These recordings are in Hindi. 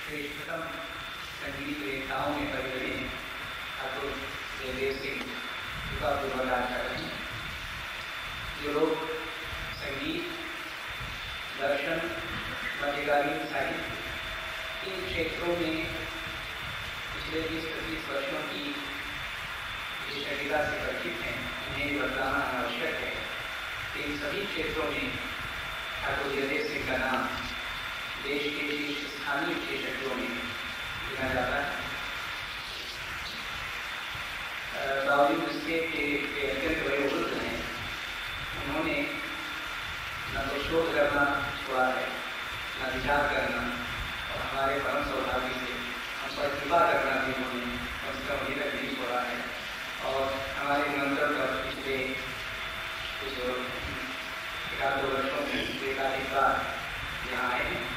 श्रेष्ठतम संगीत रेखाओं में परिगणे ठाकुर जयदेव सिंह का पूर्वाधार कर रहे हैं। जो लोग संगीत, दर्शन, मध्यकालीन साहित्य इन क्षेत्रों में पिछले 20-25 वर्षों की विशेषज्ञता से परिचित हैं, उन्हें बताना आवश्यक है कि इन सभी क्षेत्रों में ठाकुर जयदेव सिंह का नाम देश के शीर्ष स्थानीय विशेषज्ञों में गिना जाता है। बावजूद इसके के अत्यंत वयोवृद्ध हैं, उन्होंने न तो शोध करना छोड़ा है, न विचार करना, और हमारे परम सौभाग्य से हम पर कृपा करना भी उन्होंने कम से कम अभी तक नहीं छोड़ा है। और हमारे निमंत्रण पर पिछले कुछ 1-2 वर्षों में एकाधिक बार यहाँ आए हैं।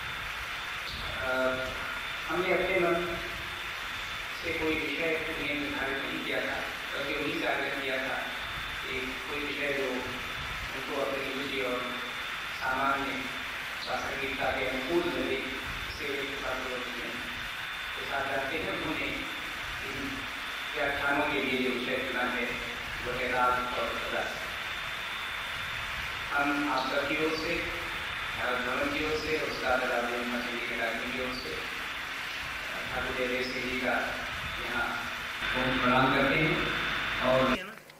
हमने अपने मन से कोई विषय उन्हें निर्धारित नहीं किया था, बल्कि उन्हीं से आग्रह किया था कि कोई विषय जो उनको अपनी रुचि और सामान्य प्रासंगिकता के अनुकूल लगे उससे साथ रहते हैं। उन्होंने इन व्याख्यानों के लिए जो विषय चुना है वो है राग और रस। हम आप सबकी ओर से, भारत भवन की ओर से, उसका संगीत अकादमी की ओर से ठाकुर जयदेव सिंह जी का यहाँ प्रणाम करते हैं। और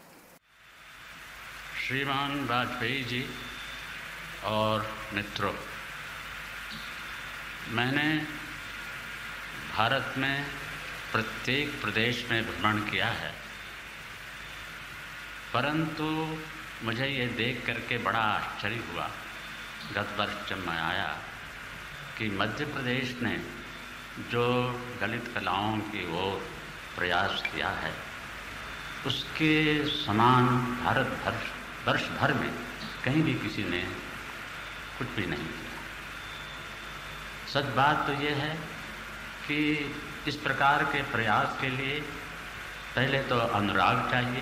श्रीमान वाजपेयी जी और मित्रों, मैंने भारत में प्रत्येक प्रदेश में भ्रमण किया है, परंतु मुझे ये देख करके बड़ा आश्चर्य हुआ गत वर्ष जब मैं आया कि मध्य प्रदेश ने जो ललित कलाओं की ओर प्रयास किया है उसके समान वर्ष भर में कहीं भी किसी ने कुछ भी नहीं किया। सच बात तो ये है कि इस प्रकार के प्रयास के लिए पहले तो अनुराग चाहिए,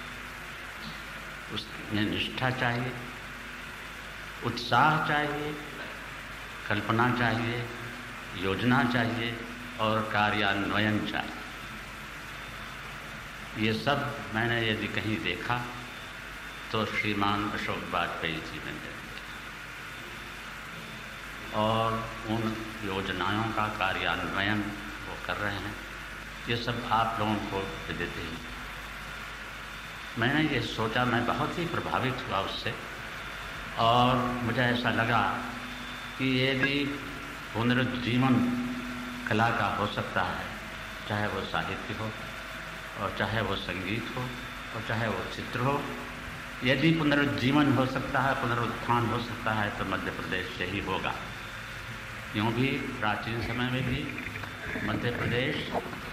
उसमें निष्ठा चाहिए, उत्साह चाहिए, कल्पना चाहिए, योजना चाहिए और कार्यान्वयन चाहिए। ये सब मैंने यदि कहीं देखा तो श्रीमान अशोक वाजपेयी जी ने देखा, और उन योजनाओं का कार्यान्वयन वो कर रहे हैं। ये सब आप लोगों को विदित ही। मैंने ये सोचा, मैं बहुत ही प्रभावित हुआ उससे, और मुझे ऐसा लगा कि यदि पुनरुज्जीवन कला का हो सकता है, चाहे वो साहित्य हो और चाहे वो संगीत हो और चाहे वो चित्र हो, यदि पुनरुज्जीवन हो सकता है, पुनरुत्थान हो सकता है तो मध्य प्रदेश से ही होगा। यूँ भी प्राचीन समय में भी मध्य प्रदेश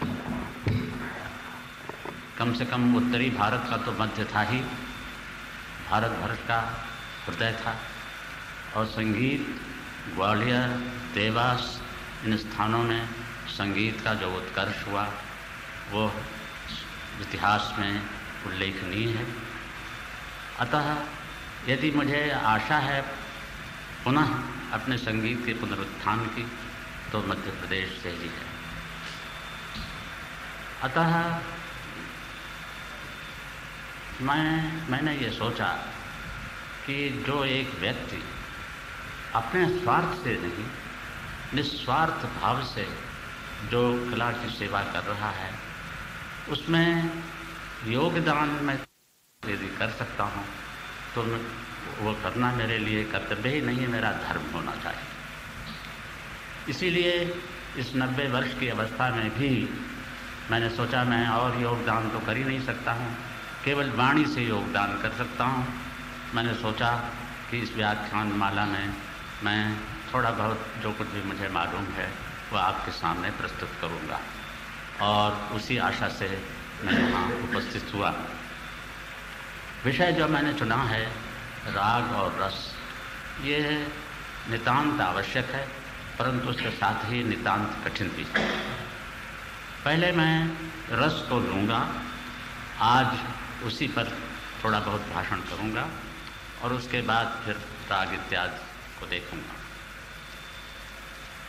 कम से कम उत्तरी भारत का तो मध्य था ही, भारत भर का हृदय था। और संगीत ग्वालियर, देवास, इन स्थानों में संगीत का जो उत्कर्ष हुआ वो इतिहास में उल्लेखनीय है। अतः यदि मुझे आशा है पुनः अपने संगीत के पुनरुत्थान की तो मध्य प्रदेश से ही है। अतः मैंने ये सोचा कि जो एक व्यक्ति अपने स्वार्थ से नहीं, निस्वार्थ भाव से जो कला की सेवा कर रहा है उसमें योगदान मैं यदि कर सकता हूँ तो वो करना मेरे लिए कर्तव्य ही नहीं, मेरा धर्म होना चाहिए। इसीलिए इस 90 वर्ष की अवस्था में भी मैंने सोचा मैं और योगदान तो कर ही नहीं सकता हूँ, केवल वाणी से योगदान कर सकता हूँ। मैंने सोचा कि इस व्याख्यान माला में मैं थोड़ा बहुत जो कुछ भी मुझे मालूम है वो आपके सामने प्रस्तुत करूँगा, और उसी आशा से मैं यहाँ उपस्थित हुआ। विषय जो मैंने चुना है राग और रस, ये नितांत आवश्यक है, परंतु उसके साथ ही नितांत कठिन भी है। पहले मैं रस को लूँगा, आज उसी पर थोड़ा बहुत भाषण करूँगा, और उसके बाद फिर राग इत्यादि को देखूँगा।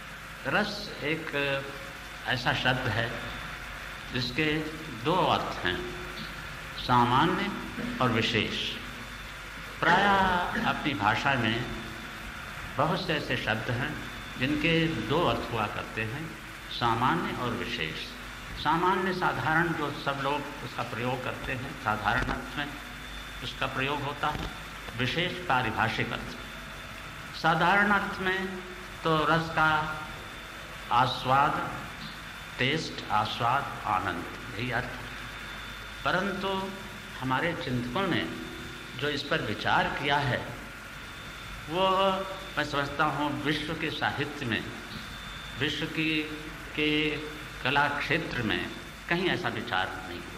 रस एक ऐसा शब्द है जिसके दो अर्थ हैं, सामान्य और विशेष। प्रायः अपनी भाषा में बहुत से ऐसे शब्द हैं जिनके दो अर्थ हुआ करते हैं, सामान्य और विशेष। सामान्य साधारण जो सब लोग उसका प्रयोग करते हैं, साधारण अर्थ में उसका प्रयोग होता है। विशेष पारिभाषिक अर्थ। साधारण अर्थ में तो रस का आस्वाद, टेस्ट, आस्वाद, आनंद, यही अर्थ है। परंतु हमारे चिंतकों ने जो इस पर विचार किया है वो मैं समझता हूँ विश्व के साहित्य में, विश्व के कला क्षेत्र में कहीं ऐसा विचार नहीं हुआ।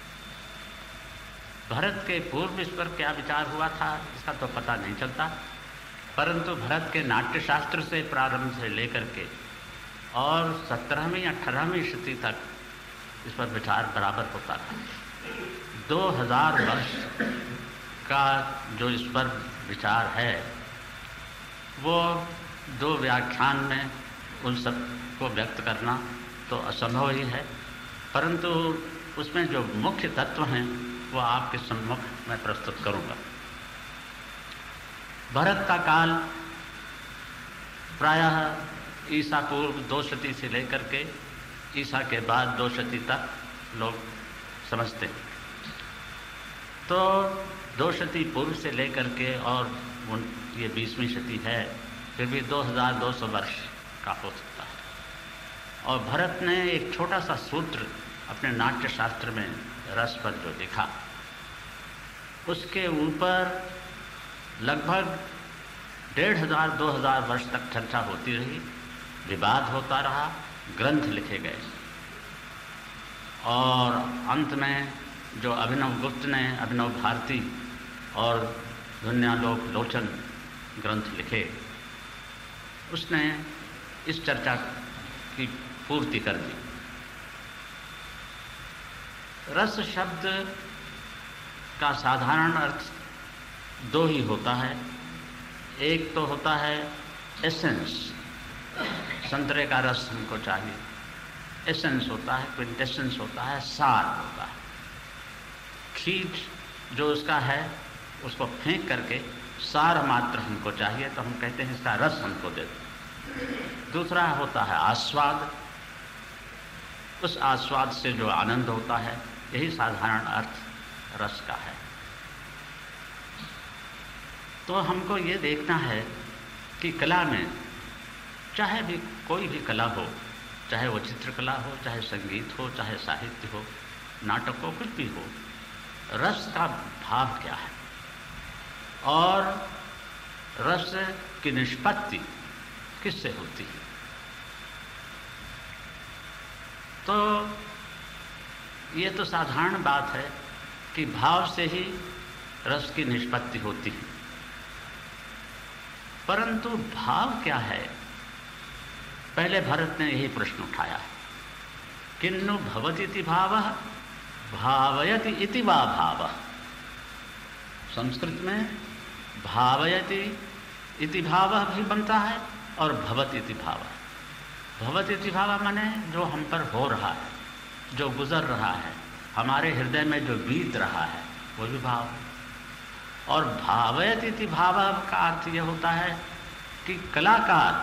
भरत के पूर्व इस पर क्या विचार हुआ था इसका तो पता नहीं चलता, परंतु भरत के नाट्यशास्त्र से प्रारंभ से लेकर के और 17वीं 18वीं शती तक इस पर विचार बराबर होता था। 2000 वर्ष का जो इस पर विचार है वो 2 व्याख्यान में उन सब को व्यक्त करना तो असंभव ही है, परंतु उसमें जो मुख्य तत्व हैं वो आपके सम्मुख मैं प्रस्तुत करूँगा। भरत का काल प्रायः ईसा पूर्व 2 शती से लेकर के ईसा के बाद 2 शती तक लोग समझते हैं। तो 2 शती पूर्व से लेकर के और ये 20वीं शती है, फिर भी 2200 वर्ष का हो सकता है। और भरत ने एक छोटा सा सूत्र अपने नाट्य शास्त्र में रस पर जो लिखा, उसके ऊपर लगभग 1500-2000 वर्ष तक चर्चा होती रही, विवाद होता रहा, ग्रंथ लिखे गए और अंत में जो अभिनव गुप्त ने अभिनव भारती और धुन्यालोक लोचन ग्रंथ लिखे, उसने इस चर्चा की पूर्ति कर दी। रस शब्द का साधारण अर्थ 2 ही होता है। एक तो होता है एसेंस, संतरे का रस हमको चाहिए, एसेंस होता है, क्विंटेसेंस होता है, सार होता है। खींच जो उसका है उसको फेंक करके सार मात्र हमको चाहिए, तो हम कहते हैं इसका रस हमको दे दो। दूसरा होता है आस्वाद, उस आस्वाद से जो आनंद होता है, यही साधारण अर्थ रस का है। तो हमको ये देखना है कि कला में, चाहे भी कोई भी कला हो, चाहे वो चित्रकला हो, चाहे संगीत हो, चाहे साहित्य हो, नाटक हो, कुछ भी हो, रस का भाव क्या है और रस की निष्पत्ति किससे होती है। तो ये तो साधारण बात है कि भाव से ही रस की निष्पत्ति होती है, परंतु भाव क्या है, पहले भरत ने यही प्रश्न उठाया है। किन्नु भवतीति भावः भावयति इति वा भावः। संस्कृत में भावयति इति भावः भी बनता है और भवति इति भावः। भवति इति भावः माने जो हम पर हो रहा है, जो गुजर रहा है, हमारे हृदय में जो बीत रहा है, वो भी भाव है। और भावयति इति भावः का अर्थ ये होता है कि कलाकार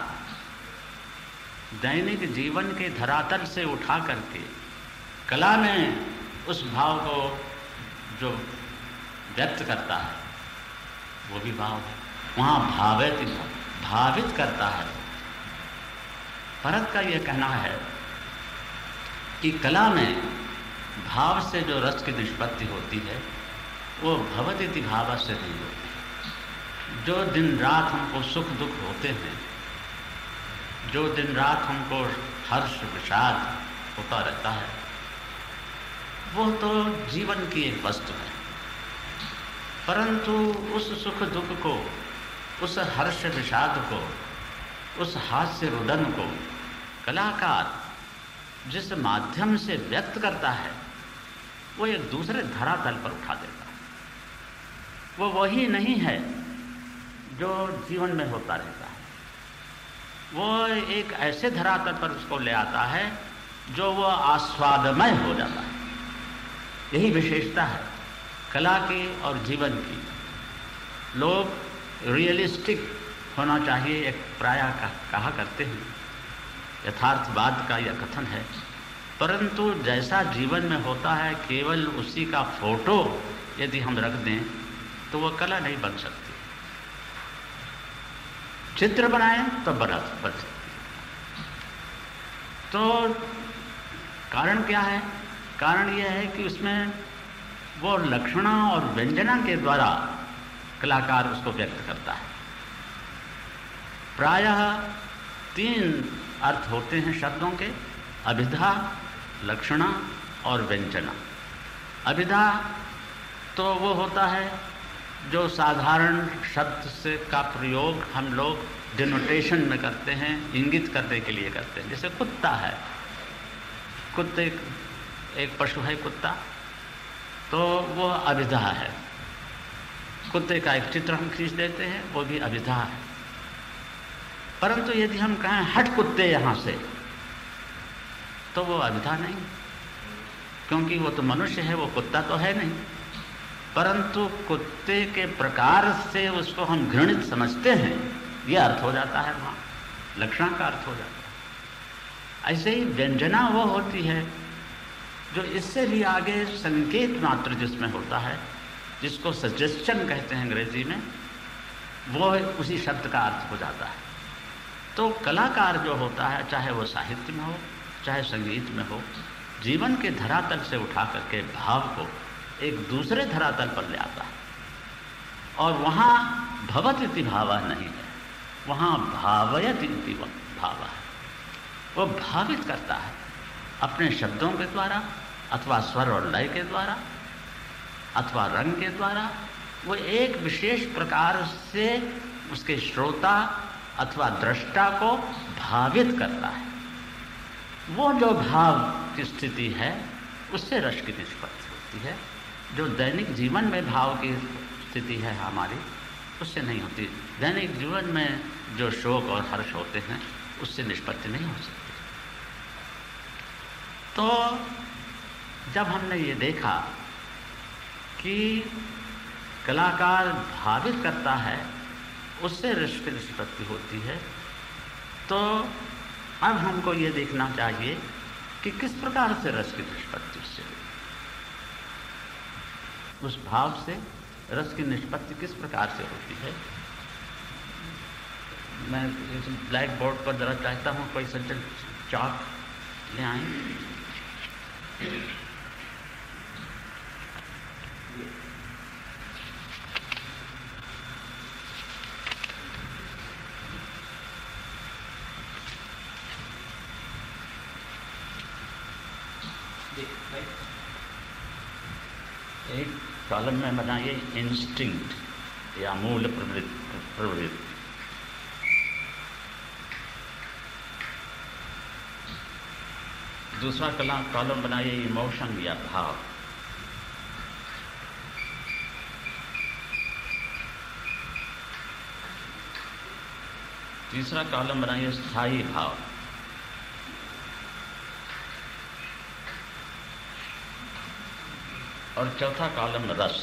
दैनिक जीवन के धरातल से उठा करके कला में उस भाव को जो व्यक्त करता है वो भी भाव है। वहाँ भावयति भावित करता है। भरत का ये कहना है कि कला में भाव से जो रस की निष्पत्ति होती है वो भवतीति भाव से नहीं होती। जो दिन रात हमको सुख दुख होते हैं, जो दिन रात हमको हर्ष विषाद होता रहता है, वो तो जीवन की एक वस्तु है, परंतु उस सुख दुख को, उस हर्ष विषाद को, उस हास्य रुदन को कलाकार जिस माध्यम से व्यक्त करता है वो एक दूसरे धरातल पर उठा देता है। वो वही नहीं है जो जीवन में होता रहता है। वो एक ऐसे धरातल पर उसको ले आता है जो वो आस्वादमय हो जाता है। यही विशेषता है कला की और जीवन की। लोग रियलिस्टिक होना चाहिए, एक प्रायः कहा करते हैं, यथार्थवाद का यह कथन है, परंतु जैसा जीवन में होता है केवल उसी का फोटो यदि हम रख दें तो वो कला नहीं बन सकती। चित्र बनाएं तो बन सकती। तो कारण क्या है? कारण यह है कि उसमें वो लक्षणा और व्यंजना के द्वारा कलाकार उसको व्यक्त करता है। प्रायः 3 अर्थ होते हैं शब्दों के, अभिधा, लक्षणा और व्यंजना। अभिधा तो वो होता है जो साधारण शब्द से का प्रयोग हम लोग डिनोटेशन में करते हैं, इंगित करने के लिए करते हैं। जैसे कुत्ता है, कुत्ते एक पशु है कुत्ता, तो वो अभिधा है। कुत्ते का एक चित्र हम खींच देते हैं, वो भी अभिधा है। परंतु यदि हम कहें हट कुत्ते यहाँ से, तो वो अभिधा नहीं, क्योंकि वो तो मनुष्य है, वो कुत्ता तो है नहीं। परंतु कुत्ते के प्रकार से उसको हम घृणित समझते हैं, यह अर्थ हो जाता है, वहाँ लक्षण का अर्थ हो जाता है। ऐसे ही व्यंजना वो होती है जो इससे भी आगे संकेत मात्र जिसमें होता है, जिसको सजेशन कहते हैं अंग्रेजी में, वो उसी शब्द का अर्थ हो जाता है। तो कलाकार जो होता है, चाहे वो साहित्य में हो चाहे संगीत में हो, जीवन के धरातल से उठा करके भाव को एक दूसरे धरातल पर ले आता है। और वहाँ भवत इति भावा नहीं है, वहाँ भावयत इति भावा है। वो भावित करता है अपने शब्दों के द्वारा, अथवा स्वर और लय के द्वारा, अथवा रंग के द्वारा। वो एक विशेष प्रकार से उसके श्रोता अथवा दृष्टा को भावित करता है। वो जो भाव की स्थिति है उससे रस की निष्पत्ति होती है। जो दैनिक जीवन में भाव की स्थिति है हमारी, उससे नहीं होती। दैनिक जीवन में जो शोक और हर्ष होते हैं उससे निष्पत्ति नहीं हो सकती। तो जब हमने ये देखा कि कलाकार भावित करता है, उससे रस की निष्पत्ति होती है, तो अब हमको ये देखना चाहिए कि किस प्रकार से रस की निष्पत्ति उससे, उस भाव से रस की निष्पत्ति किस प्रकार से होती है। मैं इस ब्लैक बोर्ड पर जरा चाहता हूँ कोई सज्जन चाक ले आए। एक कॉलम में बनाइए इंस्टिंक्ट या मूल प्रवृत्ति। दूसरा कॉलम बनाइए इमोशन या भाव। तीसरा कॉलम बनाइए स्थायी भाव। और चौथा कॉलम रस।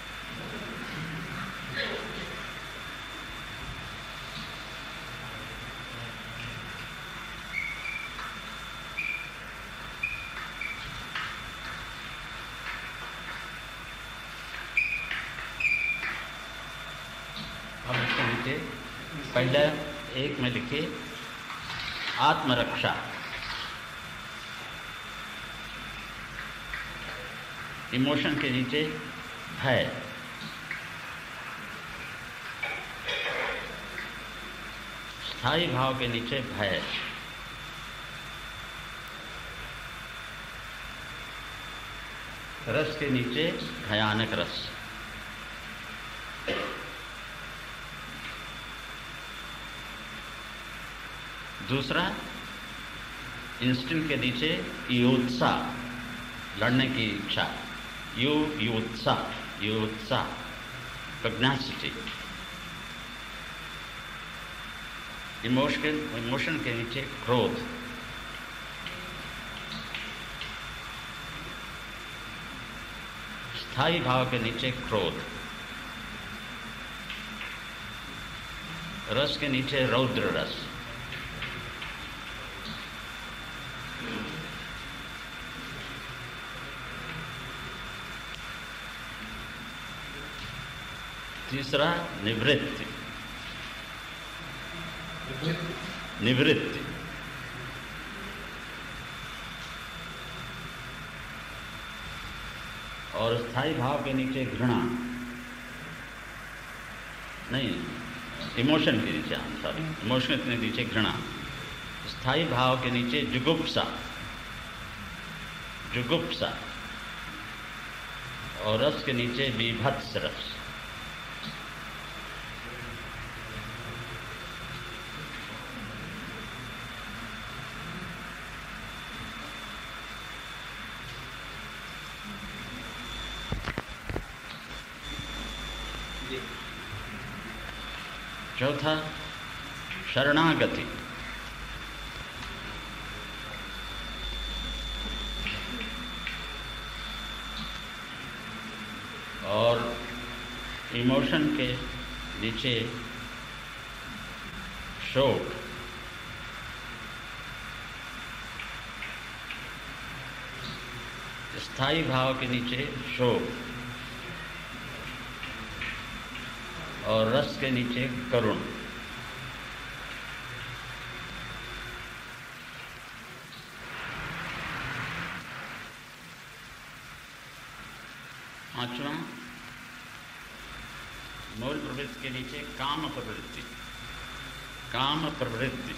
अब इसको लिखिए, पहले एक में लिखिए आत्मरक्षा। इमोशन के नीचे भय। स्थायी भाव के नीचे भय। रस के नीचे भयानक रस। दूसरा इंस्टिंक्ट के नीचे योत्साह, लड़ने की इच्छा। योत्साह, पग्नासिटी। इमोशन के नीचे क्रोध, स्थायी भाव के नीचे क्रोध, रस के नीचे रौद्र रस, तीसरा निवृत्ति, निवृत्ति, और स्थायी भाव के नीचे घृणा, नहीं, इमोशन के नीचे, सॉरी, इमोशन के नीचे घृणा, स्थायी भाव के नीचे जुगुप्सा, जुगुप्सा, और रस के नीचे बीभत्स रस। चौथा शरणागति, और इमोशन के नीचे शोक, स्थायी भाव के नीचे शोक, और रस के नीचे करुण। पांचवा, मूल प्रवृत्ति के नीचे काम प्रवृत्ति, काम प्रवृत्ति,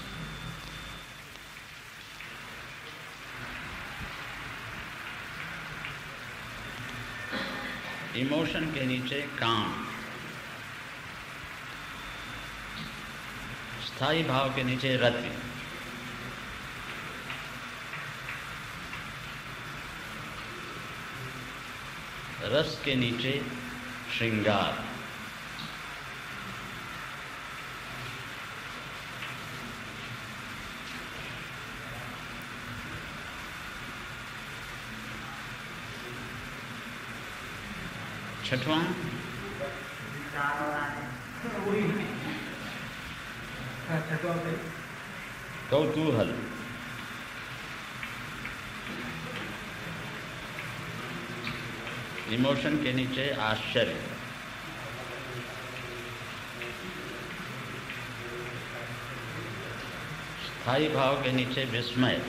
इमोशन के नीचे काम, स्थायी भाव के नीचे रति, रस के नीचे श्रृंगार, छठवां कौतूहल, इमोशन के नीचे आश्चर्य, स्थायी भाव के नीचे विस्मय,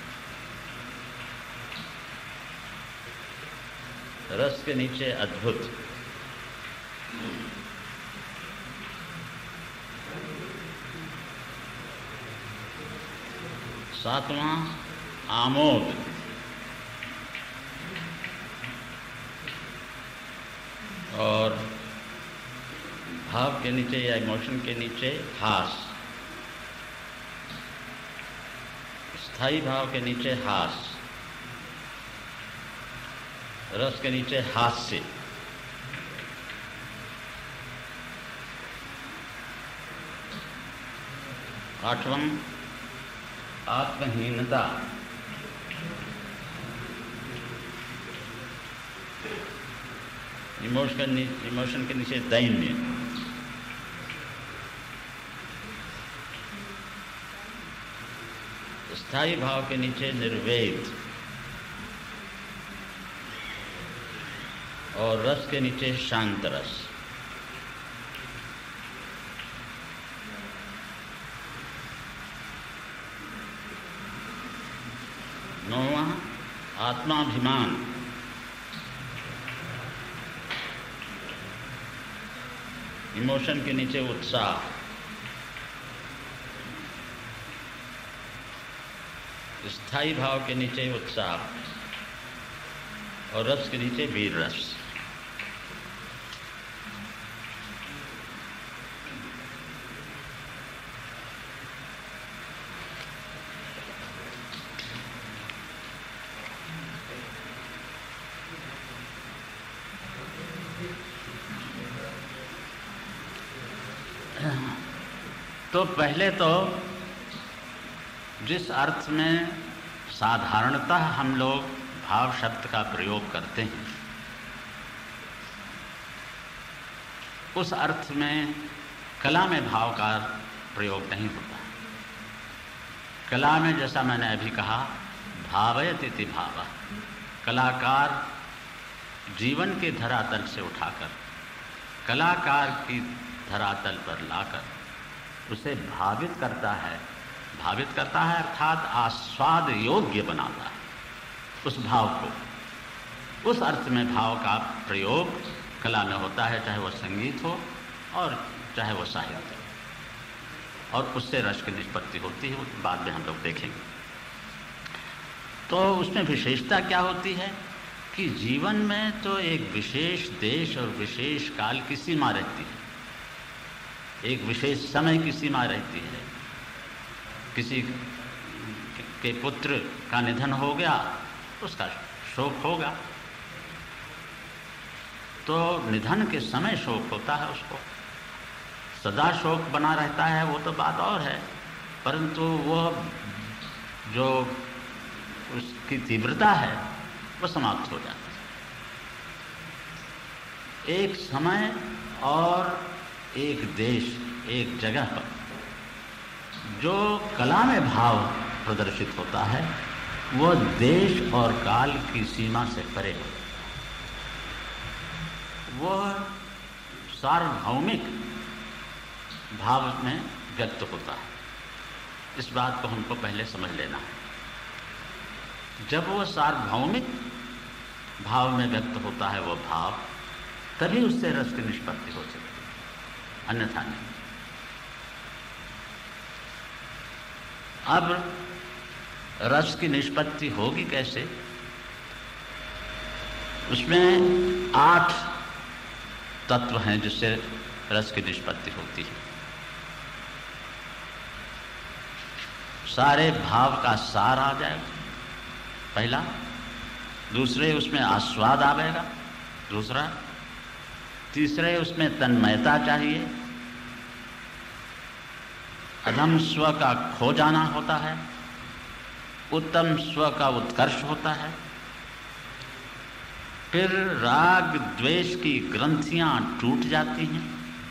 रस के नीचे अद्भुत, सातवां आमोद, और भाव के नीचे या इमोशन के नीचे हास, स्थायी भाव के नीचे हास, रस के नीचे हास्य, आठवां आत्महीनता, इमोशन के नीचे दैन्य, स्थायी भाव के नीचे निर्वेद, और रस के नीचे शांत रस। नौवां आत्माभिमान, इमोशन के नीचे उत्साह, स्थायी भाव के नीचे उत्साह, और रस के नीचे वीर रस। तो पहले तो जिस अर्थ में साधारणतः हम लोग भाव शब्द का प्रयोग करते हैं, उस अर्थ में कला में भाव का प्रयोग नहीं होता। कला में, जैसा मैंने अभी कहा, भावयत इति भावः, कलाकार जीवन के धरातल से उठाकर कलाकार की धरातल पर लाकर उसे भावित करता है अर्थात आस्वाद योग्य बनाता है उस भाव को। उस अर्थ में भाव का प्रयोग कला में होता है, चाहे वो संगीत हो और चाहे वो साहित्य हो, और उससे रस की निष्पत्ति होती है, वो बाद में हम लोग देखेंगे। तो उसमें विशेषता क्या होती है कि जीवन में तो एक विशेष देश और विशेष काल की सीमा रहती है, एक विशेष समय की सीमा रहती है। किसी के पुत्र का निधन हो गया, उसका शोक होगा, तो निधन के समय शोक होता है, उसको सदा शोक बना रहता है, वो तो बात और है, परंतु वो जो उसकी तीव्रता है वो समाप्त हो जाती है। एक समय और एक देश, एक जगह पर जो कला में भाव प्रदर्शित होता है वो देश और काल की सीमा से परे है, वो सार्वभौमिक भाव में व्यक्त होता है। इस बात को हमको पहले समझ लेना है। जब वो सार्वभौमिक भाव में व्यक्त होता है वो भाव, तभी उससे रस की निष्पत्ति हो सकती है, अन्यथा नहीं। अब रस की निष्पत्ति होगी कैसे? उसमें 8 तत्व हैं जिससे रस की निष्पत्ति होती है। सारे भाव का सार आ जाएगा, पहला। दूसरे, उसमें आस्वाद आवेगा, दूसरा। तीसरे, उसमें तन्मयता चाहिए, अधम स्व का खो जाना होता है, उत्तम स्व का उत्कर्ष होता है। फिर राग द्वेष की ग्रंथियां टूट जाती हैं,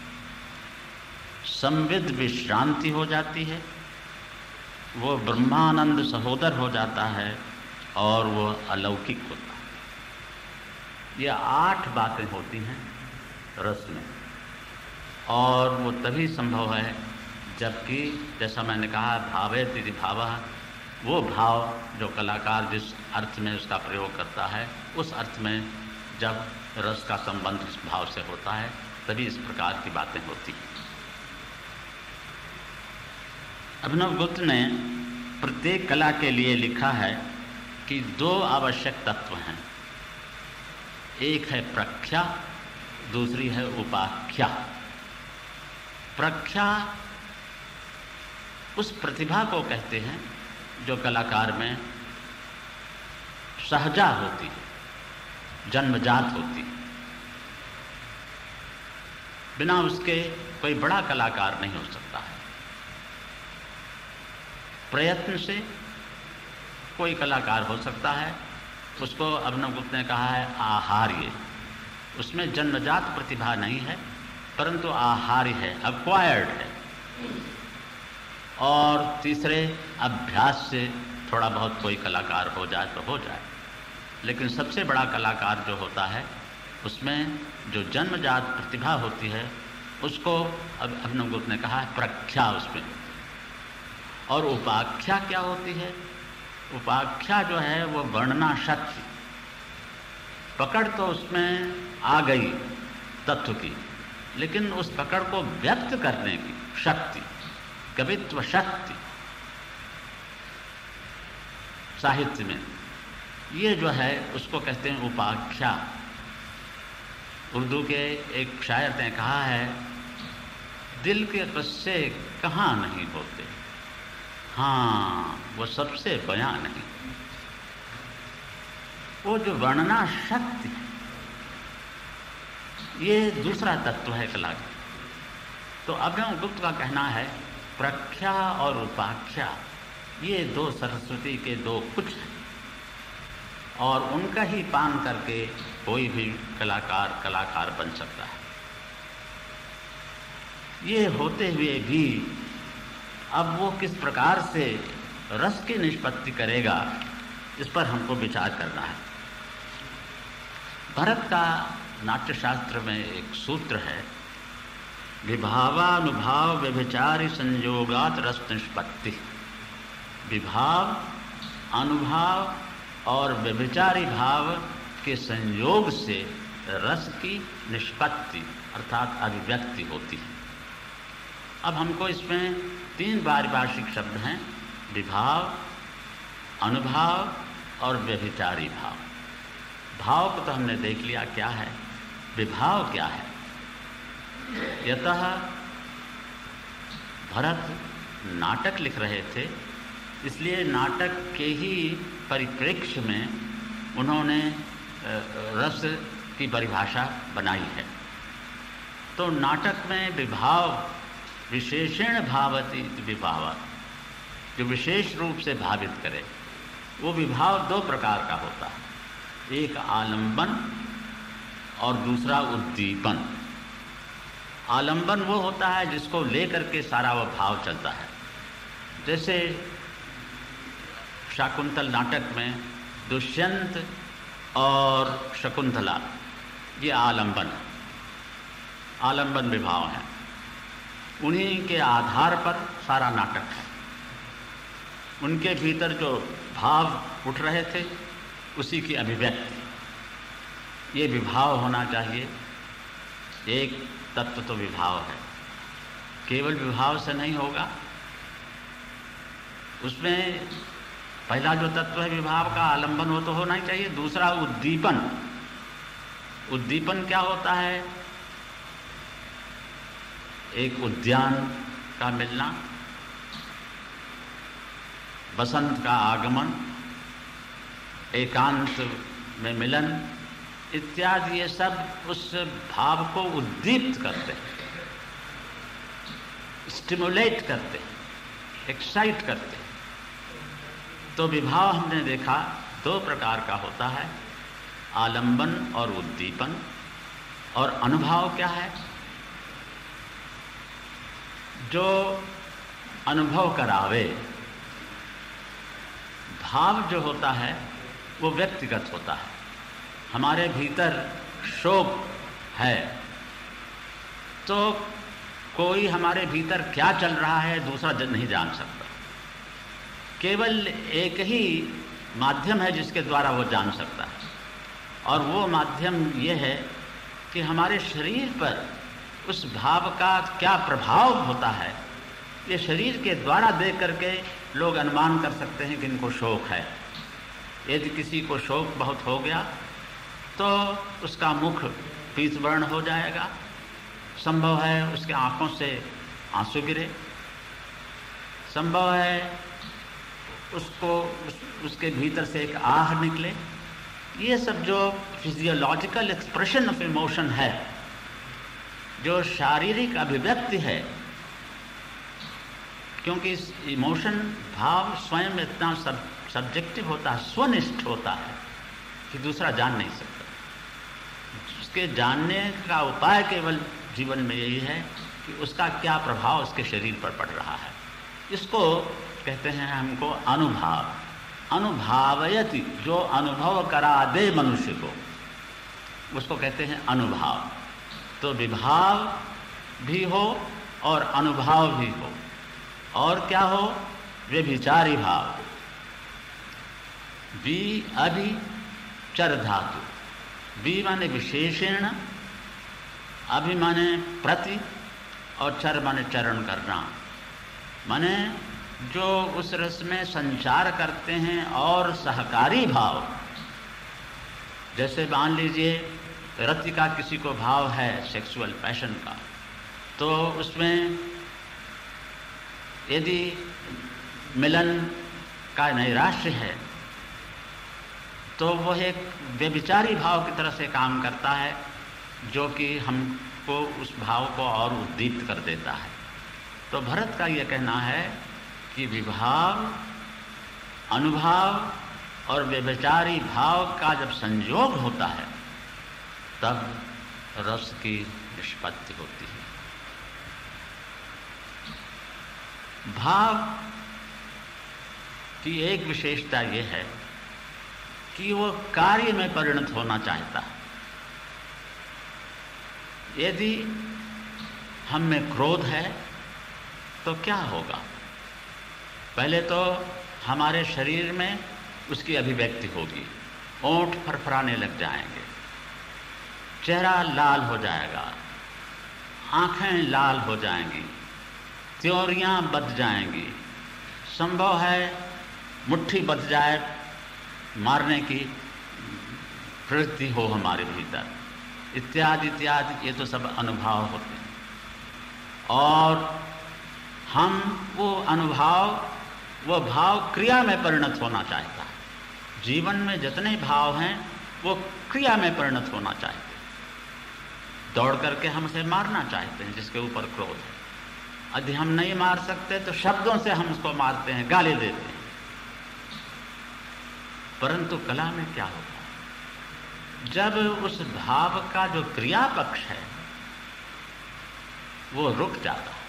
संविद विश्रांति हो जाती है, वो ब्रह्मानंद सहोदर हो जाता है और वो अलौकिक होता है। ये 8 बातें होती हैं रस में, और वो तभी संभव है जबकि, जैसा मैंने कहा, भावेत इति भावः, वो भाव जो कलाकार जिस अर्थ में उसका प्रयोग करता है, उस अर्थ में जब रस का संबंध उस भाव से होता है, तभी इस प्रकार की बातें होती हैं। अभिनवगुप्त ने प्रत्येक कला के लिए लिखा है कि 2 आवश्यक तत्व हैं, एक है प्रख्या, दूसरी है उपाख्या। प्रख्या उस प्रतिभा को कहते हैं जो कलाकार में सहजा होती है, जन्मजात होती है। बिना उसके कोई बड़ा कलाकार नहीं हो सकता है। प्रयत्न से कोई कलाकार हो सकता है, उसको अभिनवगुप्त ने कहा है आहार्य। उसमें जन्मजात प्रतिभा नहीं है, परंतु आहार्य है, एक्वायर्ड है। और तीसरे, अभ्यास से थोड़ा बहुत कोई कलाकार हो जाए तो हो जाए, लेकिन सबसे बड़ा कलाकार जो होता है उसमें जो जन्मजात प्रतिभा होती है उसको अभिनवगुप्त ने कहा है प्रख्या उसमें। और उपाख्या क्या होती है? उपाख्या जो है वो वर्णना शक्ति, पकड़ तो उसमें आ गई तत्व की, लेकिन उस पकड़ को व्यक्त करने की शक्ति, कवित्व शक्ति साहित्य में, ये जो है उसको कहते हैं उपाख्या। उर्दू के एक शायर ने कहा है, दिल के किस्से कहाँ नहीं होते, हाँ वो सबसे बयां नहीं। वो जो वर्णना शक्ति, ये दूसरा तत्व है कला का। तो अभिनवगुप्त का कहना है प्रख्या और उपाख्या, ये दो सरस्वती के दो कुछ हैं, और उनका ही पान करके कोई भी कलाकार बन सकता है। ये होते हुए भी अब वो किस प्रकार से रस की निष्पत्ति करेगा, इस पर हमको विचार करना है। भरत का नाट्यशास्त्र में एक सूत्र है, विभावानुभाव व्यभिचारी संयोगात रस निष्पत्ति। विभाव, अनुभाव और व्यभिचारी भाव के संयोग से रस की निष्पत्ति अर्थात अभिव्यक्ति होती है। अब हमको इसमें 3 पारिभाषिक शब्द हैं, विभाव, अनुभाव और व्यभिचारी भाव। भाव को तो हमने देख लिया क्या है, विभाव क्या है। यतः भरत नाटक लिख रहे थे, इसलिए नाटक के ही परिप्रेक्ष्य में उन्होंने रस की परिभाषा बनाई है। तो नाटक में विभाव विशेषण भावति विभाव, जो विशेष रूप से भावित करे, वो विभाव 2 प्रकार का होता है, एक आलंबन और दूसरा उद्दीपन। आलंबन वो होता है जिसको लेकर के सारा वो भाव चलता है। जैसे शाकुंतल नाटक में दुष्यंत और शकुंतला, ये आलंबन विभाव हैं। उन्हीं के आधार पर सारा नाटक है। उनके भीतर जो भाव उठ रहे थे उसी की अभिव्यक्ति, ये विभाव होना चाहिए। एक तत्व तो विभाव है, केवल विभाव से नहीं होगा। उसमें पहला जो तत्व है विभाव का, आलंबन, वो तो होना ही चाहिए। दूसरा उद्दीपन। उद्दीपन क्या होता है? एक उद्यान का मिलना, बसंत का आगमन, एकांत में मिलन इत्यादि, ये सब उस भाव को उद्दीप्त करते हैं, स्टिमुलेट करते हैं, एक्साइट करते हैं। तो विभाव हमने देखा 2 प्रकार का होता है, आलंबन और उद्दीपन। और अनुभाव क्या है? जो अनुभव करावे। भाव जो होता है वो व्यक्तिगत होता है। हमारे भीतर शोक है तो कोई हमारे भीतर क्या चल रहा है दूसरा नहीं जान सकता। केवल एक ही माध्यम है जिसके द्वारा वो जान सकता है, और वो माध्यम ये है कि हमारे शरीर पर उस भाव का क्या प्रभाव होता है। ये शरीर के द्वारा देख करके लोग अनुमान कर सकते हैं कि इनको शोक है। यदि किसी को शोक बहुत हो गया तो उसका मुख पीतवर्ण हो जाएगा, संभव है उसके आँखों से आंसू गिरे, संभव है उसको उसके भीतर से एक आह निकले। ये सब जो फिजियोलॉजिकल एक्सप्रेशन ऑफ इमोशन है, जो शारीरिक अभिव्यक्ति है, क्योंकि इस इमोशन भाव स्वयं इतना सब्जेक्टिव होता है, स्वनिष्ठ होता है कि दूसरा जान नहीं सकता। उसके जानने का उपाय केवल जीवन में यही है कि उसका क्या प्रभाव उसके शरीर पर पड़ रहा है। इसको कहते हैं हमको अनुभाव। अनुभावयति, जो अनुभव करा दे मनुष्य को, उसको कहते हैं अनुभाव। तो विभाव भी हो और अनुभाव भी हो, और क्या हो? व्यभिचारी भाव। वि अभि चर धातु, वि माने विशेषण, अभि माने प्रति, और चर माने चरण करना, माने जो उस रस में संचार करते हैं। और सहकारी भाव, जैसे मान लीजिए रति का किसी को भाव है, सेक्सुअल पैशन का, तो उसमें यदि मिलन का नैराश्य है तो वह एक व्यभिचारी भाव की तरह से काम करता है, जो कि हमको उस भाव को और उद्दीप्त कर देता है। तो भरत का यह कहना है कि विभाव, अनुभाव और व्यभिचारी भाव का जब संयोग होता है तब रस की निष्पत्ति होती है। भाव की एक विशेषता यह है कि वो कार्य में परिणत होना चाहता है। यदि हम में क्रोध है तो क्या होगा? पहले तो हमारे शरीर में उसकी अभिव्यक्ति होगी, ओंठ फरफराने लग जाएंगे, चेहरा लाल हो जाएगा, आंखें लाल हो जाएंगी, त्योरियां बध जाएंगी, संभव है मुट्ठी बध जाए, मारने की प्रवृत्ति हो हमारे भीतर, इत्यादि इत्यादि। ये तो सब अनुभव होते हैं और हम वो अनुभव, वो भाव क्रिया में परिणत होना चाहता है। जीवन में जितने भाव हैं वो क्रिया में परिणत होना चाहते हैं। दौड़ करके हम उसे मारना चाहते हैं जिसके ऊपर क्रोध है। यदि हम नहीं मार सकते तो शब्दों से हम उसको मारते हैं, गाली देते हैं। परंतु कला में क्या होता है? जब उस भाव का जो क्रिया पक्ष है वो रुक जाता है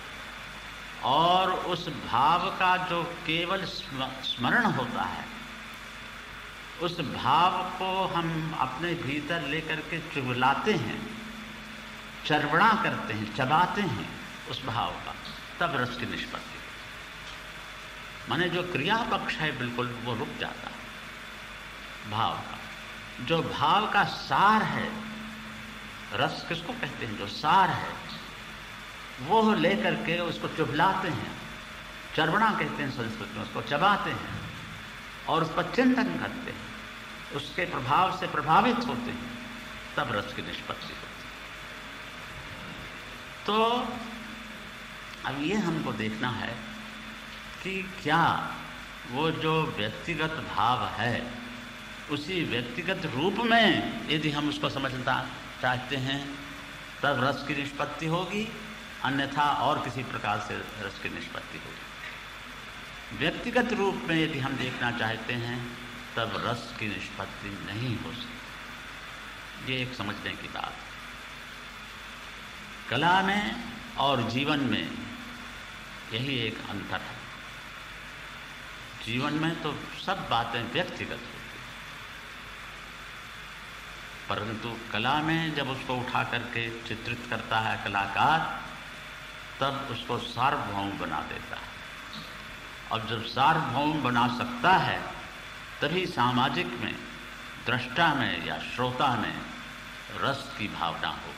और उस भाव का जो केवल स्मरण होता है, उस भाव को हम अपने भीतर लेकर के चुगलाते हैं, चरवड़ा करते हैं, चबाते हैं उस भाव का, तब रस की निष्पत्ति। माने जो क्रिया पक्ष है बिल्कुल वो रुक जाता है भाव का। जो भाव का सार है, रस किसको कहते हैं? जो सार है वो लेकर के उसको चुभलाते हैं, चरवड़ा कहते हैं संस्कृत में, उसको चबाते हैं और उस पर चिंतन करते हैं, उसके प्रभाव से प्रभावित होते हैं, तब रस की निष्पत्ति होती है। तो अब ये हमको देखना है कि क्या वो जो व्यक्तिगत भाव है उसी व्यक्तिगत रूप में यदि हम उसको समझना चाहते हैं तब रस की निष्पत्ति होगी, अन्यथा और किसी प्रकार से रस की निष्पत्ति होगी। व्यक्तिगत रूप में यदि हम देखना चाहते हैं तब रस की निष्पत्ति नहीं हो सकती। ये एक समझने की बात है। कला में और जीवन में यही एक अंतर है। जीवन में तो सब बातें व्यक्तिगत होती, परंतु कला में जब उसको उठा करके चित्रित करता है कलाकार, तब उसको सार्वभौम बना देता है। अब जब सार्वभौम बना सकता है तभी सामाजिक में, दृष्टा में या श्रोता में रस की भावना हो।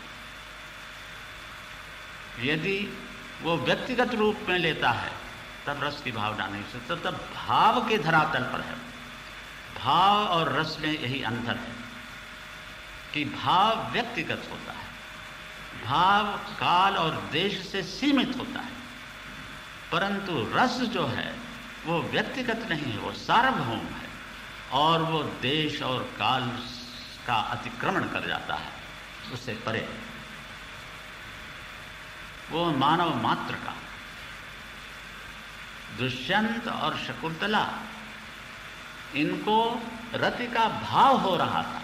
यदि वो व्यक्तिगत रूप में लेता है तब रस की भावना नहीं हो सकती। तब भाव के धरातल पर है। भाव और रस में यही अंतर है कि भाव व्यक्तिगत होता है, भाव काल और देश से सीमित होता है, परंतु रस जो है वो व्यक्तिगत नहीं है, वो सार्वभौम है और वो देश और काल का अतिक्रमण कर जाता है, उससे परे। वो मानव मात्र का। दुष्यंत और शकुंतला, इनको रति का भाव हो रहा था,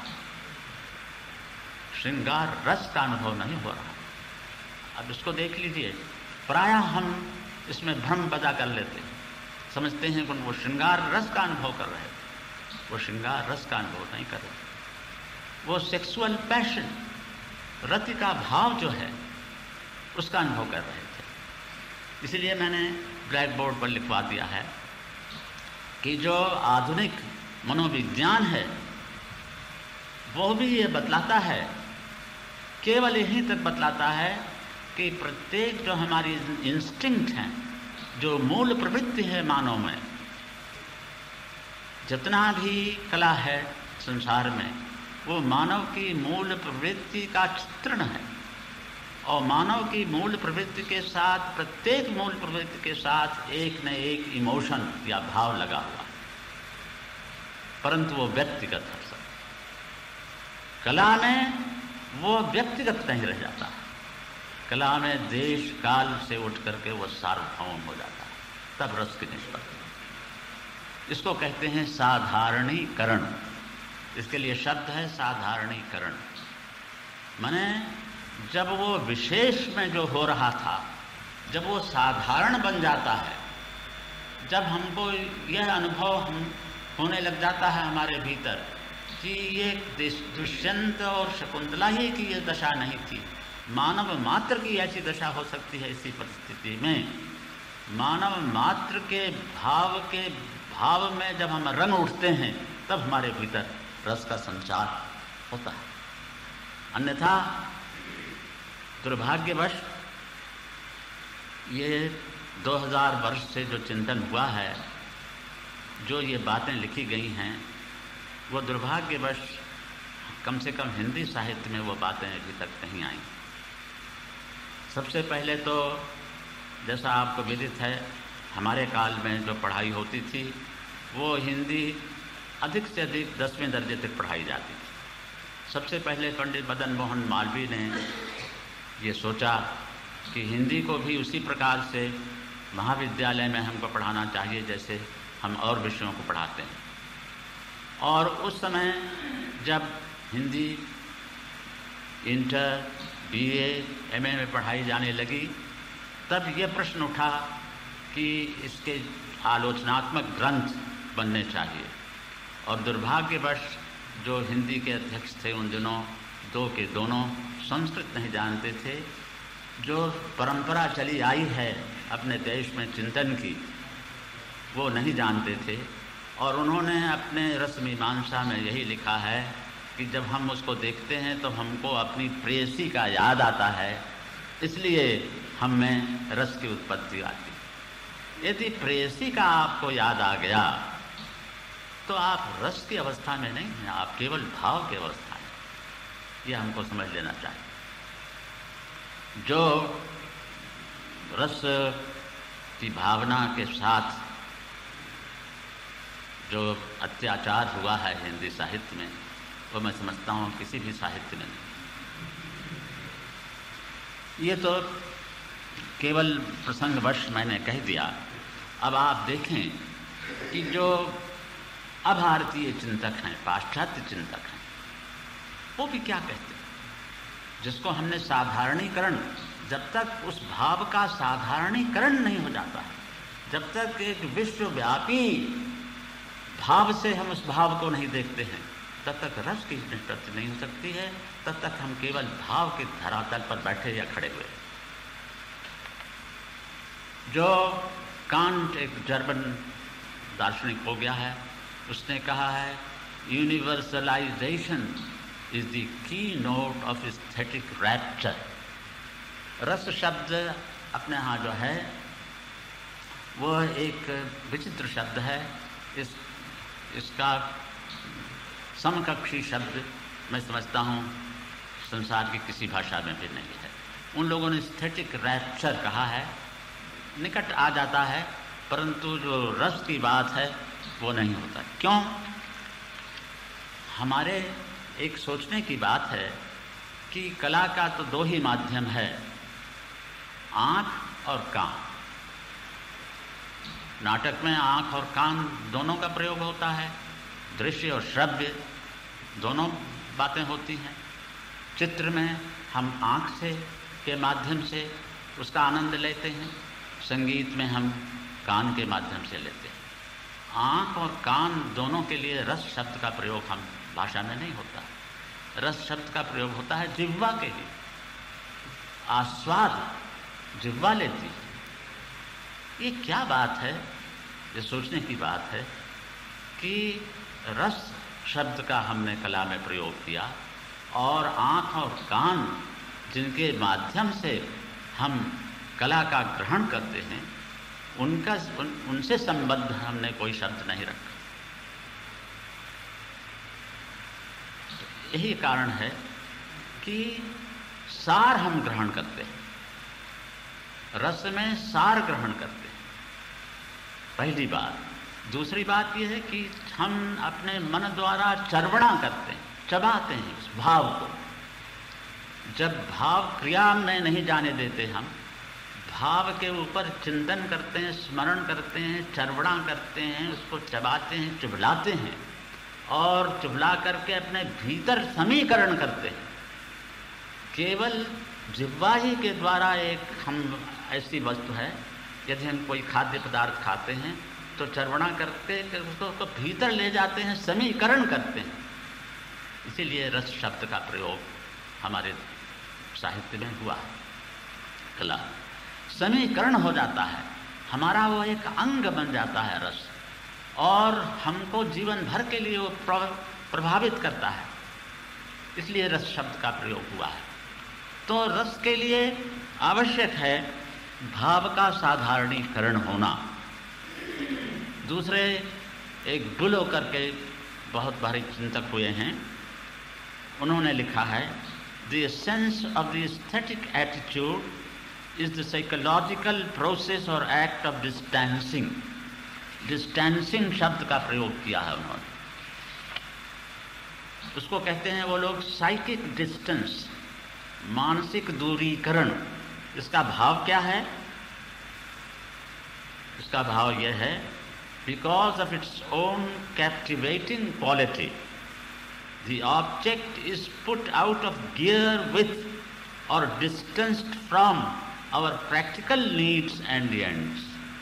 श्रृंगार रस का अनुभव नहीं हो रहा। अब इसको देख लीजिए, प्रायः हम इसमें भ्रम पैदा कर लेते हैं, समझते हैं कि वो श्रृंगार रस का अनुभव कर रहे थे। वो श्रृंगार रस का अनुभव नहीं कर रहे, वो सेक्सुअल पैशन, रति का भाव जो है उसका अनुभव कर रहे थे। इसलिए मैंने ब्लैक बोर्ड पर लिखवा दिया है कि जो आधुनिक मनोविज्ञान है वो भी ये बतलाता है, केवल यहीं तक बतलाता है कि प्रत्येक जो हमारी इंस्टिंक्ट हैं, जो मूल प्रवृत्ति है मानव में, जितना भी कला है संसार में, वो मानव की मूल प्रवृत्ति का चित्रण है। और मानव की मूल प्रवृत्ति के साथ, प्रत्येक मूल प्रवृत्ति के साथ एक न एक इमोशन या भाव लगा हुआ, परंतु वो व्यक्तिगत है सब। कला में वो व्यक्तिगत नहीं रह जाता, कला में देश काल से उठ करके वो सार्वभौम हो जाता है, तब रस की निष्पत्ति। इसको कहते हैं साधारणीकरण। इसके लिए शब्द है साधारणीकरण। माने जब वो विशेष में जो हो रहा था, जब वो साधारण बन जाता है, जब हमको यह अनुभव होने लग जाता है हमारे भीतर कि ये दुष्यंत और शकुंतला ही की ये दशा नहीं थी, मानव मात्र की ऐसी दशा हो सकती है। इसी परिस्थिति में मानव मात्र के भाव में जब हम रंग उठते हैं, तब हमारे भीतर रस का संचार होता है। अन्यथा दुर्भाग्यवश ये 2000 वर्ष से जो चिंतन हुआ है, जो ये बातें लिखी गई हैं, वो दुर्भाग्यवश कम से कम हिंदी साहित्य में वो बातें अभी तक नहीं आई। सबसे पहले तो जैसा आपको विदित है, हमारे काल में जो पढ़ाई होती थी वो हिंदी अधिक से अधिक 10वें दर्जे तक पढ़ाई जाती थी। सबसे पहले पंडित मदन मोहन मालवीय ने ये सोचा कि हिंदी को भी उसी प्रकार से महाविद्यालय में हमको पढ़ाना चाहिए जैसे हम और विषयों को पढ़ाते हैं। और उस समय जब हिंदी इंटर, बीए, एमए में पढ़ाई जाने लगी, तब ये प्रश्न उठा कि इसके आलोचनात्मक ग्रंथ बनने चाहिए। और दुर्भाग्यवश जो हिंदी के अध्यक्ष थे उन दिनों, दो के दोनों संस्कृत नहीं जानते थे। जो परंपरा चली आई है अपने देश में चिंतन की, वो नहीं जानते थे। और उन्होंने अपने रस मीमांसा में यही लिखा है कि जब हम उसको देखते हैं तो हमको अपनी प्रेयसी का याद आता है, इसलिए हम में रस की उत्पत्ति आती। यदि प्रेयसी का आपको याद आ गया तो आप रस की अवस्था में नहीं हैं, आप केवल भाव की अवस्था में। यह हमको समझ लेना चाहिए। जो रस की भावना के साथ जो अत्याचार हुआ है हिंदी साहित्य में, वो मैं समझता हूँ किसी भी साहित्य में नहीं। ये तो केवल प्रसंगवश मैंने कह दिया। अब आप देखें कि जो अभारतीय चिंतक हैं, पाश्चात्य चिंतक हैं, वो भी क्या कहते हैं, जिसको हमने साधारणीकरण, जब तक उस भाव का साधारणीकरण नहीं हो जाता है, जब तक एक विश्वव्यापी भाव से हम उस भाव को नहीं देखते हैं, तब तक रस की निष्पत्ति नहीं हो सकती है। तब तक हम केवल भाव के धरातल पर बैठे या खड़े हुए। जो कांट एक जर्मन दार्शनिक हो गया है, उसने कहा है universalisation is the keynote of aesthetic rapture. रस शब्द अपने यहाँ जो है वो एक विचित्र शब्द है। इसका समकक्षी शब्द मैं समझता हूँ संसार की किसी भाषा में भी नहीं है। उन लोगों ने एस्थेटिक रैप्चर कहा है, निकट आ जाता है, परंतु जो रस की बात है वो नहीं होता। क्यों? हमारे एक सोचने की बात है कि कला का तो दो ही माध्यम है, आँख और कान। नाटक में आँख और कान दोनों का प्रयोग होता है, दृश्य और श्रव्य दोनों बातें होती हैं। चित्र में हम आँख से के माध्यम से उसका आनंद लेते हैं, संगीत में हम कान के माध्यम से लेते हैं। आँख और कान दोनों के लिए रस शब्द का प्रयोग हम भाषा में नहीं होता। रस शब्द का प्रयोग होता है जिह्वा के लिए। आस्वाद जिह्वा लेती है। ये क्या बात है? ये सोचने की बात है कि रस शब्द का हमने कला में प्रयोग किया और आँख और कान जिनके माध्यम से हम कला का ग्रहण करते हैं, उनसे संबद्ध हमने कोई शब्द नहीं रखा। यही कारण है कि सार हम ग्रहण करते हैं, रस में सार ग्रहण करते हैं, पहली बात। दूसरी बात यह है कि हम अपने मन द्वारा चर्वणा करते हैं, चबाते हैं उस भाव को। जब भाव क्रिया में नहीं जाने देते हम, भाव के ऊपर चिंतन करते हैं, स्मरण करते हैं, चरवड़ा करते हैं, उसको चबाते हैं, चुभलाते हैं और चुभला करके अपने भीतर समीकरण करते हैं। केवल जिह्वा ही के द्वारा एक हम ऐसी वस्तु है, यदि हम कोई खाद्य पदार्थ खाते हैं तो चरवणा करते हैं, उसको भीतर ले जाते हैं, समीकरण करते हैं। इसीलिए रस शब्द का प्रयोग हमारे साहित्य में हुआ है। कला समीकरण हो जाता है, हमारा वो एक अंग बन जाता है रस, और हमको जीवन भर के लिए वो प्रभावित करता है। इसलिए रस शब्द का प्रयोग हुआ है। तो रस के लिए आवश्यक है भाव का साधारणीकरण होना। दूसरे एक बुलो करके बहुत भारी चिंतक हुए हैं, उन्होंने लिखा है, The essence of the aesthetic attitude is the psychological process or act of distancing. Distancing शब्द का प्रयोग किया है उन्होंने। उसको कहते हैं वो लोग साइकिक डिस्टेंस, मानसिक दूरीकरण। इसका भाव क्या है? इसका भाव यह है, because of its own captivating quality, the object is put out of gear with or distanced from our practical needs and ends.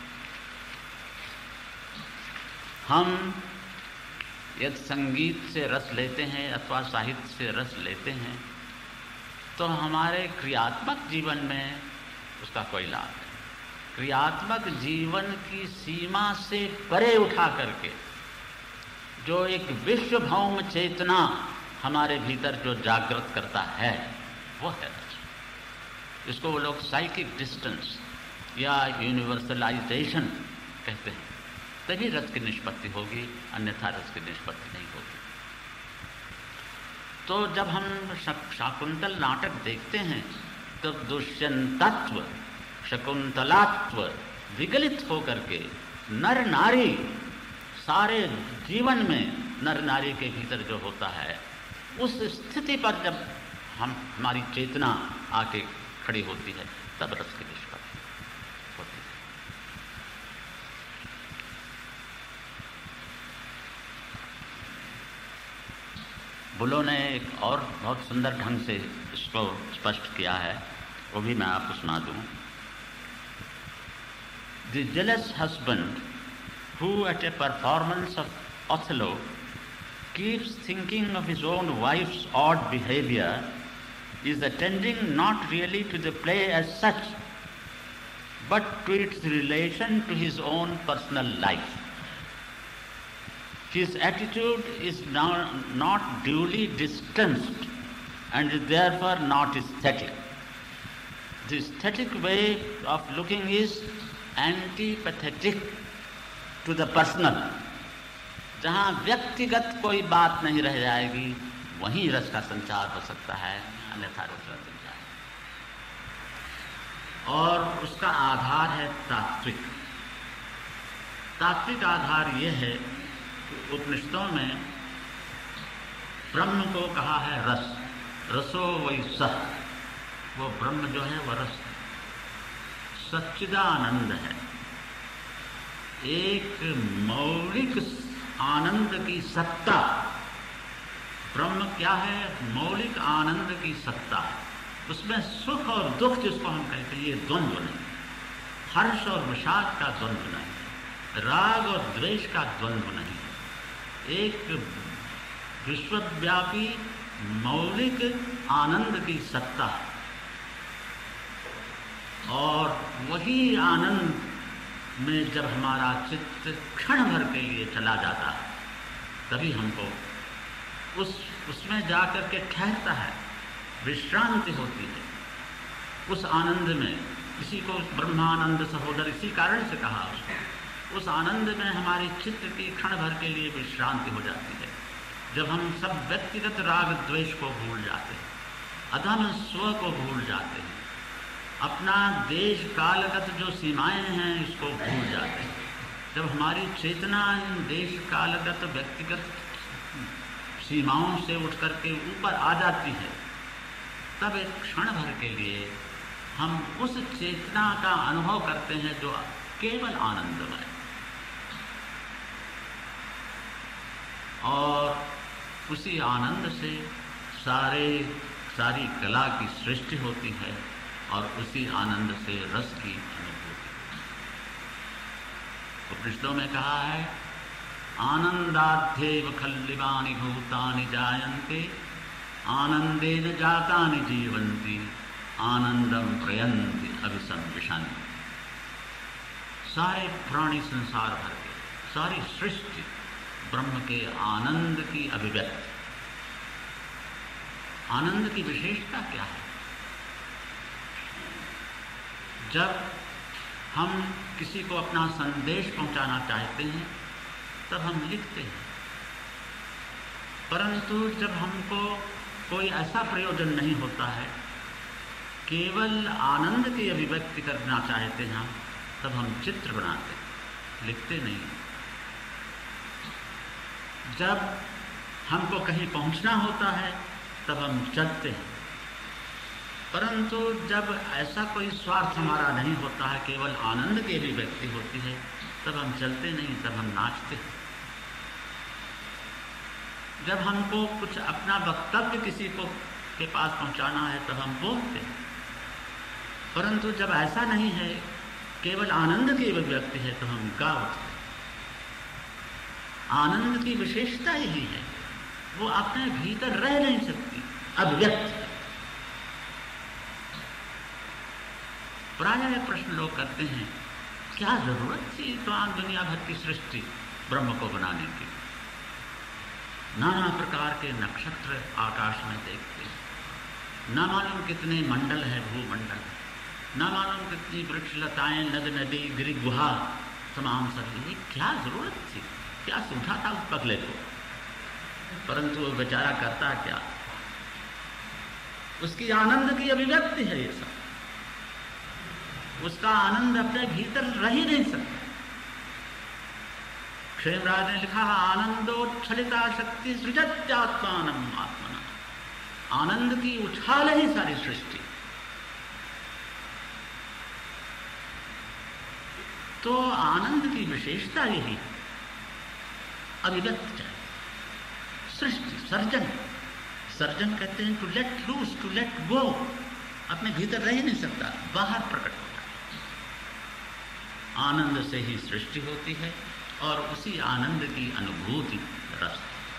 हम यदि संगीत से रस लेते हैं अथवा साहित्य से रस लेते हैं तो हमारे क्रियात्मक जीवन में उसका कोई लाभ नहीं। क्रियात्मक जीवन की सीमा से परे उठा करके जो एक विश्व भौम चेतना हमारे भीतर जो जागृत करता है वो है रस। इसको वो लोग साइकिक डिस्टेंस या यूनिवर्सलाइजेशन कहते हैं। तभी रस की निष्पत्ति होगी, अन्यथा रस की निष्पत्ति नहीं होगी। तो जब हम शाकुंतल नाटक देखते हैं तो दुष्यंतत्व, शकुंतलात्व विगलित होकर के नर नारी, सारे जीवन में नर नारी के भीतर जो होता है, उस स्थिति पर जब हमारी चेतना आके खड़ी होती है तब रस की निष्पत्ति होती है। बुलो ने एक और बहुत सुंदर ढंग से इसको स्पष्ट किया है, वो भी मैं आपको सुना दूं। The jealous husband who at a performance of Othello keeps thinking of his own wife's odd behavior is attending not really to the play as such, but to its relation to his own personal life. His attitude is now not duly distanced and is therefore not aesthetic. The aesthetic way of looking is antipathetic to the personal. जहाँ व्यक्तिगत कोई बात नहीं रह जाएगी वहीं रस का संचार हो सकता है, अन्यथा रस का संचार। और उसका आधार है तात्विक। तात्विक आधार ये है कि उपनिषदों में ब्रह्म को कहा है रस, रसो वै सः, वो ब्रह्म जो है वह रस है, सच्चिदानंद है, एक मौलिक आनंद की सत्ता। ब्रह्म क्या है? मौलिक आनंद की सत्ता। उसमें सुख और दुख जिसको हम कहते हैं ये द्वंद्व नहीं, हर्ष और विषाद का द्वंद्व नहीं, राग और द्वेष का द्वंद्व नहीं, एक विश्वव्यापी मौलिक आनंद की सत्ता। और वही आनंद में जब हमारा चित्त क्षण भर के लिए चला जाता है तभी हमको उसमें जाकर के ठहरता है, विश्रांति होती है उस आनंद में। इसी को ब्रह्मानंद सहोदर इसी कारण से कहा उसको। उस आनंद में हमारी चित्त की क्षण भर के लिए विश्रांति हो जाती है, जब हम सब व्यक्तिगत राग द्वेष को भूल जाते हैं, अधम स्व को भूल जाते हैं, अपना देश कालगत जो सीमाएं हैं इसको भूल जाते हैं। जब हमारी चेतना इन देश कालगत व्यक्तिगत सीमाओं से उठ करके ऊपर आ जाती है तब एक क्षण भर के लिए हम उस चेतना का अनुभव करते हैं जो केवल आनंदमय, और उसी आनंद से सारी कला की सृष्टि होती है और उसी आनंद से रस की अनुभूति। उपनिषदों में कहा है, आनंदाध्येव खल्लिवानि भूतानि जायन्ते आनंदेन जातानि जीवन्ति आनंदम प्रयन्ति अभिसंविशन्ति। सारे प्राणी संसार भर के, सारी सृष्टि ब्रह्म के आनंद की अभिव्यक्ति। आनंद की विशेषता क्या है? जब हम किसी को अपना संदेश पहुंचाना चाहते हैं तब हम लिखते हैं, परंतु जब हमको कोई ऐसा प्रयोजन नहीं होता है, केवल आनंद की अभिव्यक्ति करना चाहते हैं, तब हम चित्र बनाते, लिखते नहीं। जब हमको कहीं पहुंचना होता है तब हम चलते हैं, परंतु जब ऐसा कोई स्वार्थ हमारा नहीं होता है, केवल आनंद की अभिव्यक्ति होती है, तब हम चलते नहीं, तब हम नाचते हैं। जब हमको कुछ अपना वक्तव्य किसी को के पास पहुंचाना है तब हम बोलते हैं, परंतु जब ऐसा नहीं है, केवल आनंद की अभिव्यक्ति है, तो हम गा उठते हैं। आनंद की विशेषता यही है, वो अपने भीतर रह नहीं सकती, अभिव्यक्त है। प्रायः प्रश्न लोग करते हैं, क्या जरूरत थी तमाम दुनिया भर की सृष्टि ब्रह्म को बनाने की? नाना प्रकार के नक्षत्र आकाश में देखते हैं, ना मालूम कितने मंडल है, भूमंडल, ना मालूम कितनी वृक्ष लताएं, नद नदी, गिरि गुहा, तमाम सभी, क्या जरूरत थी? क्या सूझा था उस पगले को? परंतु वो बेचारा करता क्या? उसकी आनंद की अभिव्यक्ति है ये सब। उसका आनंद अपने भीतर रह ही नहीं सकता। क्षेमराज ने लिखा, आनंदोच्छलिता शक्ति सृजत्यात्मानम आत्मना। आनंद की उछाल ही सारी सृष्टि। तो आनंद की विशेषता यही है, अभिव्यक्त चाहिए। सृष्टि, सर्जन, सर्जन कहते हैं to let loose, to let go. अपने भीतर रह ही नहीं सकता, बाहर प्रकट होता है। आनंद से ही सृष्टि होती है और उसी आनंद की अनुभूति रस।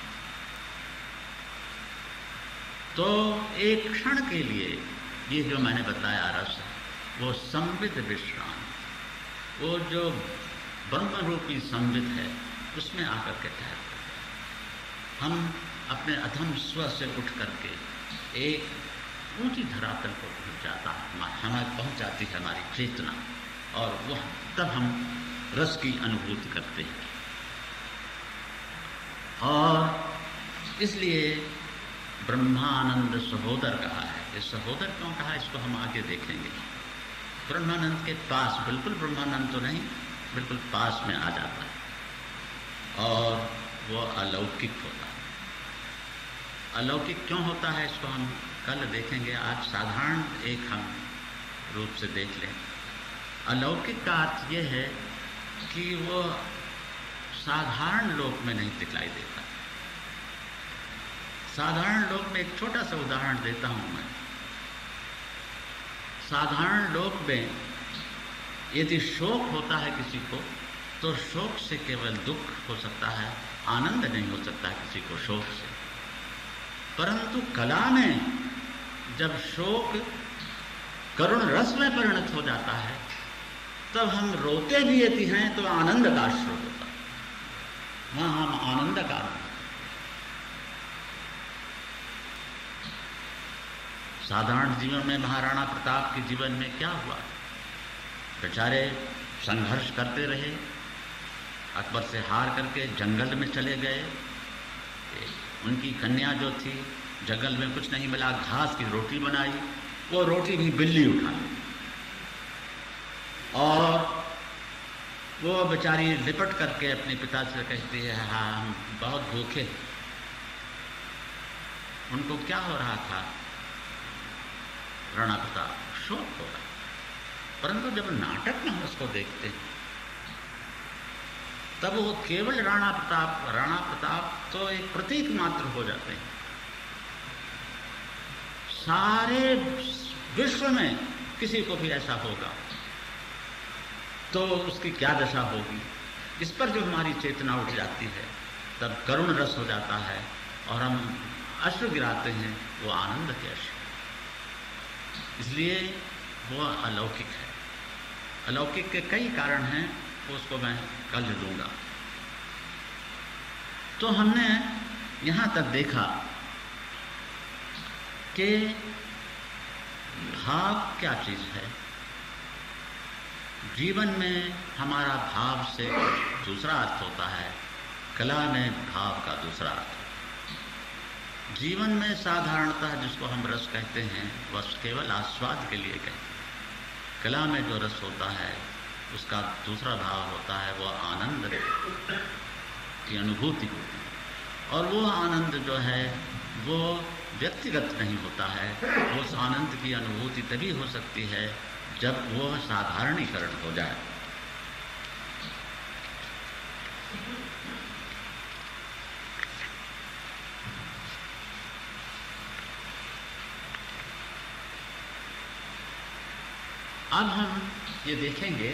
तो एक क्षण के लिए ये जो मैंने बताया रस, वो संवित विश्राम, वो जो ब्रह्म रूपी संवित है, उसमें आकर के ठहरते हम अपने अधम स्व से उठ करके एक ऊंची धरातल को पहुंच जाती है हमारी चेतना, और वह तब हम रस की अनुभूति करते हैं। और इसलिए ब्रह्मानंद सहोदर कहा है। ये सहोदर क्यों कहा, इसको हम आगे देखेंगे। ब्रह्मानंद के पास, बिल्कुल ब्रह्मानंद तो नहीं, बिल्कुल पास में आ जाता है और वो अलौकिक होता है। अलौकिक क्यों होता है इसको हम कल देखेंगे। आज साधारण एक हम रूप से देख लें। अलौकिक का अर्थ ये है कि वो साधारण लोक में नहीं दिखलाई देता। साधारण लोक में एक छोटा सा उदाहरण देता हूं मैं। साधारण लोक में यदि शोक होता है किसी को, तो शोक से केवल दुख हो सकता है, आनंद नहीं हो सकता है किसी को शोक से। परंतु कला में जब शोक करुण रस में परिणत हो जाता है, तब हम रोते भी यदि हैं तो आनंद का स्रोत होता है। वहां हम आनंद का, साधारण जीवन में महाराणा प्रताप के जीवन में क्या हुआ? बेचारे संघर्ष करते रहे, अकबर से हार करके जंगल में चले गए। उनकी कन्या जो थी, जंगल में कुछ नहीं मिला, घास की रोटी बनाई, वो रोटी भी बिल्ली उठा ली और वो बेचारी लिपट करके अपने पिता से कहती है, हाँ हम बहुत भूखे। उनको क्या हो रहा था? राणा प्रताप, शोक होगा। परंतु जब नाटक में हम उसको देखते हैं तब वो केवल राणा प्रताप तो एक प्रतीक मात्र हो जाते हैं। सारे विश्व में किसी को भी ऐसा होगा तो उसकी क्या दशा होगी, इस पर जो हमारी चेतना उठ जाती है तब करुण रस हो जाता है और हम अश्रु गिराते हैं, वो आनंद के अश्रु। इसलिए वो अलौकिक है। अलौकिक के कई कारण हैं, उसको मैं कल दूंगा। तो हमने यहाँ तक देखा कि भाव क्या चीज है। जीवन में हमारा भाव से दूसरा अर्थ होता है, कला में भाव का दूसरा अर्थ। जीवन में साधारणतः जिसको हम रस कहते हैं वह केवल आस्वाद के लिए कहते हैं। कला में जो रस होता है उसका दूसरा भाव होता है, वो आनंद की अनुभूति होती है। और वो आनंद जो है वो व्यक्तिगत नहीं होता है। उस आनंद की अनुभूति तभी हो सकती है जब वो साधारणीकरण हो जाए। अब हम ये देखेंगे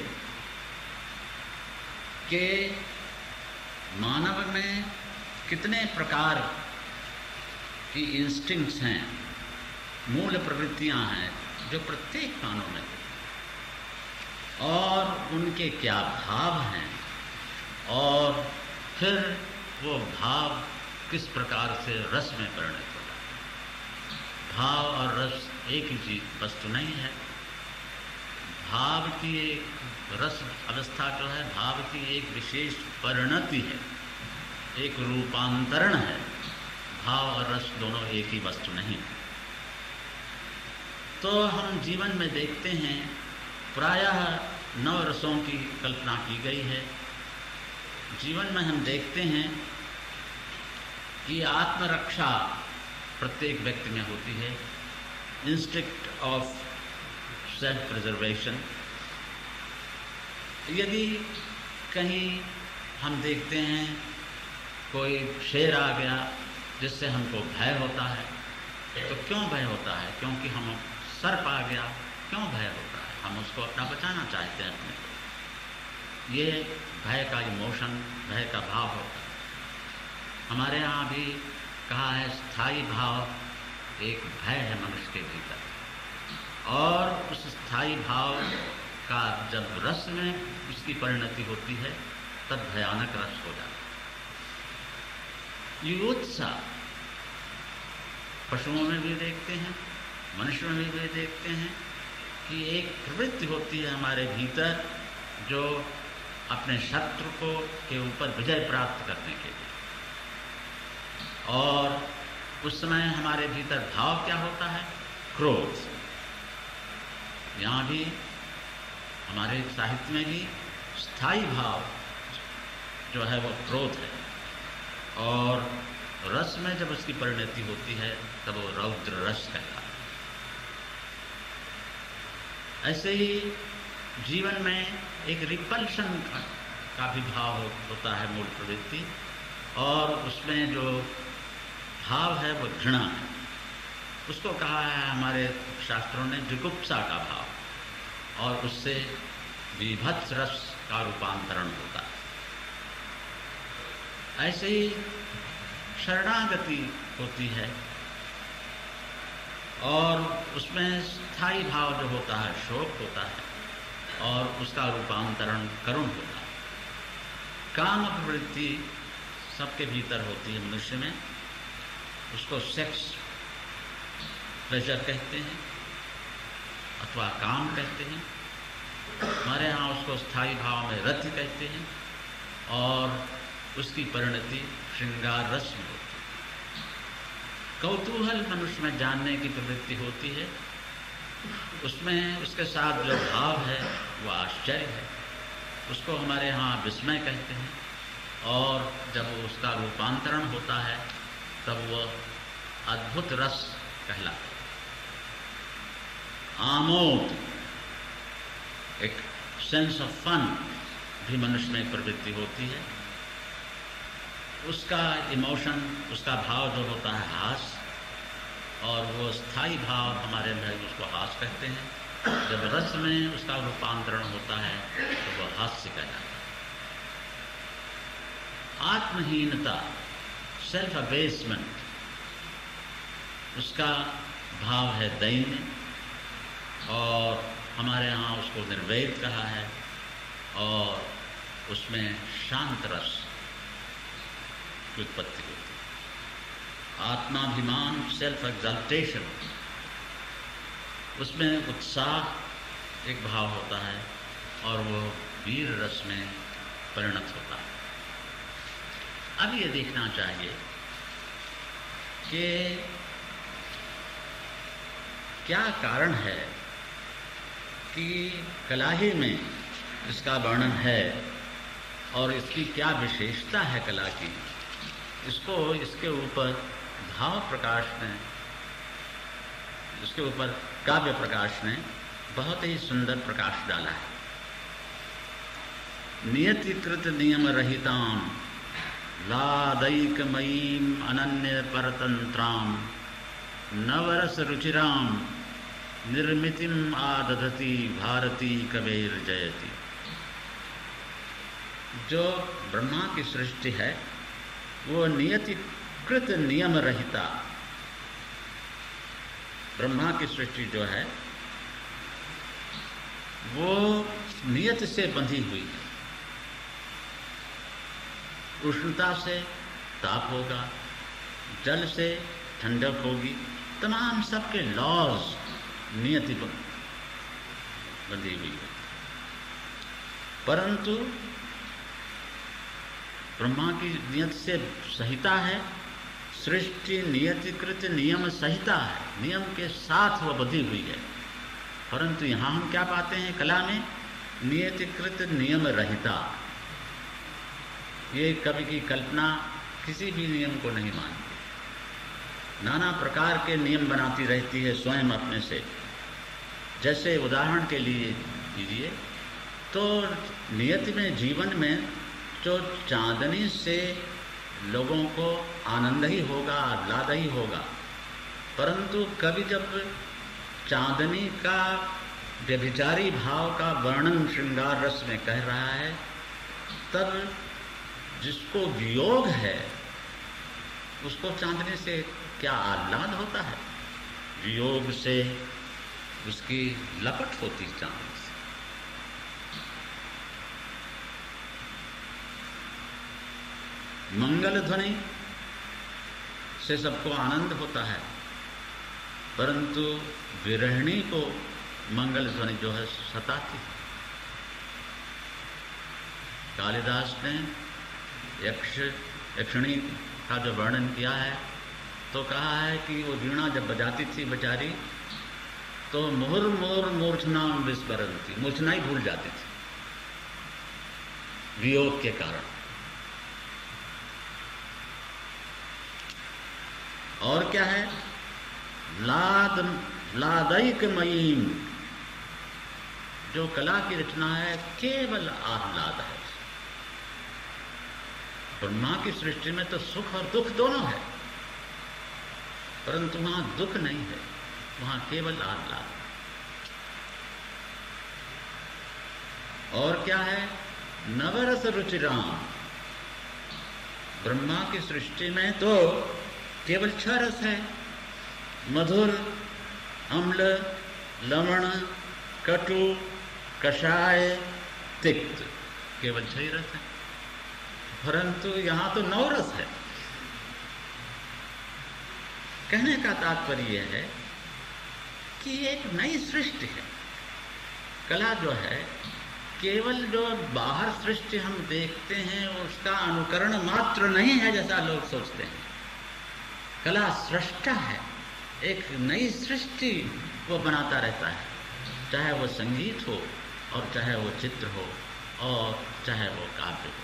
कि मानव में कितने प्रकार की इंस्टिंक्ट्स हैं, मूल प्रवृत्तियां हैं जो प्रत्येक मानव में, और उनके क्या भाव हैं और फिर वो भाव किस प्रकार से रस में परिणत होता है। भाव और रस एक ही चीज वस्तु नहीं है। भाव की एक रस अवस्था जो है, भाव की एक विशेष परिणति है, एक रूपांतरण है। भाव और रस दोनों एक ही वस्तु नहीं। तो हम जीवन में देखते हैं प्रायः 9 रसों की कल्पना की गई है। जीवन में हम देखते हैं कि आत्मरक्षा प्रत्येक व्यक्ति में होती है, इंस्टिंक्ट ऑफ सेल्फ प्रिजर्वेशन। यदि कहीं हम देखते हैं कोई शेर आ गया जिससे हमको भय होता है, तो क्यों भय होता है? क्योंकि हम सर्प आ गया, क्यों भय होता है? हम उसको अपना बचाना चाहते हैं अपने को। ये भय का इमोशन, भय का भाव होता है। हमारे यहाँ भी कहा है स्थायी भाव एक भय है मनुष्य के भीतर, और उस स्थायी भाव का जब रस में उसकी परिणति होती है तब भयानक रस हो जाता है। युत्सा पशुओं में भी देखते हैं, मनुष्यों में भी देखते हैं कि एक प्रवृत्ति होती है हमारे भीतर जो अपने शत्रु को के ऊपर विजय प्राप्त करने के लिए। और उस समय हमारे भीतर भाव क्या होता है? क्रोध। यहाँ भी हमारे साहित्य में भी स्थायी भाव जो है वो क्रोध है, और रस में जब उसकी परिणति होती है तब वो रौद्र रस कहलाता है। ऐसे ही जीवन में एक रिपल्शन का भी भाव होता है, मूल प्रवृत्ति, और उसमें जो भाव है वो घृणा है। उसको कहा है हमारे शास्त्रों ने जुगुप्सा का भाव, और उससे विभत्स रस का रूपांतरण होता है। ऐसे ही शरणागति होती है, और उसमें स्थायी भाव जो होता है शोक होता है, और उसका रूपांतरण करुण होता है। काम प्रवृत्ति सबके भीतर होती है मनुष्य में, उसको सेक्स प्लेजर कहते हैं अथवा काम कहते हैं। हमारे यहाँ उसको स्थायी भाव में रति कहते हैं, और उसकी परिणति श्रृंगार रस में होती है। कौतूहल मनुष्य में जानने की प्रवृत्ति होती है, उसमें उसके साथ जो भाव है वो आश्चर्य है, उसको हमारे यहाँ विस्मय कहते हैं, और जब उसका रूपांतरण होता है तब वह अद्भुत रस कहलाता है। आमोद, एक सेंस ऑफ फन भी मनुष्य में प्रवृत्ति होती है। उसका इमोशन, उसका भाव जो होता है हास्य, और वो स्थायी भाव हमारे में उसको हास्य कहते हैं। जब रस में उसका रूपांतरण होता है तो वो हास्य कहलाता है। आत्महीनता, सेल्फ अबेसमेंट, उसका भाव है दैन्य, और हमारे यहाँ उसको निर्वेद कहा है, और उसमें शांत रस की उत्पत्ति होती है। आत्माभिमान, सेल्फ एक्सल्टेशन, उसमें उत्साह एक भाव होता है, और वो वीर रस में परिणत होता है। अब ये देखना चाहिए कि क्या कारण है कि कला ही में इसका वर्णन है, और इसकी क्या विशेषता है कला की। इसको इसके ऊपर भाव प्रकाश ने, इसके ऊपर काव्य प्रकाश ने बहुत ही सुंदर प्रकाश डाला है। नियतिकृत नियम रहिताम लादैकमयीम अनन्य परतंत्राम नवरस रुचिराम निर्मितिम आदधति भारती कबीर जयति। जो ब्रह्मा की सृष्टि है वो नियतिकृत नियम रहिता, ब्रह्मा की सृष्टि जो है वो नियत से बंधी हुई है। उष्णता से ताप होगा, जल से ठंडक होगी, तमाम सबके लॉज नियति बंधी हुई है। परंतु ब्रह्मा की नियत से संहिता है, सृष्टि नियतिकृत नियम संहिता है, नियम के साथ वह बंधी हुई है। परंतु यहाँ हम क्या पाते हैं कला में? नियतिकृत नियम रहिता। ये कवि की कल्पना किसी भी नियम को नहीं मानती, नाना प्रकार के नियम बनाती रहती है स्वयं अपने से। जैसे उदाहरण के लिए लीजिए तो नियति में, जीवन में जो चांदनी से लोगों को आनंद ही होगा, आह्लाद ही होगा, परंतु कवि जब चांदनी का व्यभिचारी भाव का वर्णन श्रृंगार रस में कह रहा है, तब जिसको वियोग है उसको चांदनी से क्या आह्लाद होता है? वियोग से उसकी लपट होती चांदनी से। मंगल ध्वनि से सबको आनंद होता है, परंतु विरहिणी को मंगल ध्वनि जो है सताती है। कालिदास ने यक्षिणी का जो वर्णन किया है तो कहा है कि वो वीणा जब बजाती थी बेचारी तो मुहुर्मुहुर मूर्छना विस्मरन्ति, मूर्छना ही भूल जाती थी वियोग के कारण। और क्या है? लादैकमयीम, जो कला की रचना है केवल आह्लाद है। ब्रह्मा की सृष्टि में तो सुख और दुख दोनों है, परंतु वहां दुख नहीं है, वहां केवल आह्लाद। और क्या है? नवरस रुचिराम, ब्रह्मा की सृष्टि में तो केवल 6 रस है, मधुर, अम्ल, लवण, कटु, कषाय, तिक्त, केवल 6 रस है। परंतु यहां तो 9 रस है। कहने का तात्पर्य यह है कि एक नई सृष्टि है। कला जो है केवल जो बाहर सृष्टि हम देखते हैं उसका अनुकरण मात्र नहीं है जैसा लोग सोचते हैं। कला सृष्टा है, एक नई सृष्टि वो बनाता रहता है, चाहे वो संगीत हो और चाहे वो चित्र हो और चाहे वो काव्य हो।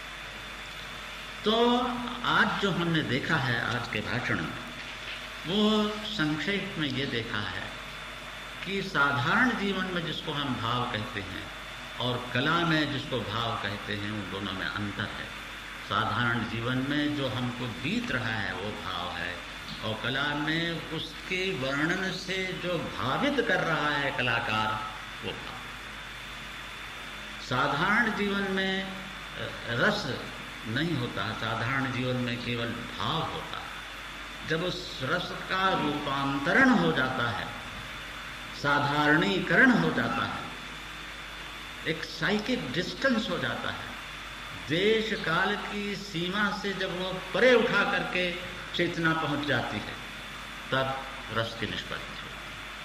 तो आज जो हमने देखा है आज के भाषण में, वो संक्षेप में ये देखा है कि साधारण जीवन में जिसको हम भाव कहते हैं और कला में जिसको भाव कहते हैं, उन दोनों में अंतर है। साधारण जीवन में जो हमको बीत रहा है वो भाव है, और कला में उसके वर्णन से जो भावित कर रहा है कलाकार वो भाव। साधारण जीवन में रस नहीं होता, साधारण जीवन में केवल भाव होता है। जब उस रस का रूपांतरण हो जाता है, साधारणीकरण हो जाता है, एक साइकिक डिस्टेंस हो जाता है, देश काल की सीमा से जब वो परे उठा करके चेतना पहुंच जाती है, तब रस की निष्पत्ति हो।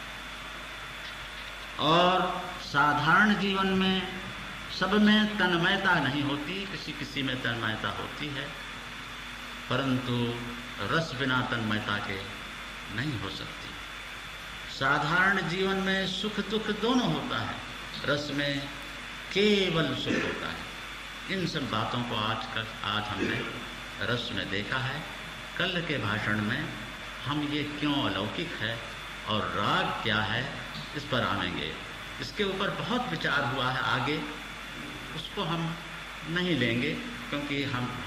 और साधारण जीवन में सब में तन्मयता नहीं होती, किसी किसी में तन्मयता होती है, परंतु रस बिना तन्मयता के नहीं हो सकती। साधारण जीवन में सुख दुख दोनों होता है, रस में केवल सुख होता है। इन सब बातों को आज हमने रस में देखा है। कल के भाषण में हम ये क्यों अलौकिक है और राग क्या है इस पर आवेंगे। इसके ऊपर बहुत विचार हुआ है, आगे उसको हम नहीं लेंगे क्योंकि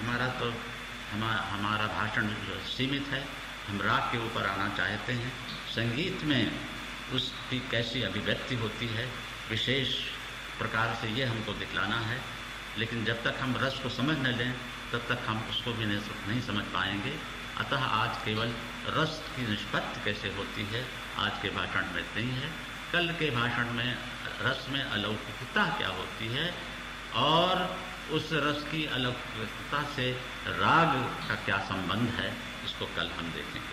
हमारा भाषण सीमित है। हम राग के ऊपर आना चाहते हैं। संगीत में उसकी कैसी अभिव्यक्ति होती है विशेष प्रकार से ये हमको दिखलाना है, लेकिन जब तक हम रस को समझ न लें तब तक हम उसको भी नहीं समझ पाएंगे। अतः आज केवल रस की निष्पत्ति कैसे होती है आज के भाषण में नहीं है। कल के भाषण में रस में अलौकिकता क्या होती है और उस रस की अलौकिकता से राग का क्या संबंध है, इसको कल हम देखेंगे।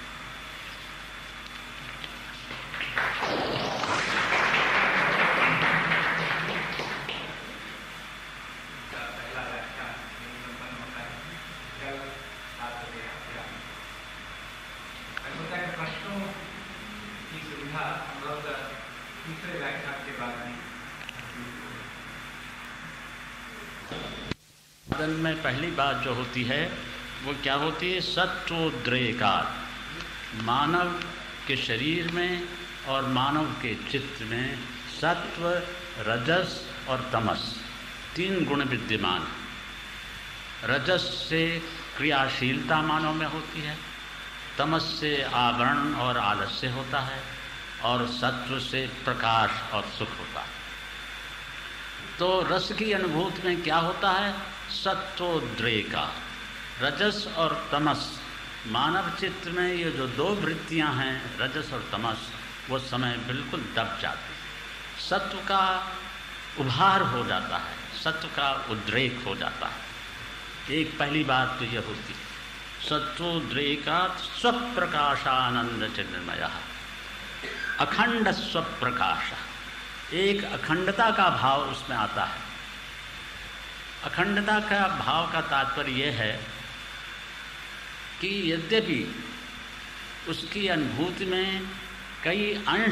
में पहली बात जो होती है वो क्या होती है, सत्वोद्रेकात्। मानव के शरीर में और मानव के चित्त में सत्व, रजस और तमस तीन गुण विद्यमान। रजस से क्रियाशीलता मानव में होती है, तमस से आवरण और आलस्य होता है, और सत्व से प्रकाश और सुख होता है। तो रस की अनुभूति में क्या होता है, सत्वोद्रेका। रजस और तमस, मानव चित्त में ये जो दो वृत्तियां हैं रजस और तमस, वो समय बिल्कुल दब जाती है। सत्व का उभार हो जाता है, सत्व का उद्रेक हो जाता है। एक पहली बात तो ये होती है, सत्वोद्रेकात् स्वप्रकाशानंद चिन्मयः, अखंड स्वप्रकाश। एक अखंडता का भाव उसमें आता है। अखंडता का भाव का तात्पर्य यह है कि यद्यपि उसकी अनुभूति में कई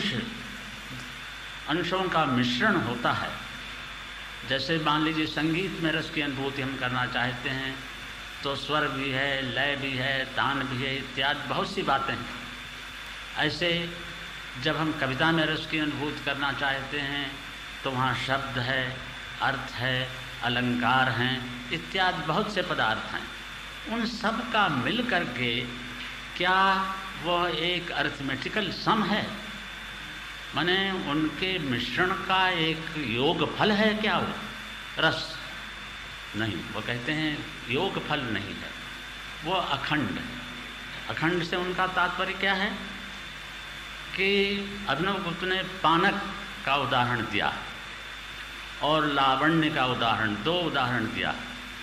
अंशों का मिश्रण होता है, जैसे मान लीजिए संगीत में रस की अनुभूति हम करना चाहते हैं तो स्वर भी है, लय भी है, तान भी है, इत्यादि बहुत सी बातें हैं। ऐसे जब हम कविता में रस की अनुभूति करना चाहते हैं तो वहाँ शब्द है, अर्थ है, अलंकार हैं, इत्यादि बहुत से पदार्थ हैं। उन सब का मिल कर के क्या वह एक अरिथमेटिकल सम है, माने उनके मिश्रण का एक योग फल है क्या वो रस? नहीं, वो कहते हैं योग फल नहीं है, वो अखंड है। अखंड से उनका तात्पर्य क्या है कि अभिनव गुप्त ने पानक का उदाहरण दिया और लावण्य का उदाहरण, दो उदाहरण दिया।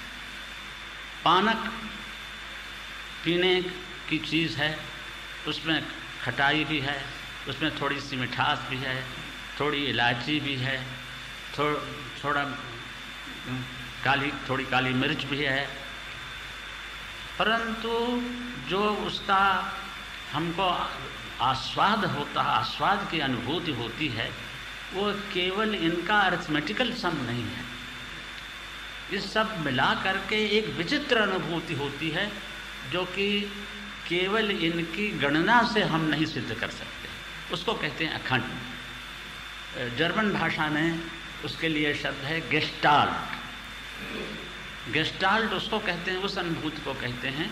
पानक पीने की चीज़ है, उसमें खटाई भी है, उसमें थोड़ी सी मिठास भी है, थोड़ी इलायची भी है, थोड़ी काली मिर्च भी है, परंतु जो उसका हमको आस्वाद होता है, आस्वाद की अनुभूति होती है, वो केवल इनका अरिथमेटिकल सम नहीं है। इस सब मिला करके एक विचित्र अनुभूति होती है जो कि केवल इनकी गणना से हम नहीं सिद्ध कर सकते। उसको कहते हैं अखंड। जर्मन भाषा में उसके लिए शब्द है गेस्टाल्ट। गेस्टाल्ट उसको कहते हैं, उस अनुभूति को कहते हैं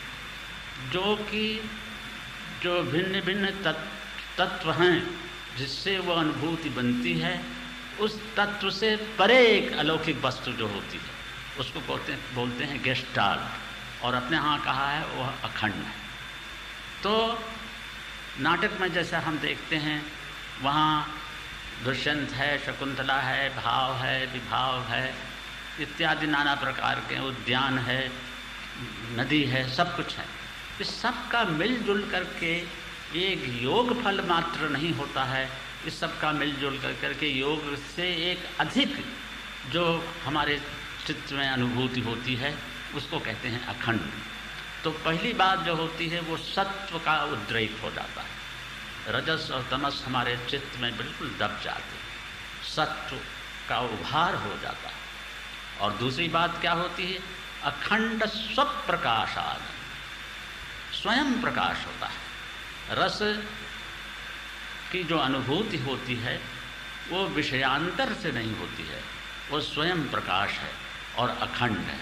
जो भिन्न भिन्न तत्व हैं जिससे वो अनुभूति बनती है, उस तत्व से परे एक अलौकिक वस्तु जो होती है उसको बोलते हैं गेस्टाल्ट। और अपने यहाँ कहा है वह अखंड है। तो नाटक में जैसा हम देखते हैं वहाँ दुष्यंत है, शकुंतला है, भाव है, विभाव है, इत्यादि नाना प्रकार के उद्यान है, नदी है, सब कुछ है। इस सब का मिलजुल करके एक योग फल मात्र नहीं होता है, इस सब का मिलजुल करके योग से एक अधिक जो हमारे चित्त में अनुभूति होती है उसको कहते हैं अखंड। तो पहली बात जो होती है वो सत्व का उद्रेक हो जाता है, रजस और तमस हमारे चित्त में बिल्कुल दब जाते, सत्व का उभार हो जाता है। और दूसरी बात क्या होती है, अखंड स्वप्रकाशाद, स्वयं प्रकाश होता है। रस की जो अनुभूति होती है वो विषयांतर से नहीं होती है, वो स्वयं प्रकाश है और अखंड है।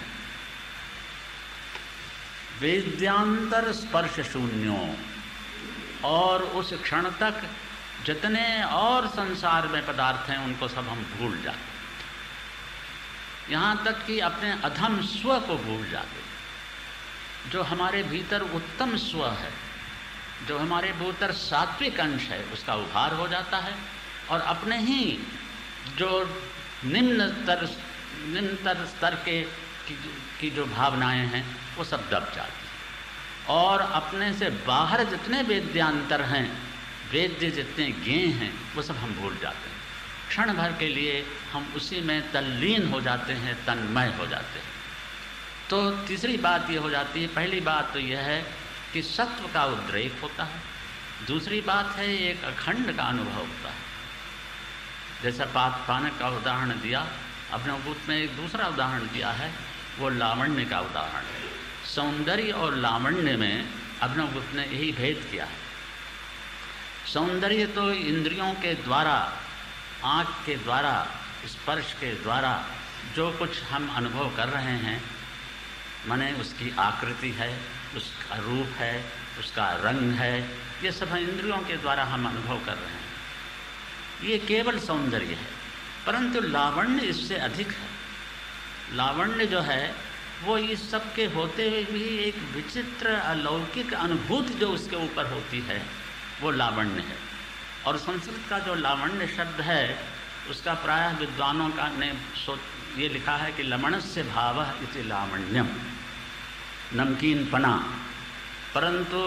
वेद्यांतर स्पर्श शून्यो, और उस क्षण तक जितने और संसार में पदार्थ हैं उनको सब हम भूल जाते, यहाँ तक कि अपने अधम स्व को भूल जाते। जो हमारे भीतर उत्तम स्व है, जो हमारे भीतर सात्विक अंश है, उसका उभार हो जाता है और अपने ही जो निम्नतर स्तर की जो भावनाएं हैं वो सब दब जाती हैं। और अपने से बाहर जितने वेद्यांतर हैं, वेद्य जितने ज्ञेय हैं, वो सब हम भूल जाते हैं। क्षण भर के लिए हम उसी में तल्लीन हो जाते हैं, तन्मय हो जाते हैं। तो तीसरी बात ये हो जाती है, पहली बात तो यह है कि सत्व का उद्रेक होता है, दूसरी बात है एक अखंड का अनुभव होता है। जैसा पानक का उदाहरण दिया, अपने उपत में एक दूसरा उदाहरण दिया है, वो लावण्य का उदाहरण है। सौंदर्य और लावण्य में अभिनवगुप्त ने यही भेद किया है। सौंदर्य तो इंद्रियों के द्वारा, आँख के द्वारा, स्पर्श के द्वारा जो कुछ हम अनुभव कर रहे हैं, माने उसकी आकृति है, उसका रूप है, उसका रंग है, ये सब इंद्रियों के द्वारा हम अनुभव कर रहे हैं, ये केवल सौंदर्य है। परंतु लावण्य इससे अधिक है। लावण्य जो है वो इस सब के होते हुए भी एक विचित्र अलौकिक अनुभूति जो उसके ऊपर होती है वो लावण्य है। और संस्कृत का जो लावण्य शब्द है उसका प्रायः विद्वानों का ने ये लिखा है कि लमणस्य भावः इति लावण्यम, नमकीन पना। परंतु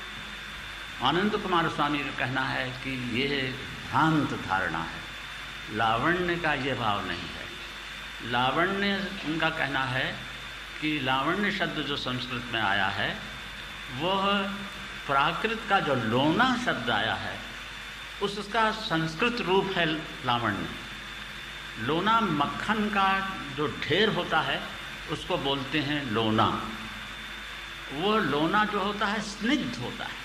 आनंद कुमार स्वामी का कहना है कि ये भ्रांत धारणा है, लावण्य का ये भाव नहीं है। लावण्य, उनका कहना है कि लावण्य शब्द जो संस्कृत में आया है वह प्राकृत का जो लोना शब्द आया है उसका संस्कृत रूप है लावण्य। लोना मक्खन का जो ढेर होता है उसको बोलते हैं लोना। वो लोना जो होता है स्निग्ध होता है,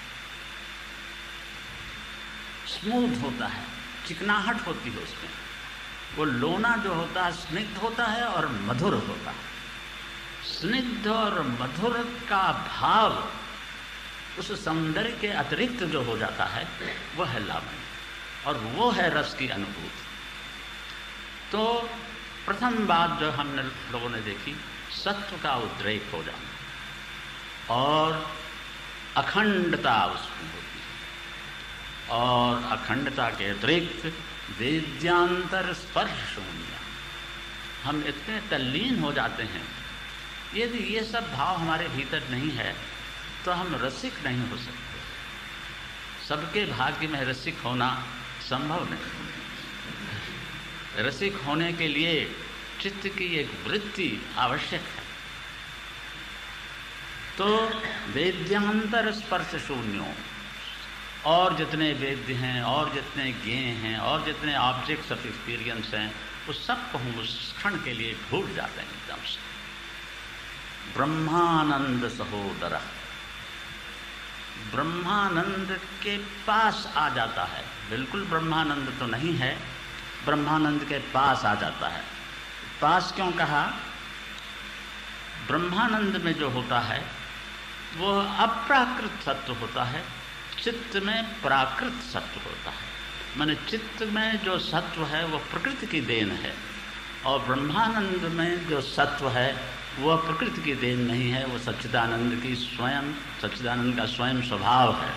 स्मूथ होता है, चिकनाहट होती है उसमें। वो लोना जो होता है स्निग्ध होता है और मधुर होता है। स्निग्ध और मधुर का भाव उस सौंदर्य के अतिरिक्त जो हो जाता है वह है लावण्य, और वो है रस की अनुभूति। तो प्रथम बात जो हम लोगों ने देखी, सत्व का उद्रेक हो जाना और अखंडता उसमें होती है। और अखंडता के अतिरिक्त वेद्यांतर स्पर्श शून्य, हम इतने तल्लीन हो जाते हैं। यदि ये सब भाव हमारे भीतर नहीं है तो हम रसिक नहीं हो सकते। सबके भाग्य में रसिक होना संभव नहीं। रसिक होने के लिए चित्त की एक वृत्ति आवश्यक है। तो वेद्यांतर स्पर्श शून्यों, और जितने वेद्य हैं और जितने ज्ञेय हैं और जितने ऑब्जेक्ट्स ऑफ एक्सपीरियंस हैं उस सब को हम उस क्षण के लिए भूल जाते हैं एकदम से। ब्रह्मानंद सहोदर, ब्रह्मानंद के पास आ जाता है। बिल्कुल ब्रह्मानंद तो नहीं है, ब्रह्मानंद के पास आ जाता है। पास क्यों कहा? ब्रह्मानंद में जो होता है वो अप्राकृत सत्य होता है, चित्त में प्राकृत सत्य होता है। माने चित्त में जो सत्व है वो प्रकृति की देन है, और ब्रह्मानंद में जो सत्व है वह प्रकृति की देन नहीं है, वो सच्चिदानंद की स्वयं, सच्चिदानंद का स्वयं स्वभाव है।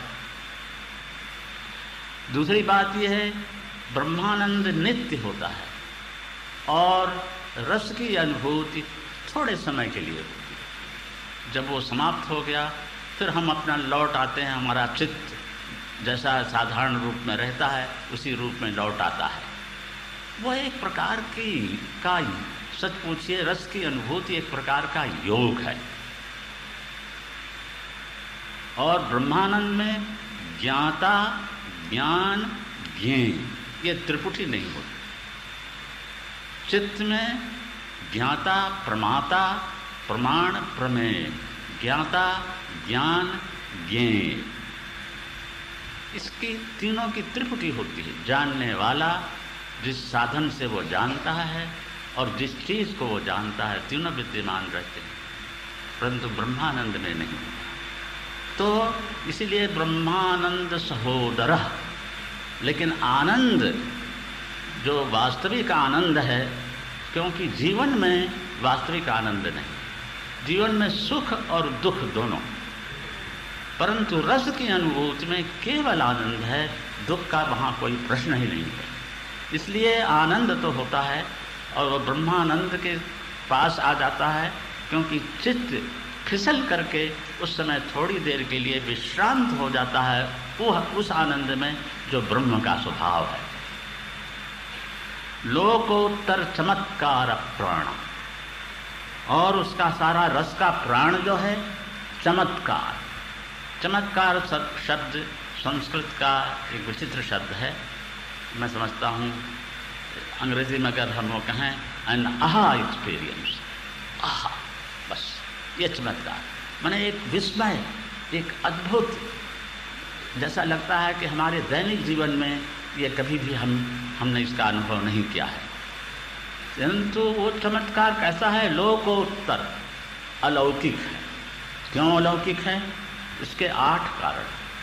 दूसरी बात यह है, ब्रह्मानंद नित्य होता है और रस की अनुभूति थोड़े समय के लिए होती है। जब वो समाप्त हो गया फिर हम अपना लौट आते हैं, हमारा चित्त जैसा साधारण रूप में रहता है उसी रूप में लौट आता है। वह एक प्रकार की सच पूछिए, रस की अनुभूति एक प्रकार का योग है। और ब्रह्मानंद में ज्ञाता, ज्ञान, ज्ञेय ये त्रिपुटी नहीं होती। चित्त में ज्ञाता, प्रमाता, प्रमाण, प्रमेय, ज्ञाता, ज्ञान, ज्ञेय, इसकी तीनों की त्रिपुटी होती है। जानने वाला, जिस साधन से वो जानता है और जिस चीज़ को वो जानता है, तीनों विद्यमान रहते हैं, परंतु ब्रह्मानंद में नहीं। तो इसीलिए ब्रह्मानंद सहोदर। लेकिन आनंद जो वास्तविक आनंद है, क्योंकि जीवन में वास्तविक आनंद नहीं, जीवन में सुख और दुख दोनों, परंतु रस की अनुभूति में केवल आनंद है, दुख का वहाँ कोई प्रश्न ही नहीं है। इसलिए आनंद तो होता है और वह ब्रह्मानंद के पास आ जाता है, क्योंकि चित्त फिसल करके उस समय थोड़ी देर के लिए विश्रांत हो जाता है वह उस आनंद में जो ब्रह्म का स्वभाव है। लोकोत्तर चमत्कार प्राण, और उसका सारा रस का प्राण जो है चमत्कार। चमत्कार शब्द संस्कृत का एक विचित्र शब्द है। मैं समझता हूँ अंग्रेजी में अगर हम वो कहें एन आहा एक्सपीरियंस, आहा, बस ये चमत्कार माने एक विस्मय, एक अद्भुत, जैसा लगता है कि हमारे दैनिक जीवन में ये कभी भी हमने इसका अनुभव नहीं किया है। परंतु वो चमत्कार कैसा है? लोकोत्तर, अलौकिक है। क्यों अलौकिक है? इसके 8 कारण।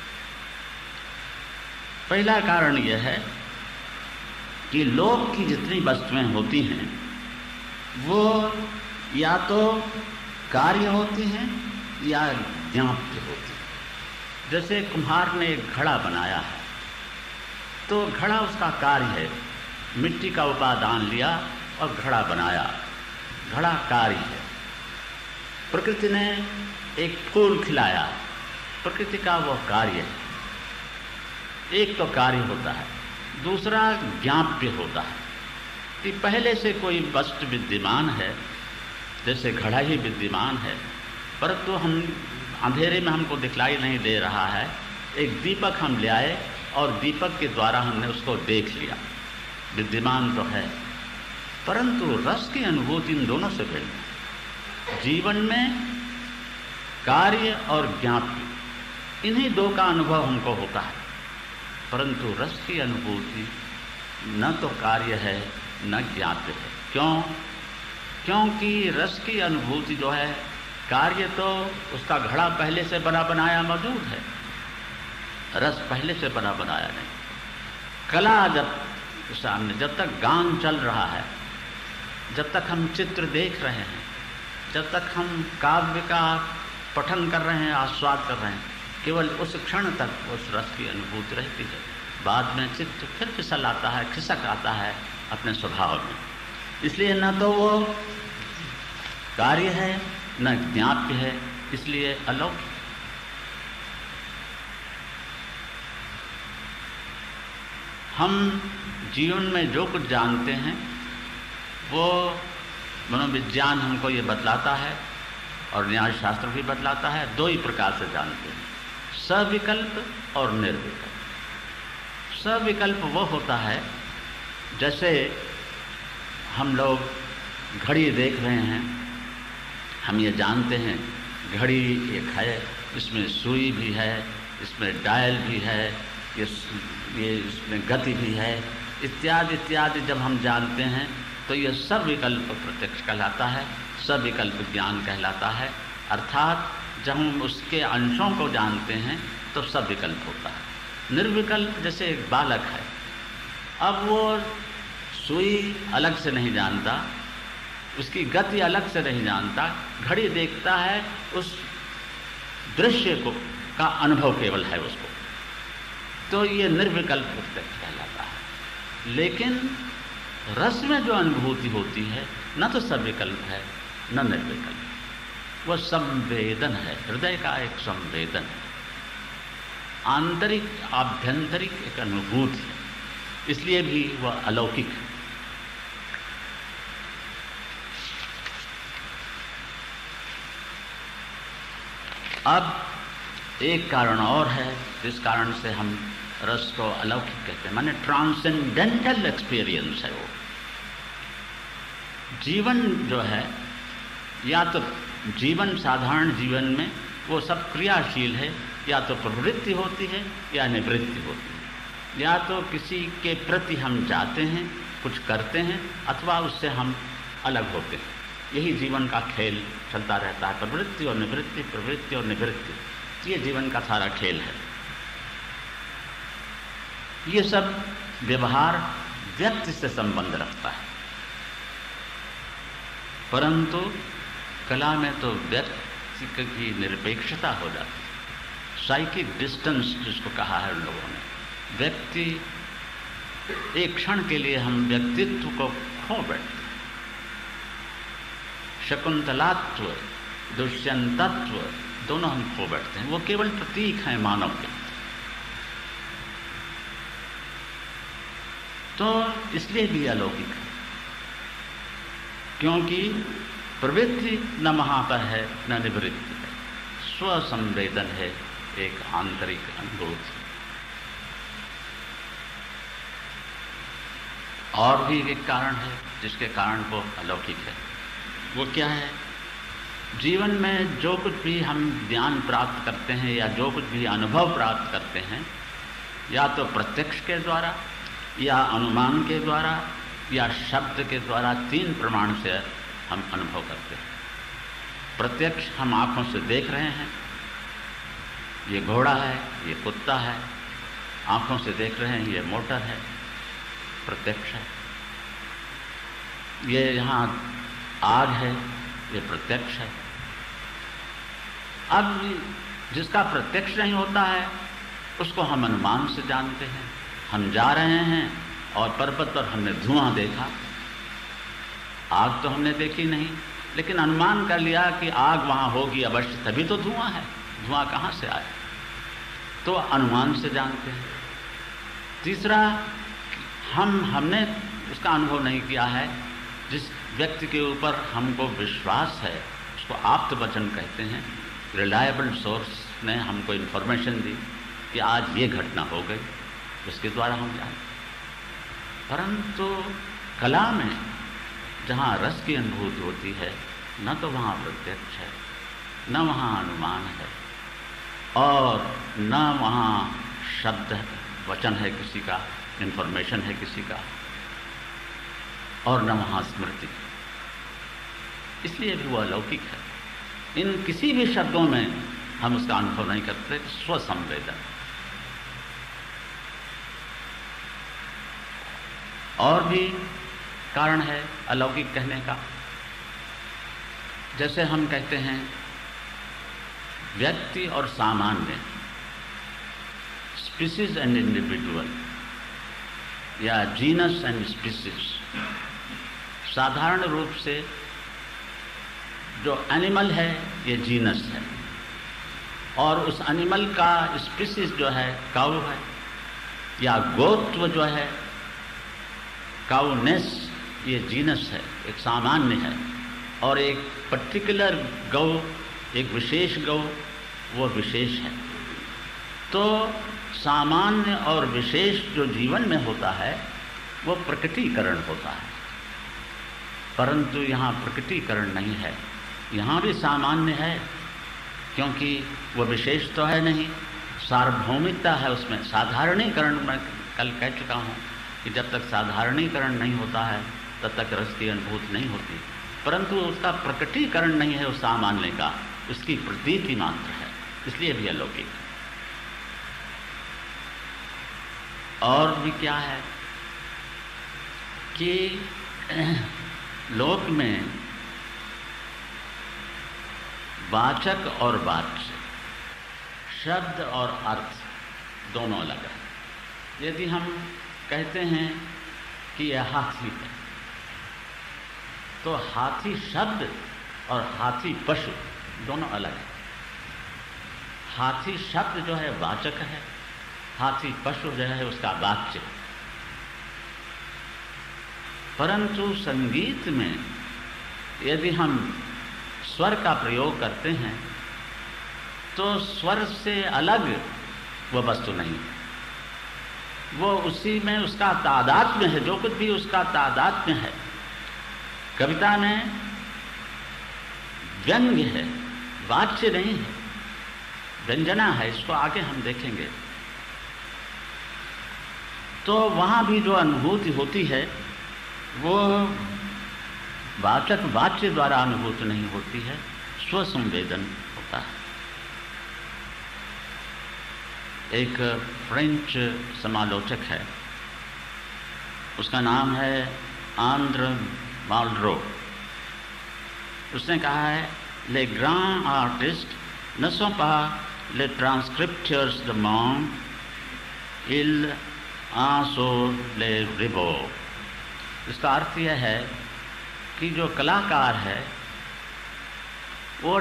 पहला कारण यह है कि लोक की जितनी वस्तुएं होती हैं वो या तो कार्य होती हैं या ज्ञाप्य होती हैं। जैसे कुम्हार ने एक घड़ा बनाया है तो घड़ा उसका कार्य है, मिट्टी का उपादान लिया और घड़ा बनाया, घड़ा कार्य है। प्रकृति ने एक फूल खिलाया, प्रकृति का वो कार्य है। एक तो कार्य होता है, दूसरा ज्ञाप्य होता है कि पहले से कोई वस्तु विद्यमान है, जैसे घड़ा ही विद्यमान है, परंतु हम अंधेरे में हमको दिखलाई नहीं दे रहा है। एक दीपक हम ले आए और दीपक के द्वारा हमने उसको देख लिया, विद्यमान तो है, परंतु रस की अनुभूति इन दोनों से भिन्न है। जीवन में कार्य और ज्ञाप्य, इन्हीं दो का अनुभव हमको होता है, परंतु रस की अनुभूति न तो कार्य है न ज्ञाप्य है। क्यों? क्योंकि रस की अनुभूति जो है, कार्य तो उसका घड़ा पहले से बना बनाया मौजूद है, रस पहले से बना बनाया नहीं। कला जब सामने, जब तक गान चल रहा है, जब तक हम चित्र देख रहे हैं, जब तक हम काव्य का पठन कर रहे हैं, आस्वाद कर रहे हैं, केवल उस क्षण तक उस रस की अनुभूति रहती है। बाद में चित्त फिर फिसल आता है, खिसक आता है अपने स्वभाव में। इसलिए न तो वो कार्य है न ज्ञाप्य है, इसलिए अलौकिक। हम जीवन में जो कुछ जानते हैं वो मनोविज्ञान हमको ये बतलाता है और न्याय शास्त्र भी बतलाता है। 2 ही प्रकार से जानते हैं, सविकल्प और निर्विकल्प। सविकल्प वो होता है जैसे हम लोग घड़ी देख रहे हैं, हम ये जानते हैं घड़ी एक है, इसमें सुई भी है, इसमें डायल भी है, ये इसमें गति भी है, इत्यादि इत्यादि जब हम जानते हैं तो ये सब विकल्प प्रत्यक्ष कहलाता है, सब विकल्प ज्ञान कहलाता है। अर्थात जब हम उसके अंशों को जानते हैं तो सब विकल्प होता है। निर्विकल्प जैसे एक बालक है, अब वो सुई अलग से नहीं जानता, उसकी गति अलग से नहीं जानता, घड़ी देखता है, उस दृश्य को का अनुभव केवल है उसको, तो ये निर्विकल्प प्रत्यक्ष कहलाता है। लेकिन रस में जो अनुभूति होती है न तो सविकल्प है न निर्विकल्प, वह संवेदन है, हृदय का एक संवेदन है, आंतरिक आभ्यंतरिक एक अनुभूति है, इसलिए भी वह अलौकिक है। अब एक कारण और है जिस कारण से हम रस को अलौकिक कहते हैं, माने ट्रांसेंडेंटल एक्सपीरियंस है वो। जीवन जो है, या तो जीवन साधारण जीवन में वो सब क्रियाशील है, या तो प्रवृत्ति होती है या निवृत्ति होती है, या तो किसी के प्रति हम जाते हैं, कुछ करते हैं, अथवा उससे हम अलग होते हैं। यही जीवन का खेल चलता रहता है, प्रवृत्ति और निवृत्ति, प्रवृत्ति और निवृत्ति, ये जीवन का सारा खेल है। ये सब व्यवहार व्यक्ति से संबंध रखता है, परंतु कला में तो व्यक्ति की निरपेक्षता हो जाती है, साइकिक डिस्टेंस जिसको कहा है उन लोगों ने। व्यक्ति एक क्षण के लिए हम व्यक्तित्व को खो बैठते हैं, शकुंतलात्व, दुष्यंतत्व दोनों हम खो बैठते हैं, वो केवल प्रतीक हैं मानव के। तो इसलिए भी अलौकिक है, क्योंकि प्रवृत्ति न महाता है न निवृत्ति है, स्वसंवेदन है, एक आंतरिक अनुभूति। और भी एक कारण है जिसके कारण वो अलौकिक है। वो क्या है? जीवन में जो कुछ भी हम ज्ञान प्राप्त करते हैं या जो कुछ भी अनुभव प्राप्त करते हैं, या तो प्रत्यक्ष के द्वारा या अनुमान के द्वारा या शब्द के द्वारा, तीन प्रमाण से हम अनुभव करते हैं। प्रत्यक्ष हम आँखों से देख रहे हैं, ये घोड़ा है, ये कुत्ता है, आँखों से देख रहे हैं, ये मोटर है, प्रत्यक्ष है। ये यहाँ आग है, ये प्रत्यक्ष है। अब जिसका प्रत्यक्ष नहीं होता है उसको हम अनुमान से जानते हैं। हम जा रहे हैं और पर्वत पर हमने धुआं देखा, आग तो हमने देखी नहीं, लेकिन अनुमान कर लिया कि आग वहाँ होगी अवश्य, तभी तो धुआं है, धुआं कहाँ से आया, तो अनुमान से जानते हैं। तीसरा, हमने उसका अनुभव नहीं किया है, जिस व्यक्ति के ऊपर हमको विश्वास है उसको आप्त वचन कहते हैं, रिलायबल सोर्स ने हमको इन्फॉर्मेशन दी कि आज ये घटना हो गई, उसके द्वारा हम जानते। परंतु कला में जहाँ रस की अनुभूति होती है, न तो वहाँ प्रत्यक्ष है, न वहाँ अनुमान है, और न वहाँ शब्द वचन है किसी का, इन्फॉर्मेशन है किसी का, और न वहाँ स्मृति। इसलिए भी वो अलौकिक है। इन किसी भी शब्दों में हम उसका अनुभव नहीं करते, स्वसंवेदन। और भी कारण है अलौकिक कहने का। जैसे हम कहते हैं व्यक्ति और सामान्य, स्पीसीज एंड इंडिविजुअल, या जीनस एंड स्पीसीज। साधारण रूप से जो एनिमल है ये जीनस है, और उस एनिमल का स्पीसीज जो है काऊ है, या गोत्व जो है काउनेस, ये जीनस है, एक सामान्य है, और एक पर्टिकुलर गौ, एक विशेष गौ, वो विशेष है। तो सामान्य और विशेष जो जीवन में होता है वो प्रकटीकरण होता है, परंतु यहाँ प्रकटीकरण नहीं है, यहाँ भी सामान्य है, क्योंकि वो विशेष तो है नहीं, सार्वभौमिकता है उसमें। साधारणीकरण मैं कल कह चुका हूँ कि जब तक साधारणीकरण नहीं होता है तब तक रस की अनुभूति नहीं होती, परंतु उसका प्रकटीकरण नहीं है उस सामान्य का, उसकी प्रतीति मात्र है, इसलिए भी अलौकिक। और भी क्या है कि लोक में वाचक और वाच्य, शब्द और अर्थ दोनों अलग है। यदि हम कहते हैं कि यह हाथी है, तो हाथी शब्द और हाथी पशु दोनों अलग है। हाथी शब्द जो है वाचक है, हाथी पशु जो है उसका वाच्य। परंतु संगीत में यदि हम स्वर का प्रयोग करते हैं तो स्वर से अलग वह वस्तु नहीं, वो उसी में उसका तादात्म्य है, जो कुछ भी उसका तादात्म्य है। कविता में व्यंग्य है, वाच्य नहीं है, व्यंजना है, इसको आगे हम देखेंगे। तो वहाँ भी जो अनुभूति होती है वो वाचक वाच्य द्वारा अनुभूति नहीं होती है, स्वसंवेदन होता है। एक फ्रेंच समालोचक है, उसका नाम है आंद्रे माल्रो। उसने कहा है, ले ग्रांड आर्टिस्ट ne sont pas les transcripteurs de monde, ils en sont les rivaux। इसका अर्थ यह है कि जो कलाकार है वो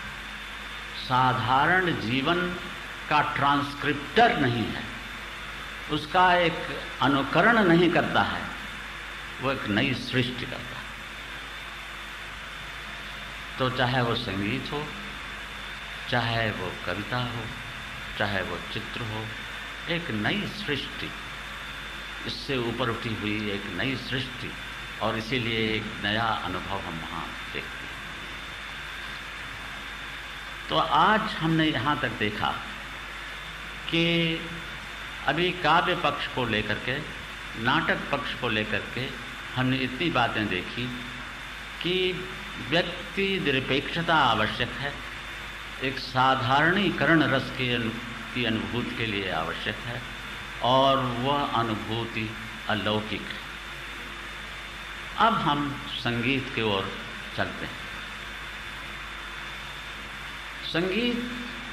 साधारण जीवन का ट्रांसक्रिप्टर नहीं है, उसका एक अनुकरण नहीं करता है, वो एक नई सृष्टि करता है। तो चाहे वो संगीत हो, चाहे वो कविता हो, चाहे वो चित्र हो, एक नई सृष्टि, इससे ऊपर उठी हुई एक नई सृष्टि, और इसीलिए एक नया अनुभव हम वहाँ देखते हैं। तो आज हमने यहाँ तक देखा कि अभी काव्य पक्ष को लेकर के, नाटक पक्ष को लेकर के हमने इतनी बातें देखी कि व्यक्ति निरपेक्षता आवश्यक है, एक साधारणीकरण रस की अनुभूति के लिए आवश्यक है, और वह अनुभूति अलौकिक है। अब हम संगीत की ओर चलते हैं। संगीत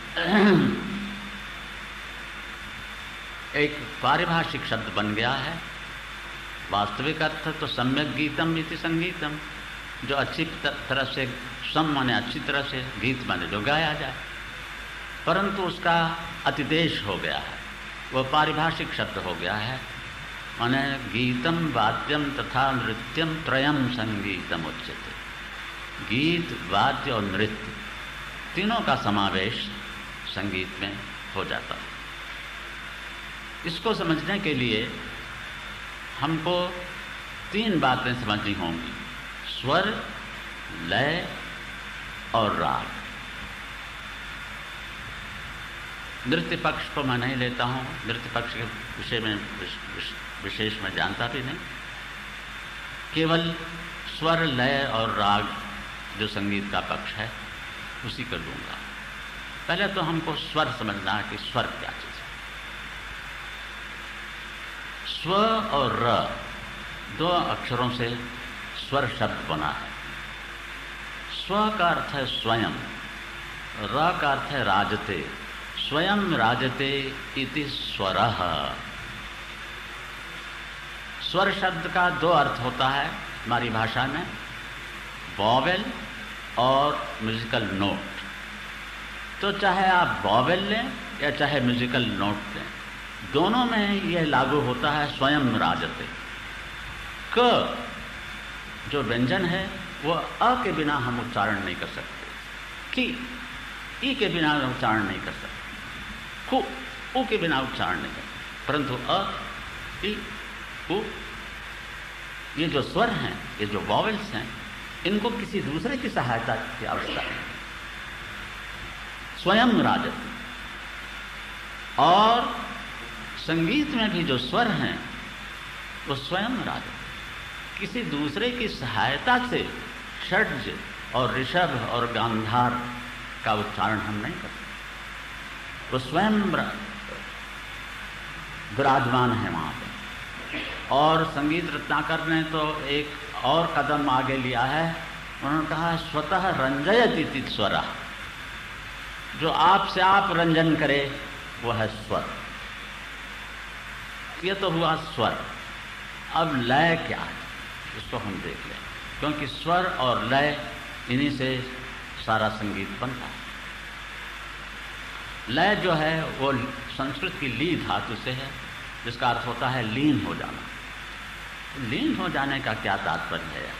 एक पारिभाषिक शब्द बन गया है। वास्तविक अर्थ तो सम्यक गीतम इति संगीतम, जो अच्छी तरह से, सम माने अच्छी तरह से, गीत माने जो गाया जाए, परंतु उसका अतिदेश हो गया है, वह पारिभाषिक शब्द हो गया है। माने गीतम वाद्यम तथा नृत्यम त्रयम संगीतम उच्यते। गीत, वाद्य और नृत्य तीनों का समावेश संगीत में हो जाता है। इसको समझने के लिए हमको तीन बातें समझनी होंगी: स्वर, लय और राग। नृत्य पक्ष को मैं नहीं लेता हूँ, नृत्य पक्ष के विषय में विशेष मैं जानता भी नहीं, केवल स्वर, लय और राग जो संगीत का पक्ष है उसी को लूँगा। पहले तो हमको स्वर समझना है कि स्वर क्या चीज़ है। स्व और र दो अक्षरों से स्वर शब्द बना है। स्व का अर्थ है स्वयं, र का अर्थ है राजते, स्वयं राजते इति स्वरः। स्वर शब्द का दो अर्थ होता है हमारी भाषा में, वॉवेल और म्यूजिकल नोट। तो चाहे आप वॉवेल लें या चाहे म्यूजिकल नोट लें, दोनों में यह लागू होता है स्वयं राजते। क जो व्यंजन है वो अ के बिना हम उच्चारण नहीं कर सकते, कि ई के बिना उच्चारण नहीं कर सकते, कु उ के बिना उच्चारण नहीं कर सकते, परंतु अ, ई, उ, ये जो स्वर हैं, ये जो वॉवेल्स हैं, इनको किसी दूसरे की सहायता की आवश्यकता नहीं, स्वयं राजते। और संगीत में भी जो स्वर हैं वो स्वयं राग है। किसी दूसरे की सहायता से षड्ज और ऋषभ और गांधार का उच्चारण हम नहीं करते। वो स्वयं विराजमान है वहाँ पर। और संगीत रत्नाकर ने तो एक और कदम आगे लिया है। उन्होंने कहा स्वतः रंजयति स्वरा, जो आपसे आप रंजन करे वो है स्वर। ये तो हुआ स्वर। अब लय क्या है इसको हम देख लें, क्योंकि स्वर और लय इन्हीं से सारा संगीत बनता है। लय जो है वो संस्कृत की ली धातु से है, जिसका अर्थ होता है लीन हो जाना। लीन हो जाने का क्या तात्पर्य है?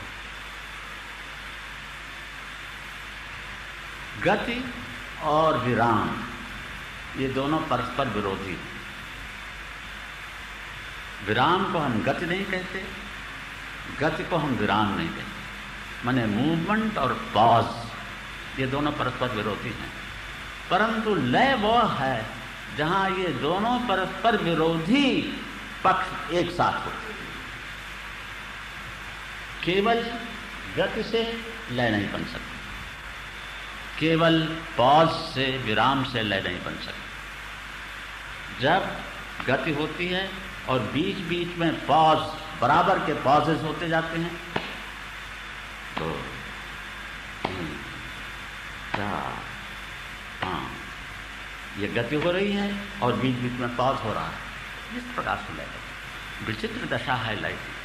गति और विराम ये दोनों परस्पर विरोधी हैं। विराम को हम गति नहीं कहते, गति को हम विराम नहीं कहते। माने मूवमेंट और पॉज ये दोनों परस्पर विरोधी हैं। परंतु लय वो है जहां ये दोनों परस्पर विरोधी पक्ष एक साथ होते हैं। केवल गति से लय नहीं बन सकती, केवल पॉज से, विराम से लय नहीं बन सकती। जब गति होती है और बीच बीच में पॉज, बराबर के पॉजेस होते जाते हैं, तो 3, 4, 5 ये गति हो रही है और बीच बीच में पॉज हो रहा है। इस प्रकार से लय विचित्र दशा है लय की।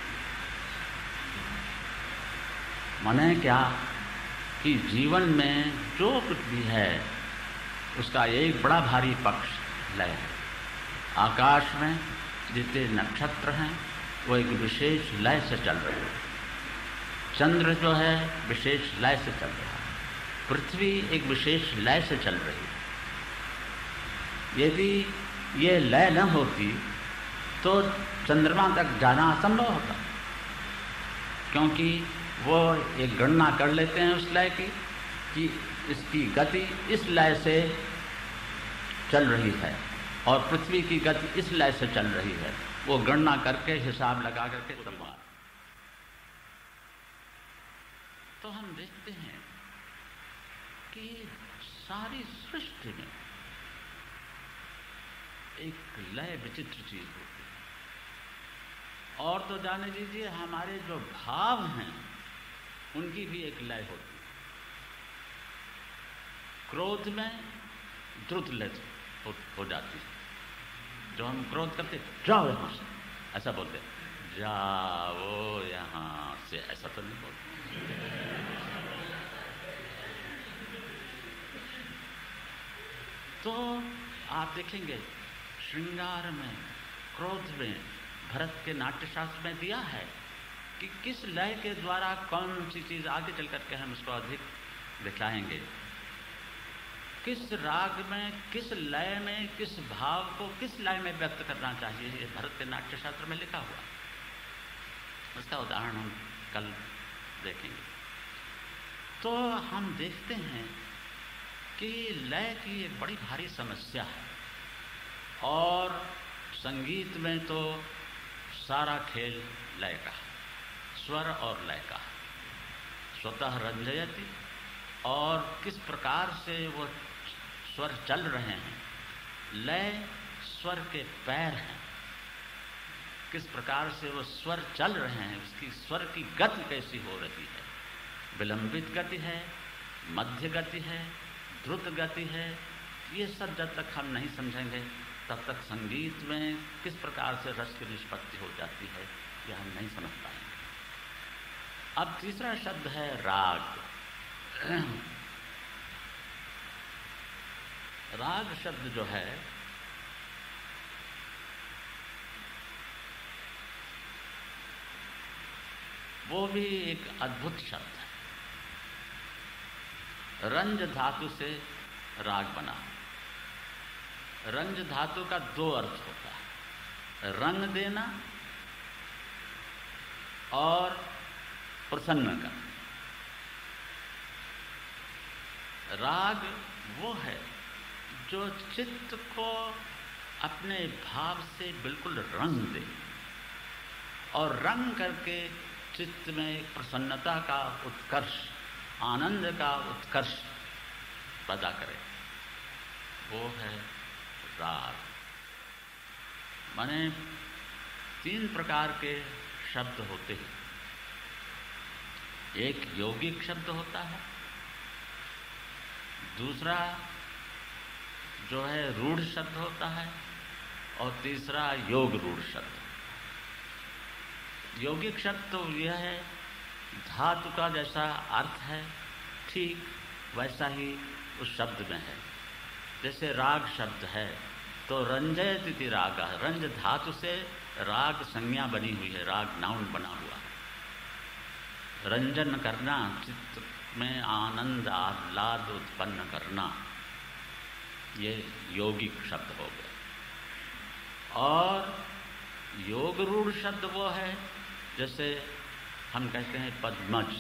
माने क्या कि जीवन में जो कुछ भी है उसका एक बड़ा भारी पक्ष लय है। आकाश में जितने नक्षत्र हैं वो एक विशेष लय से चल रहे हैं। चंद्र जो है विशेष लय से चल रहा है, पृथ्वी एक विशेष लय से चल रही है। यदि ये लय न होती तो चंद्रमा तक जाना असंभव होता, क्योंकि वो एक गणना कर लेते हैं उस लय की कि इसकी गति इस लय से चल रही है और पृथ्वी की गति इस लय से चल रही है। वो गणना करके हिसाब लगा करके तैयार। तो हम देखते हैं कि सारी सृष्टि में एक लय विचित्र चीज होती है। और तो जाने दीजिए हमारे जो भाव हैं उनकी भी एक लय होती है। क्रोध में द्रुत लय हो जाती है। जो हम क्रोध करते जाओ यहां से, ऐसा बोलते जाओ यहां से, ऐसा तो नहीं बोलते। तो आप देखेंगे श्रृंगार में, क्रोध में, भरत के नाट्यशास्त्र में दिया है कि किस लय के द्वारा कौन सी चीज आगे चल करके हम उसको अधिक दिखाएंगे। किस राग में, किस लय में, किस भाव को किस लय में व्यक्त करना चाहिए, ये भरत के नाट्यशास्त्र में लिखा हुआ। उसका उदाहरण हम कल देखेंगे। तो हम देखते हैं कि लय की एक बड़ी भारी समस्या है। और संगीत में तो सारा खेल लय का, स्वर और लय का। स्वतः रंजयति, और किस प्रकार से वो स्वर चल रहे हैं। लय स्वर के पैर हैं, किस प्रकार से वो स्वर चल रहे हैं, उसकी स्वर की गति कैसी हो रही है। विलंबित गति है, मध्य गति है, द्रुत गति है। ये सब जब तक हम नहीं समझेंगे तब तक संगीत में किस प्रकार से रस की निष्पत्ति हो जाती है ये हम नहीं समझ पाएंगे। अब तीसरा शब्द है राग। राग शब्द जो है वो भी एक अद्भुत शब्द है। रंज धातु से राग बना। रंज धातु का दो अर्थ होता है, रंग देना और प्रसन्न करना। राग वो है जो चित्त को अपने भाव से बिल्कुल रंग दे, और रंग करके चित्त में एक प्रसन्नता का उत्कर्ष, आनंद का उत्कर्ष पैदा करे, वो है राग। माने 3 प्रकार के शब्द होते हैं। एक यौगिक शब्द होता है, दूसरा जो है रूढ़ शब्द होता है, और तीसरा योग रूढ़ शब्द। यौगिक शब्द तो यह है, धातु का जैसा अर्थ है ठीक वैसा ही उस शब्द में है। जैसे राग शब्द है तो रंजयति राग, रंज धातु से राग संज्ञा बनी हुई है, राग नाउन बना हुआ है। रंजन करना, चित्त में आनंद आह्लाद उत्पन्न करना, ये यौगिक शब्द हो गया। और योग रूढ़ शब्द वो है, जैसे हम कहते हैं पद्मज,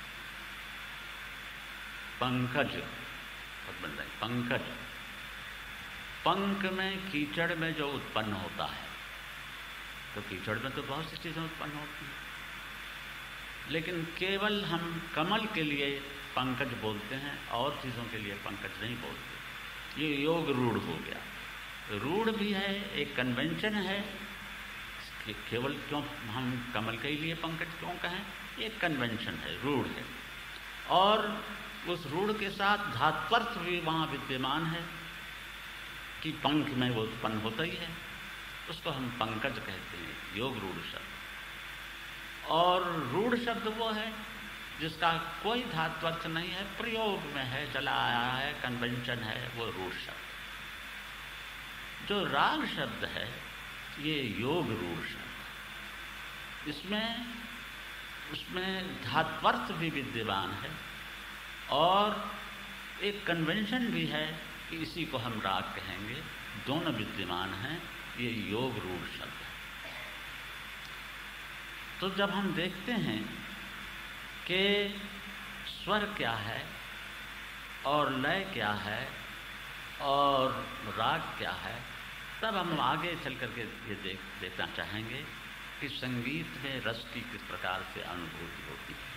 पंकज, पंकज, पंक में कीचड़ में जो उत्पन्न होता है, तो कीचड़ में तो बहुत सी चीज़ें उत्पन्न होती हैं, लेकिन केवल हम कमल के लिए पंकज बोलते हैं और चीज़ों के लिए पंकज नहीं बोलते। ये योग रूढ़ हो गया। रूढ़ भी है, एक कन्वेंशन है कि केवल क्यों हम कमल के लिए पंकज क्यों कहें, एक कन्वेंशन है, रूढ़ है। और उस रूढ़ के साथ धात्वर्थ भी वहाँ विद्यमान है कि पंख में वो उत्पन्न होता ही है, उसको हम पंकज कहते हैं, योग रूढ़ शब्द। और रूढ़ शब्द वो है जिसका कोई धात्वर्थ नहीं है, प्रयोग में है, चला आया है, कन्वेंशन है, वो रूढ़ शब्द। जो राग शब्द है ये योग रूढ़ शब्द, उसमें धात्वर्थ भी विद्यमान है और एक कन्वेंशन भी है कि इसी को हम राग कहेंगे, दोनों विद्यमान हैं, ये योग रूढ़ शब्द है। तो जब हम देखते हैं कि स्वर क्या है और लय क्या है और राग क्या है, तब हम आगे चल करके ये देखना चाहेंगे कि संगीत में रस की किस प्रकार से अनुभूति होती है।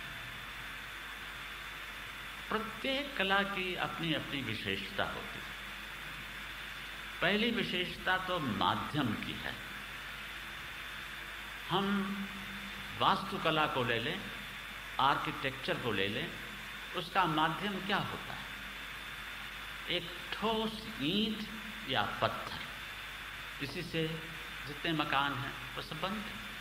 प्रत्येक कला की अपनी अपनी विशेषता होती है। पहली विशेषता तो माध्यम की है। हम वास्तुकला को ले लें, आर्किटेक्चर को ले लें, उसका माध्यम क्या होता है? एक ठोस ईंट या पत्थर, इसी से जितने मकान हैं वो सब बनते हैं।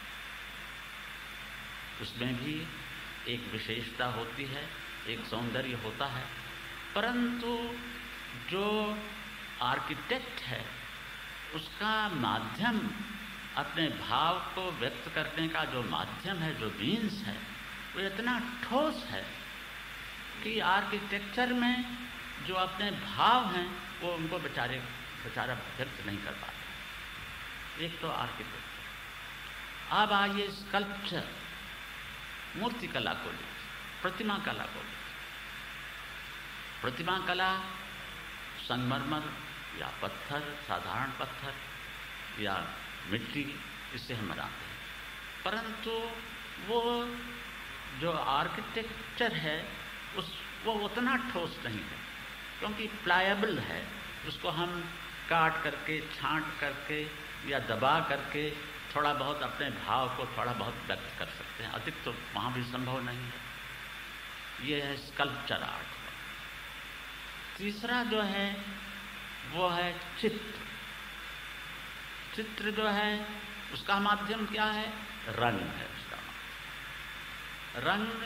उसमें भी एक विशेषता होती है, एक सौंदर्य होता है, परंतु जो आर्किटेक्ट है उसका माध्यम, अपने भाव को व्यक्त करने का जो माध्यम है, जो मीन्स है, वो इतना ठोस है कि आर्किटेक्चर में जो अपने भाव हैं वो उनको बेचारा व्यक्त नहीं कर पाता। एक तो आर्किटेक्चर। अब आइए स्कल्पचर, मूर्ति कला को लीजिए, प्रतिमा कला को लीजिए। प्रतिमा कला संगमरमर या पत्थर, साधारण पत्थर या मिट्टी, इससे हम बनाते हैं, परंतु वो जो आर्किटेक्चर है वो उतना ठोस नहीं है, क्योंकि प्लायबल है। उसको हम काट करके, छांट करके या दबा करके थोड़ा बहुत अपने भाव को थोड़ा बहुत व्यक्त कर सकते हैं, अधिक तो वहाँ भी संभव नहीं है। ये है स्कल्पचर आर्ट। तीसरा जो है वो है चित्र। चित्र जो है उसका माध्यम क्या है? रंग है उसका माध्यम। रंग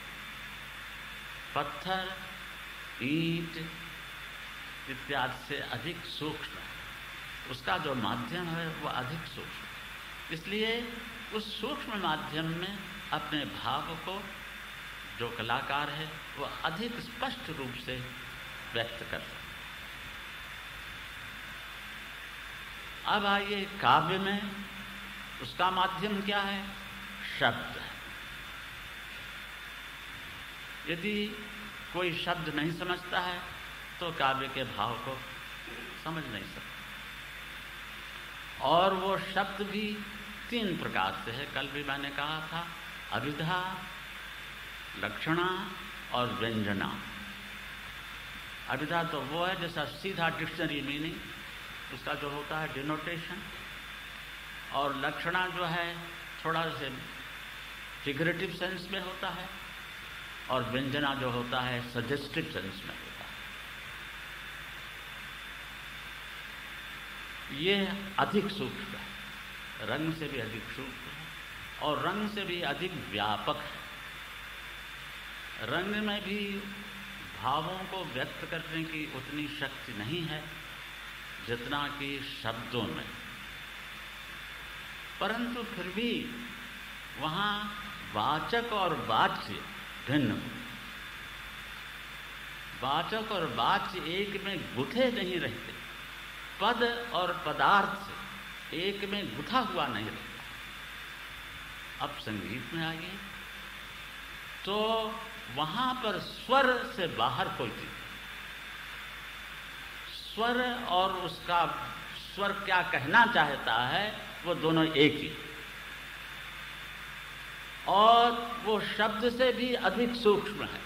पत्थर, ईंट इत्यादि से अधिक सूक्ष्म है, उसका जो माध्यम है वो अधिक सूक्ष्म। इसलिए उस सूक्ष्म माध्यम में अपने भाव को जो कलाकार है वो अधिक स्पष्ट रूप से व्यक्त कर सकते। अब आइए काव्य में, उसका माध्यम क्या है? शब्द है। यदि कोई शब्द नहीं समझता है तो काव्य के भाव को समझ नहीं सकता, और वो शब्द भी 3 प्रकार से है। कल भी मैंने कहा था, अभिधा, लक्षणा और व्यंजना। अभिधा तो वो है जैसा सीधा डिक्शनरी मीनिंग, उसका जो होता है डिनोटेशन, और लक्षणा जो है थोड़ा से फिगरेटिव सेंस में होता है, और व्यंजना जो होता है सजेस्टिव सेंस में होता है। ये अधिक सूक्ष्म है, रंग से भी अधिक सूक्ष्म है और रंग से भी अधिक व्यापक है। रंग में भी भावों को व्यक्त करने की उतनी शक्ति नहीं है जितना कि शब्दों में, परंतु फिर भी वहाँ वाचक और वाच्य भिन्न। वाचक और वाच्य एक में गुथे नहीं रहते, पद और पदार्थ एक में गुथा हुआ नहीं रहता। अब संगीत में आइए तो वहाँ पर स्वर से बाहर कोई चीज, स्वर और उसका स्वर क्या कहना चाहता है वो दोनों एक ही, और वो शब्द से भी अधिक सूक्ष्म है।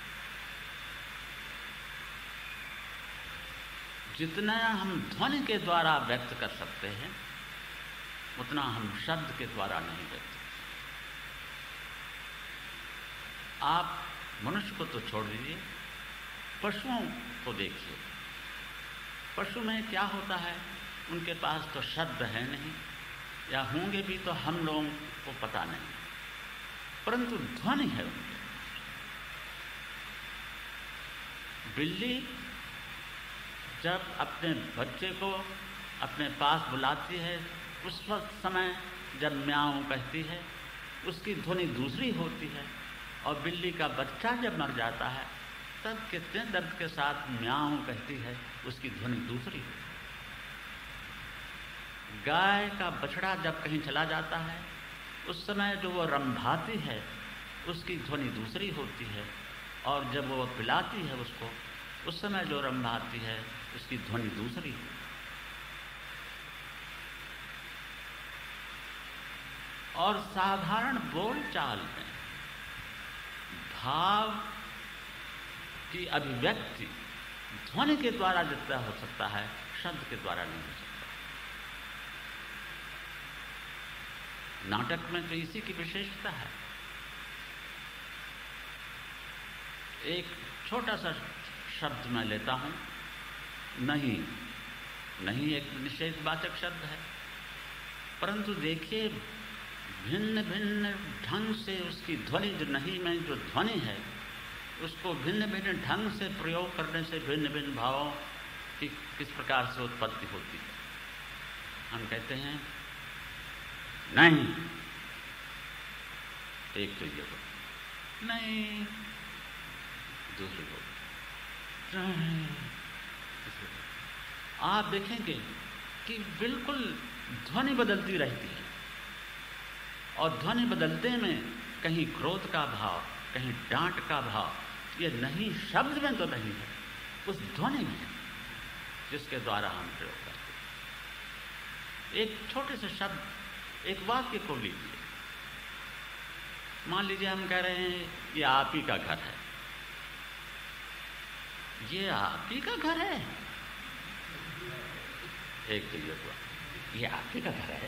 जितना हम ध्वनि के द्वारा व्यक्त कर सकते हैं उतना हम शब्द के द्वारा नहीं व्यक्त। आप मनुष्य को तो छोड़ दीजिए, पशुओं को देखिए। पशु में क्या होता है, उनके पास तो शब्द है नहीं, या होंगे भी तो हम लोगों को पता नहीं, परंतु ध्वनि है उनके। बिल्ली जब अपने बच्चे को अपने पास बुलाती है, उस वक्त समय जब म्याऊं कहती है उसकी ध्वनि दूसरी होती है, और बिल्ली का बच्चा जब मर जाता है तब कितने दर्द के साथ म्याऊं कहती है, उसकी ध्वनि दूसरी होती है। गाय का बछड़ा जब कहीं चला जाता है उस समय जो वो रंभाती है उसकी ध्वनि दूसरी होती है, और जब वो पिलाती है उसको उस समय जो रंभाती है उसकी ध्वनि दूसरी होती है। और साधारण बोलचाल में भाव की अभिव्यक्ति ध्वनि के द्वारा जितना हो सकता है, शब्द के द्वारा नहीं हो सकता। नाटक में तो इसी की विशेषता है। एक छोटा सा शब्द मैं लेता हूं, नहीं। नहीं एक निषेधवाचक शब्द है, परंतु देखिए भिन्न भिन्न ढंग से उसकी ध्वनि, जो नहीं में जो ध्वनि है उसको भिन्न भिन्न ढंग से प्रयोग करने से भिन्न भिन्न भावों की किस प्रकार से उत्पत्ति होती है। हम कहते हैं नहीं, एक तो ये बोल नहीं, दूसरी बोल नहीं। आप देखेंगे कि बिल्कुल ध्वनि बदलती रहती है, और ध्वनि बदलते में कहीं क्रोध का भाव, कहीं डांट का भाव, ये नहीं शब्द में तो नहीं है, उस ध्वनि में है जिसके द्वारा हम प्रयोग करते हैं। एक छोटे से शब्द, एक वाक्य को लीजिए। मान लीजिए हम कह रहे हैं ये आप ही का घर है। ये आप ही का घर है, एक तो ये हुआ, ये आप ही का घर है।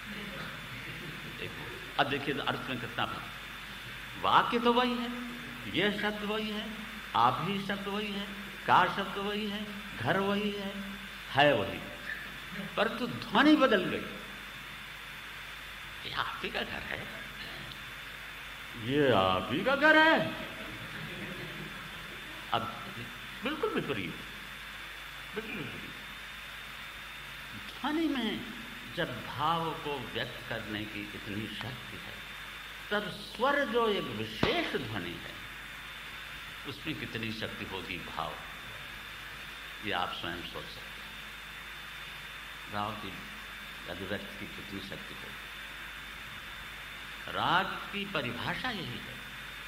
अब देखिए अर्थ में कितना भाव, वाक्य तो वही है, ये शब्द वही है, आप ही शब्द वही है, का शब्द वही है, घर वही है वही, परंतु ध्वनि बदल गई। ये आप ही का घर है, ये आप ही का घर है। अब बिल्कुल विपरीत, बिल्कुल विपरीत। ध्वनि में जब भाव को व्यक्त करने की इतनी शक्ति है, तब स्वर जो एक विशेष ध्वनि है उसमें कितनी शक्ति होगी भाव, ये आप स्वयं सोच सकते हैं। भाव की अभिव्यक्ति की कितनी शक्ति होगी। राग की परिभाषा यही है,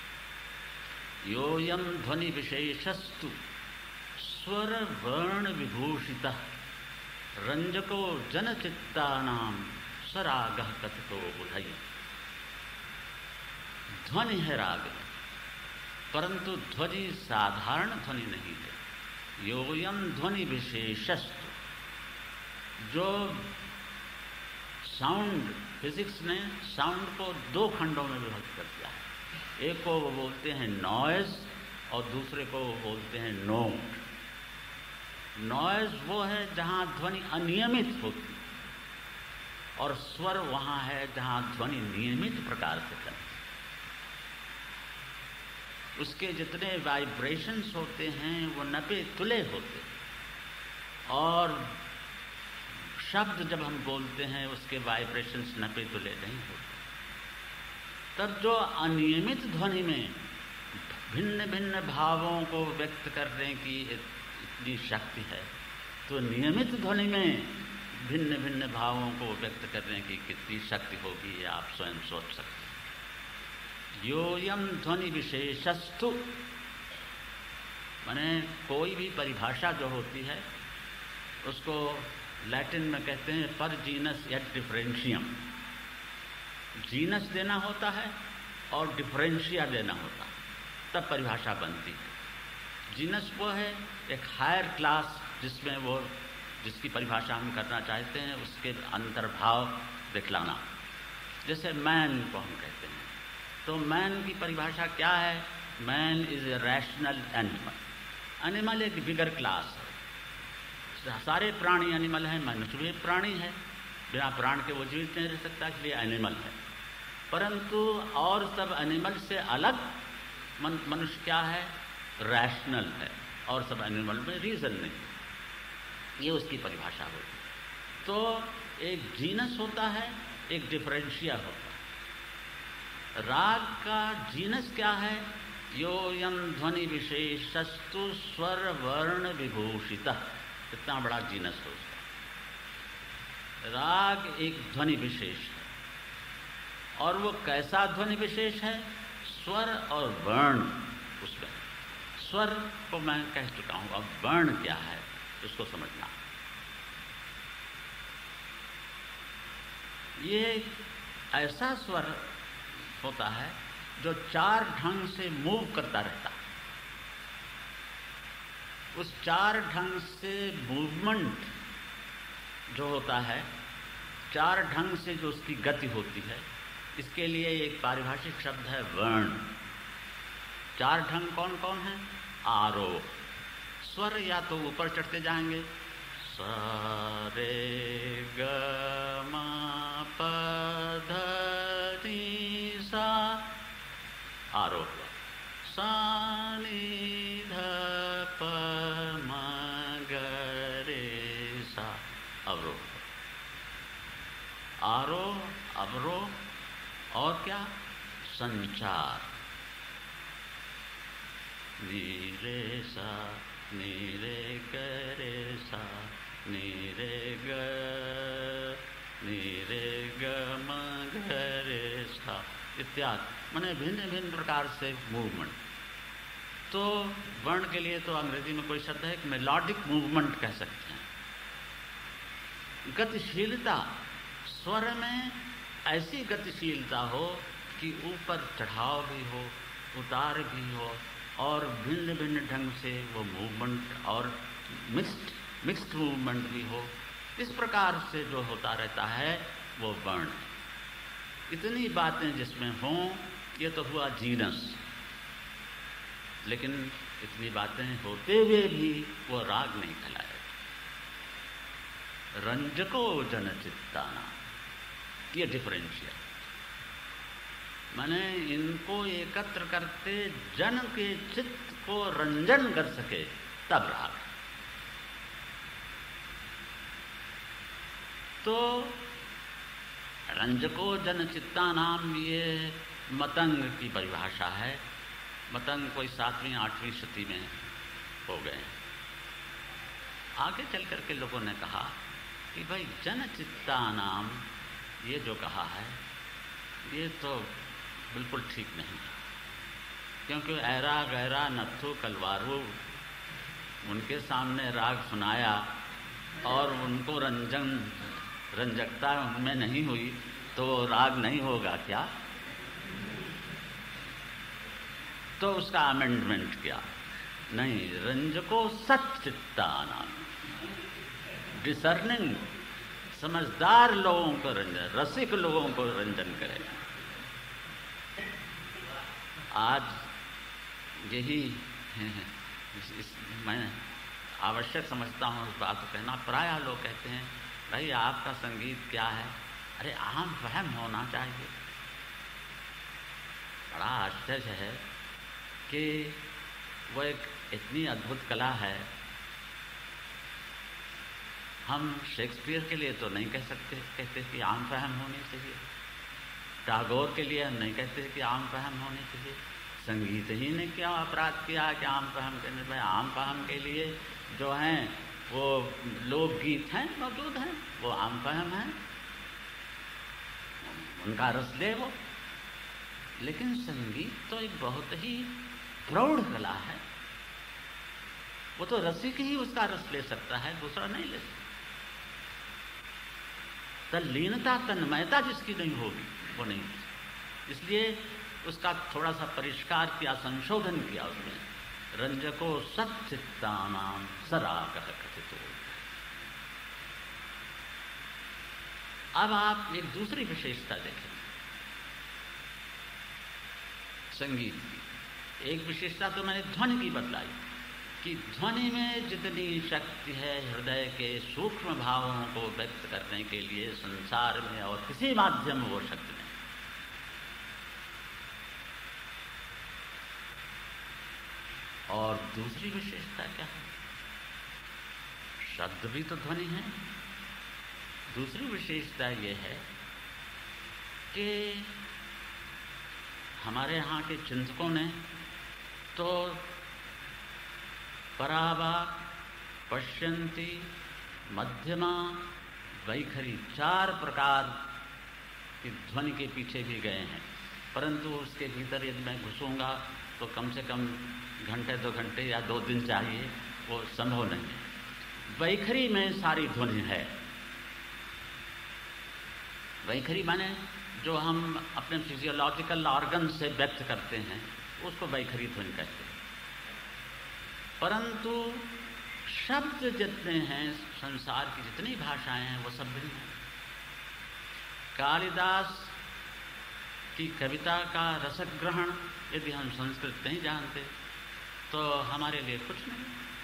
योयम ध्वनि विशेषस्तु स्वर वर्ण विभूषितः रंजको जनचित्तानां सरागः कथितो बुधई। ध्वनि है राग में, परंतु ध्वनि साधारण ध्वनि नहीं है। योयम ध्वनि विशेषस्तु, जो साउंड, फिजिक्स ने साउंड को दो खंडों में विभक्त कर दिया है। एक को वो बोलते हैं नॉइज और दूसरे को वो बोलते हैं नोट। नॉइज वो है जहाँ ध्वनि अनियमित होती, और स्वर वहाँ है जहाँ ध्वनि नियमित प्रकार से चलती। उसके जितने वाइब्रेशंस होते हैं वो नपे तुले होते, और शब्द जब हम बोलते हैं उसके वाइब्रेशंस नपे तुले नहीं होते। तब जो अनियमित ध्वनि में भिन्न भिन्न भावों को व्यक्त करने की इतनी शक्ति है, तो नियमित ध्वनि में भिन्न भिन्न भावों को व्यक्त करने की कितनी शक्ति होगी, ये आप स्वयं सोच सकते हैं। योयम ध्वनि विशेषस्तु, माने कोई भी परिभाषा जो होती है उसको लैटिन में कहते हैं पर जीनस एट डिफरेंशियम। जीनस देना होता है और डिफरेंशिया देना होता है, तब परिभाषा बनती है। जीनस वो है एक हायर क्लास जिसमें वो जिसकी परिभाषा हम करना चाहते हैं उसके अंतर्भाव दिखलाना। जैसे मैन को हम कहते हैं, तो मैन की परिभाषा क्या है? Man is a rational animal. Animal एक बिगर क्लास है। सारे प्राणी एनिमल हैं, मनुष्य भी प्राणी है, बिना प्राण के वो जीवित नहीं रह सकता, इसलिए एनिमल है। परंतु और सब एनिमल से अलग मनुष्य क्या है? रैशनल है, और सब एनिमल में रीजन नहीं। ये उसकी परिभाषा होती। तो एक जीनस होता है, एक डिफरेंशिया होता है। राग का जीनस क्या है? योयम ध्वनि विशेषस्तु स्वर वर्ण विभूषितः। कितना बड़ा जीनस हो उसका। राग एक ध्वनि विशेष है, और वो कैसा ध्वनि विशेष है? स्वर और वर्ण उसमें। स्वर को मैं कह चुका हूं, अब वर्ण क्या है उसको समझना। ये ऐसा स्वर होता है जो चार ढंग से मूव करता रहता है। उस चार ढंग से मूवमेंट जो होता है, चार ढंग से जो उसकी गति होती है, इसके लिए एक पारिभाषिक शब्द है वर्ण। चार ढंग कौन कौन है? आरोह। स्वर या तो ऊपर चढ़ते जाएंगे, सा रे ग म प ध नि सा, आरोह। सा नि ध प म ग रे सा, अवरोह। आरोह, अवरोह, और क्या? संचार। नी रे सा, नी रे ग रे सा, नी रे ग, नी रे ग म ग रे सा इत्यादि। माने भिन्न भिन्न प्रकार से मूवमेंट। तो वर्ण के लिए तो अंग्रेजी में कोई शब्द है कि मेलोडिक मूवमेंट कह सकते हैं। गतिशीलता, स्वर में ऐसी गतिशीलता हो कि ऊपर चढ़ाव भी हो, उतार भी हो, और भिन्न भिन्न ढंग से वो मूवमेंट और मिक्स्ड मूवमेंट भी हो। इस प्रकार से जो होता रहता है वो वर्ण। इतनी बातें जिसमें हों, ये तो हुआ जीनस। लेकिन इतनी बातें होते हुए भी वो राग नहीं कहलाए। रंजको जन चित्ताना, ये डिफरेंशियल। माने इनको एकत्र करते जन के चित्त को रंजन कर सके, तब राग। तो रंजको जन चित्ता नाम, ये मतंग की परिभाषा है। मतंग कोई 7वीं 8वीं शती में हो गए। आगे चल करके लोगों ने कहा कि भाई जन चित्ता नाम ये जो कहा है ये तो बिल्कुल ठीक नहीं, क्योंकि ऐरा गैरा नत्थु कलवारू उनके सामने राग सुनाया और उनको रंजन रंजकता उनमें नहीं हुई तो वो राग नहीं होगा क्या? तो उसका अमेंडमेंट किया, नहीं, रंजको सच्चित्तानां, डिसर्निंग, समझदार लोगों को रंजन, रसिक लोगों को रंजन करेगा। आज यही मैं आवश्यक समझता हूँ उस बात को कहना। प्रायः लोग कहते हैं भाई आपका संगीत क्या है? अरे आम फहम होना चाहिए। बड़ा आश्चर्य है कि वो एक इतनी अद्भुत कला है। हम शेक्सपियर के लिए तो नहीं कहते कि आम फहम होनी चाहिए, टैगोर के लिए हम नहीं कहते कि आम फहम होनी चाहिए। संगीत ही ने क्या अपराध किया कि आम फहम करने पर? आम फहम के लिए जो हैं वो लोकगीत हैं, मौजूद हैं, वो आम फहम हैं, उनका रस ले वो। लेकिन संगीत तो एक बहुत ही प्रौढ़ कला है, वो तो रसिक ही उसका रस ले सकता है, दूसरा नहीं ले सकता। तल्लीनता, तन्मयता जिसकी नहीं होगी वो नहीं। इसलिए उसका थोड़ा सा परिष्कार किया, संशोधन किया उसमें। रंजको सच्चित्तानां सरागः कथितो। अब आप एक दूसरी विशेषता देखें संगीत की। एक विशेषता तो मैंने ध्वनि की बतलाई कि ध्वनि में जितनी शक्ति है हृदय के सूक्ष्म भावों को व्यक्त करने के लिए, संसार में और किसी माध्यम में वो शक्ति नहीं। और दूसरी विशेषता क्या है? शब्द भी तो ध्वनि है। दूसरी विशेषता ये है कि हमारे यहाँ के चिंतकों ने तो परावाक्, पश्यन्ति, मध्यमा, वैखरी, 4 प्रकार की ध्वनि के पीछे भी गए हैं। परंतु उसके भीतर यदि मैं घुसूंगा तो कम से कम घंटे 2 घंटे या 2 दिन चाहिए, वो संभव नहीं है। वैखरी में सारी ध्वनि है। वैखरी माने जो हम अपने फिजियोलॉजिकल ऑर्गन से व्यक्त करते हैं उसको वैखरी ध्वनि कहते हैं। परंतु शब्द जितने हैं, संसार की जितनी भाषाएं हैं, वो सब भिन्न हैं। कालिदास की कविता का रसग्रहण यदि हम संस्कृत नहीं जानते तो हमारे लिए कुछ नहीं।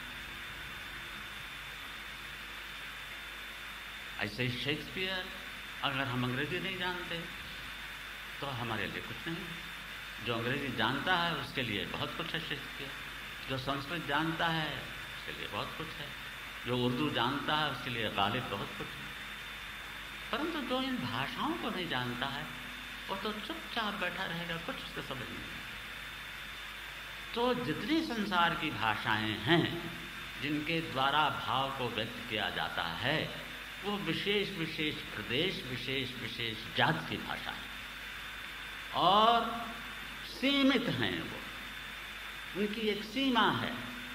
ऐसे ही शेक्सपियर, अगर हम अंग्रेजी नहीं जानते तो हमारे लिए कुछ नहीं। जो अंग्रेजी जानता है उसके लिए बहुत कुछ है शेक्सपियर, जो संस्कृत जानता है उसके लिए बहुत कुछ है, जो उर्दू जानता है उसके लिए गालिब बहुत कुछ है। परंतु जो इन भाषाओं को नहीं जानता है वो तो चुपचाप बैठा रहेगा, कुछ उसको समझ नहीं। तो जितनी संसार की भाषाएं हैं जिनके द्वारा भाव को व्यक्त किया जाता है वो विशेष विशेष प्रदेश, विशेष विशेष जाति की भाषा है और सीमित हैं। वो उनकी एक सीमा है।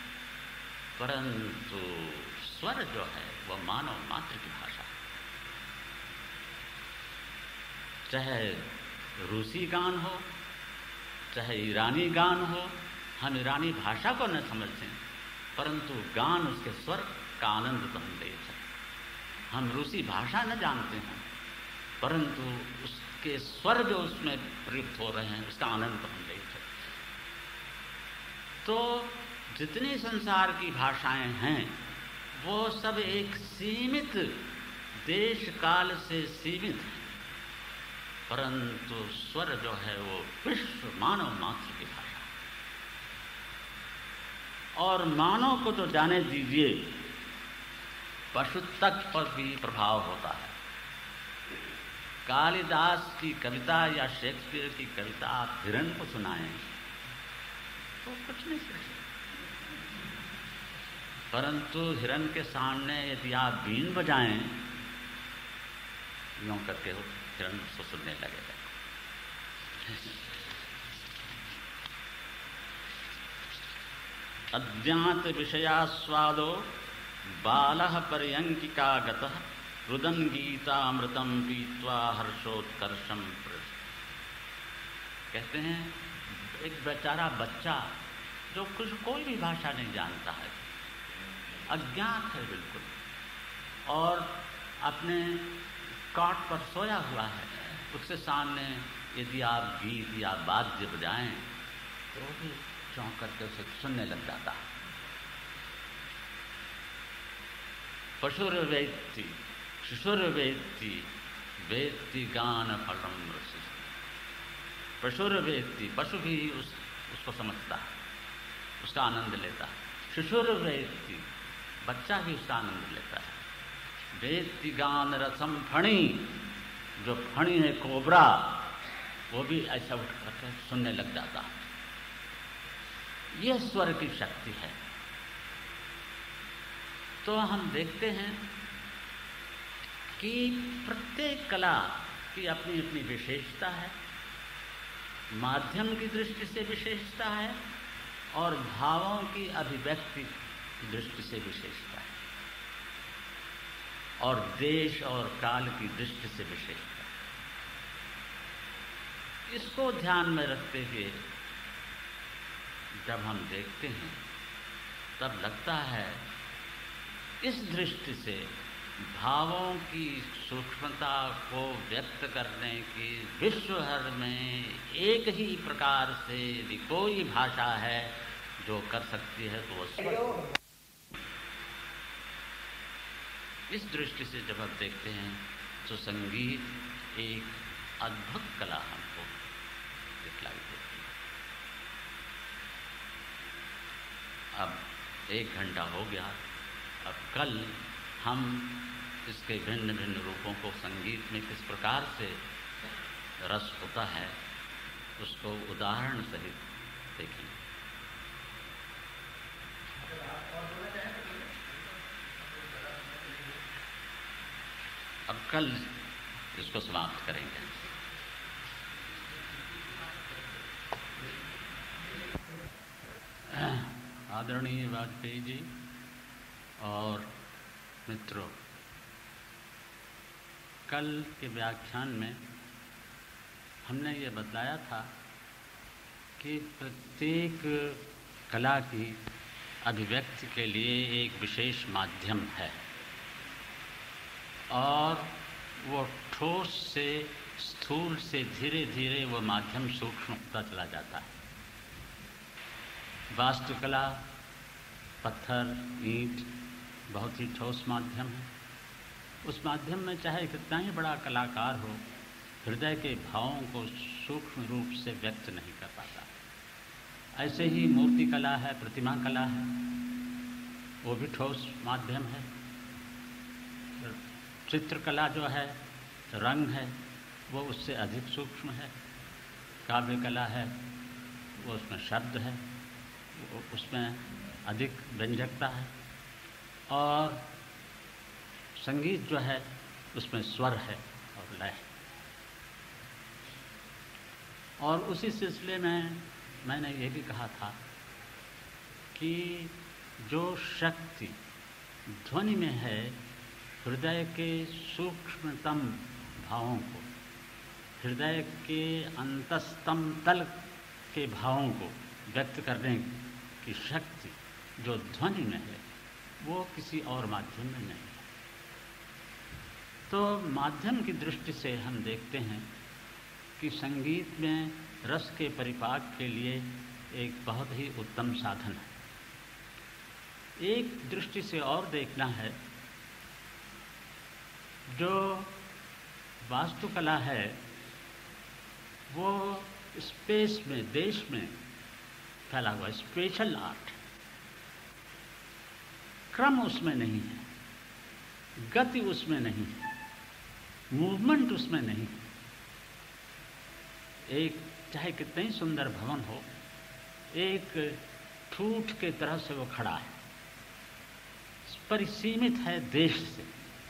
परंतु स्वर जो है वो मानव मात्र की भाषा है। चाहे रूसी गान हो, चाहे ईरानी गान हो, हम ईरानी भाषा को न समझते परंतु गान, उसके स्वर का आनंद तो हम ले सकते। हम रूसी भाषा न जानते हैं परंतु उसके स्वर जो उसमें प्रयुक्त हो रहे हैं उसका आनंद तो हम ले सकते। तो जितनी संसार की भाषाएं हैं वो सब एक सीमित देश काल से सीमित है, परंतु स्वर जो है वो विश्व मानव मात्र की भाषा। और मानव को तो जाने दीजिए, पशु तक पर भी प्रभाव होता है। कालिदास की कविता या शेक्सपियर की कविता आप हिरन को सुनाएं तो कुछ नहीं समझे, परंतु हिरन के सामने यदि आप बीन बजाएं यूं करके हिरन उसको सुनने लगेगा। अज्ञात विषयास्वादो बालः पर्यंकिका गतः रुदन गीतामृतम पीत्वा हर्षोत्कर्षम। कहते हैं एक बेचारा बच्चा जो कुछ कोई भी भाषा नहीं जानता है, अज्ञात है बिल्कुल, और अपने काट पर सोया हुआ है, उसके सामने यदि आप गीत या वाद्य बजाएं तो वो भी चौंक करके उसे सुनने लग जाता है। पशुर्वेत्ति शिशुर्वेत्ति वेत्ति गान फलम रसि। पशुर्वेत्ति, पशु भी उसको समझता है, उसका आनंद लेता है। शिशुर्वेत्ति, बच्चा भी उसका आनंद लेता है। वेत्ति गान रसम फणी, जो फणी है कोबरा, वो भी ऐसा उठ करके सुनने लग जाता है। यह स्वर की शक्ति है। तो हम देखते हैं कि प्रत्येक कला की अपनी अपनी विशेषता है, माध्यम की दृष्टि से विशेषता है और भावों की अभिव्यक्ति की दृष्टि से विशेषता है, और देश और काल की दृष्टि से विशेषता है। इसको ध्यान में रखते हुए जब हम देखते हैं तब लगता है इस दृष्टि से भावों की सूक्ष्मता को व्यक्त करने की विश्व भर में एक ही प्रकार से यदि कोई भाषा है जो कर सकती है तो वो स्वर। इस दृष्टि से जब आप देखते हैं तो संगीत एक अद्भुत कला हमको दिखलाई देती है। अब 1 घंटा हो गया, अब कल हम इसके भिन्न भिन्न रूपों को, संगीत में किस प्रकार से रस होता है, उसको उदाहरण सहित देखेंगे। अब कल इसको समाप्त करेंगे। आदरणीय वाजपेयी जी और मित्रों, कल के व्याख्यान में हमने ये बतलाया था कि प्रत्येक कला की अभिव्यक्ति के लिए एक विशेष माध्यम है और वो ठोस से स्थूल से धीरे धीरे वो माध्यम सूक्ष्म होता चला जाता है। वास्तुकला, पत्थर, ईंट बहुत ही ठोस माध्यम है। उस माध्यम में चाहे कितना ही बड़ा कलाकार हो, हृदय के भावों को सूक्ष्म रूप से व्यक्त नहीं कर पाता। ऐसे ही मूर्ति कला है, प्रतिमा कला है, वो भी ठोस माध्यम है। चित्रकला जो है, रंग है, वो उससे अधिक सूक्ष्म है। काव्य कला है, वो उसमें शब्द है, वो उसमें अधिक व्यंजकता है। और संगीत जो है उसमें स्वर है और लय है। और उसी सिलसिले में मैंने ये भी कहा था कि जो शक्ति ध्वनि में है, हृदय के सूक्ष्मतम भावों को, हृदय के अंतस्तम तल के भावों को व्यक्त करने की शक्ति जो ध्वनि में है, वो किसी और माध्यम में नहीं है। तो माध्यम की दृष्टि से हम देखते हैं कि संगीत में रस के परिपाक के लिए एक बहुत ही उत्तम साधन है। एक दृष्टि से और देखना है, जो वास्तुकला है वो स्पेस में, देश में फैला हुआ स्पेशल आर्ट। क्रम उसमें नहीं है, गति उसमें नहीं है, मूवमेंट उसमें नहीं है। एक चाहे कितने ही सुंदर भवन हो, एक ठूठ के तरह से वो खड़ा है, परिसीमित है देश से,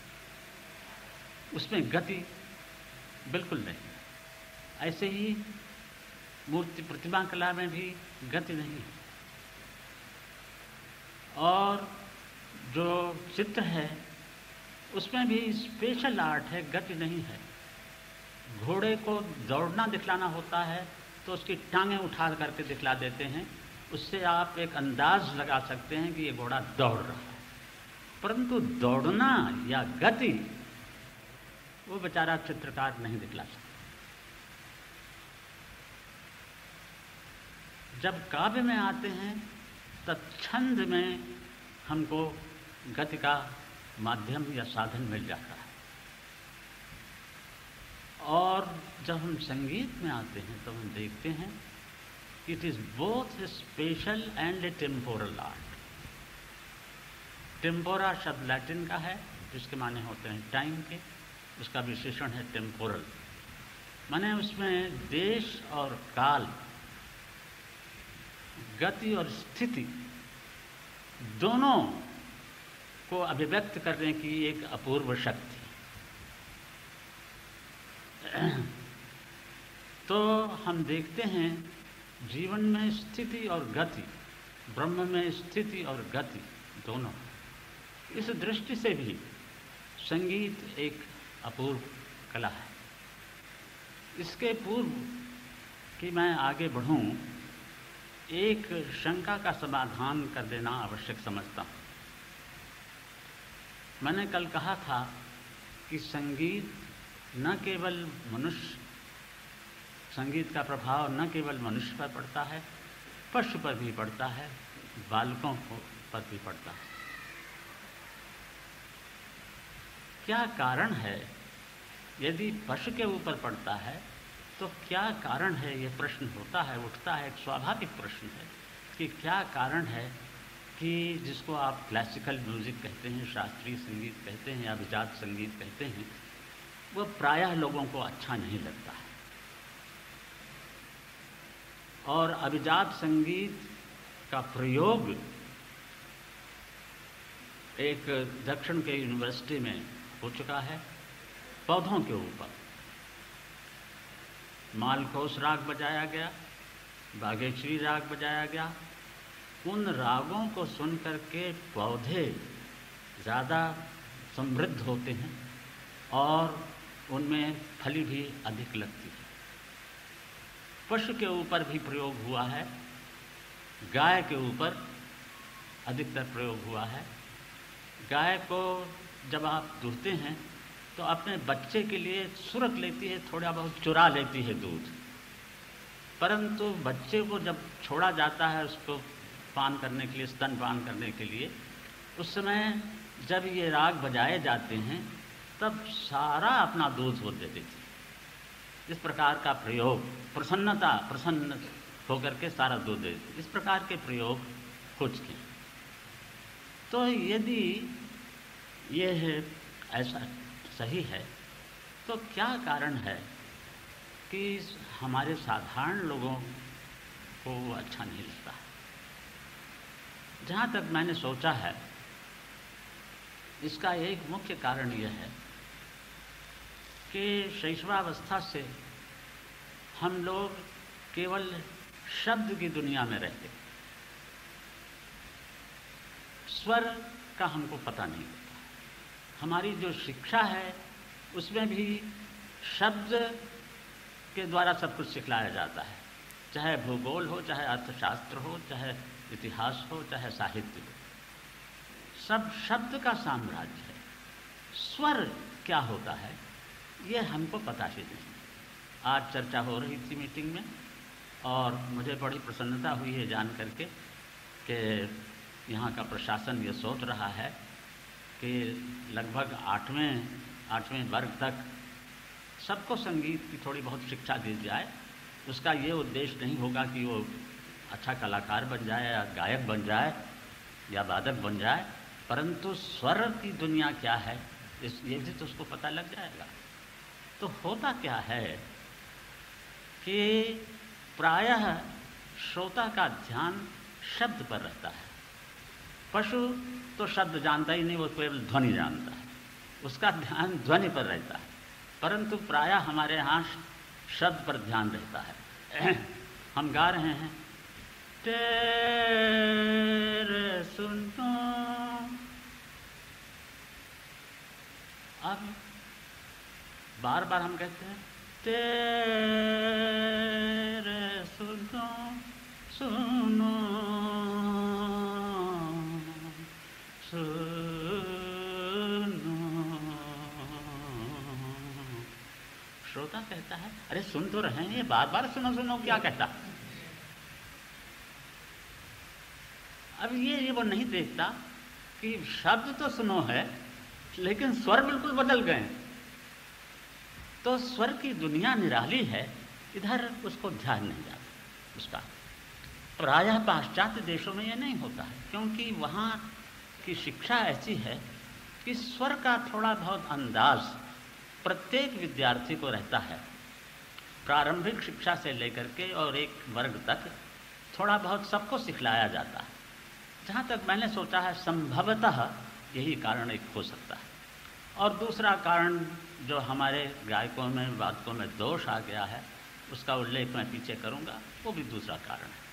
उसमें गति बिल्कुल नहीं। ऐसे ही मूर्ति प्रतिमा कला में भी गति नहीं है। और जो चित्र है उसमें भी स्पेशल आर्ट है, गति नहीं है। घोड़े को दौड़ना दिखलाना होता है तो उसकी टांगें उठा करके दिखला देते हैं, उससे आप एक अंदाज लगा सकते हैं कि ये घोड़ा दौड़ रहा है। परंतु दौड़ना या गति वो बेचारा चित्रकार नहीं दिखला सकता। जब काव्य में आते हैं तब छंद में हमको गति का माध्यम या साधन मिल जाता है, और जब हम संगीत में आते हैं तो हम देखते हैं it is both spatial and a temporal art. टेम्पोरा शब्द लैटिन का है जिसके माने होते हैं टाइम के, उसका विशेषण है टेम्पोरल, माने उसमें देश और काल, गति और स्थिति दोनों को अभिव्यक्त करने की एक अपूर्व शक्ति। तो हम देखते हैं जीवन में स्थिति और गति, ब्रह्म में स्थिति और गति दोनों। इस दृष्टि से भी संगीत एक अपूर्व कला है। इसके पूर्व कि मैं आगे बढ़ूं, एक शंका का समाधान कर देना आवश्यक समझता हूं। मैंने कल कहा था कि संगीत न केवल मनुष्य, संगीत का प्रभाव न केवल मनुष्य पर पड़ता है, पशु पर भी पड़ता है, बालकों पर भी पड़ता है। क्या कारण है? यदि पशु के ऊपर पड़ता है तो क्या कारण है? ये प्रश्न होता है, उठता है, एक स्वाभाविक प्रश्न है कि क्या कारण है कि जिसको आप क्लासिकल म्यूज़िक कहते हैं, शास्त्रीय संगीत कहते हैं या अभिजात संगीत कहते हैं, वो प्रायः लोगों को अच्छा नहीं लगता है। और अभिजात संगीत का प्रयोग एक दक्षिण के यूनिवर्सिटी में हो चुका है पौधों के ऊपर। मालकोस राग बजाया गया, बागेश्वरी राग बजाया गया। उन रागों को सुन करके पौधे ज़्यादा समृद्ध होते हैं और उनमें फली भी अधिक लगती है। पशु के ऊपर भी प्रयोग हुआ है, गाय के ऊपर अधिकतर प्रयोग हुआ है। गाय को जब आप दूहते हैं तो अपने बच्चे के लिए सुरख लेती है, थोड़ा बहुत चुरा लेती है दूध, परंतु बच्चे को जब छोड़ा जाता है उसको पान करने के लिए, स्तनपान करने के लिए, उस समय जब ये राग बजाए जाते हैं तब सारा अपना दूध वो दे देती है। इस प्रकार का प्रयोग, प्रसन्न होकर के सारा दूध दे देती है। इस प्रकार के प्रयोग हो चुके हैं। तो यदि ये ऐसा सही है तो क्या कारण है कि हमारे साधारण लोगों को अच्छा नहीं लगता है? जहाँ तक मैंने सोचा है, इसका एक मुख्य कारण यह है कि शैशवावस्था से हम लोग केवल शब्द की दुनिया में रहते, स्वर का हमको पता नहीं होता। हमारी जो शिक्षा है उसमें भी शब्द के द्वारा सब कुछ सिखलाया जाता है, चाहे भूगोल हो, चाहे अर्थशास्त्र हो, चाहे इतिहास हो, चाहे साहित्य हो, सब शब्द का साम्राज्य है। स्वर क्या होता है ये हमको पता ही नहीं। आज चर्चा हो रही थी मीटिंग में और मुझे बड़ी प्रसन्नता हुई है जान करके कि यहाँ का प्रशासन ये सोच रहा है कि लगभग आठवें वर्ग तक सबको संगीत की थोड़ी बहुत शिक्षा दी जाए। उसका ये उद्देश्य नहीं होगा कि वो अच्छा कलाकार बन जाए या गायक बन जाए या वादक बन जाए, परंतु स्वर की दुनिया क्या है ये भी तो उसको पता लग जाएगा। तो होता क्या है कि प्रायः श्रोता का ध्यान शब्द पर रहता है। पशु तो शब्द जानता ही नहीं, वो केवल ध्वनि जानता है, उसका ध्यान ध्वनि पर रहता है, परंतु प्रायः हमारे यहाँ शब्द पर ध्यान रहता है। हम गा रहे हैं, तेरे सुनो अब बार बार हम कहते हैं तेरे सुनो सुनो सुनो। श्रोता कहता है अरे सुन तो रहे हैं, ये बार बार सुनो सुनो क्या कहता। अब ये वो नहीं देखता कि शब्द तो सुनो है लेकिन स्वर बिल्कुल बदल गए। तो स्वर की दुनिया निराली है, इधर उसको ध्यान नहीं जाता उसका। प्रायः पाश्चात्य देशों में ये नहीं होता है, क्योंकि वहाँ की शिक्षा ऐसी है कि स्वर का थोड़ा बहुत अंदाज प्रत्येक विद्यार्थी को रहता है। प्रारंभिक शिक्षा से लेकर के और एक वर्ग तक थोड़ा बहुत सबको सिखलाया जाता है। जहाँ तक मैंने सोचा है संभवतः यही कारण एक हो सकता है। और दूसरा कारण जो हमारे गायकों में वादकों में दोष आ गया है उसका उल्लेख मैं पीछे करूँगा, वो भी दूसरा कारण है।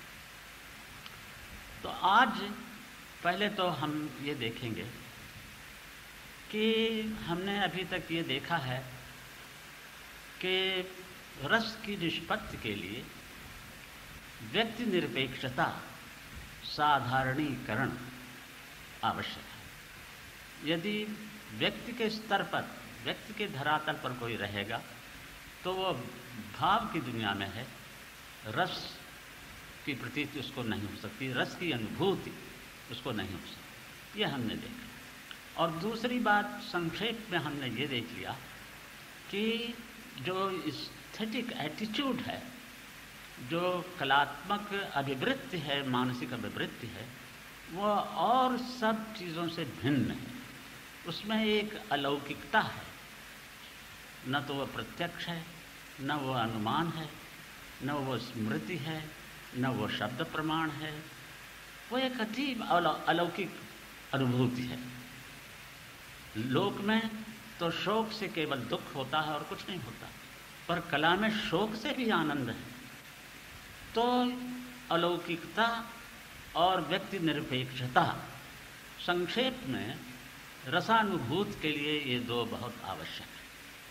तो आज पहले तो हम ये देखेंगे कि हमने अभी तक ये देखा है कि रस की निष्पत्ति के लिए व्यक्ति निरपेक्षता साधारणीकरण आवश्यक है। यदि व्यक्ति के स्तर पर, व्यक्ति के धरातल पर कोई रहेगा तो वो भाव की दुनिया में है, रस की प्रतीति उसको नहीं हो सकती, रस की अनुभूति उसको नहीं हो सकती। ये हमने देखा। और दूसरी बात संक्षेप में हमने ये देख लिया कि जो एस्थेटिक एटीट्यूड है, जो कलात्मक अभिवृत्ति है, मानसिक अभिवृत्ति है, वो और सब चीज़ों से भिन्न है। उसमें एक अलौकिकता है, न तो वह प्रत्यक्ष है, न वो अनुमान है, न वो स्मृति है, न वो शब्द प्रमाण है। वो एक अजीब अलौकिक अनुभूति है। लोक में तो शोक से केवल दुख होता है और कुछ नहीं होता, पर कला में शोक से भी आनंद है। तो अलौकिकता और व्यक्ति निरपेक्षता, संक्षेप में रसानुभूति के लिए ये दो बहुत आवश्यक है।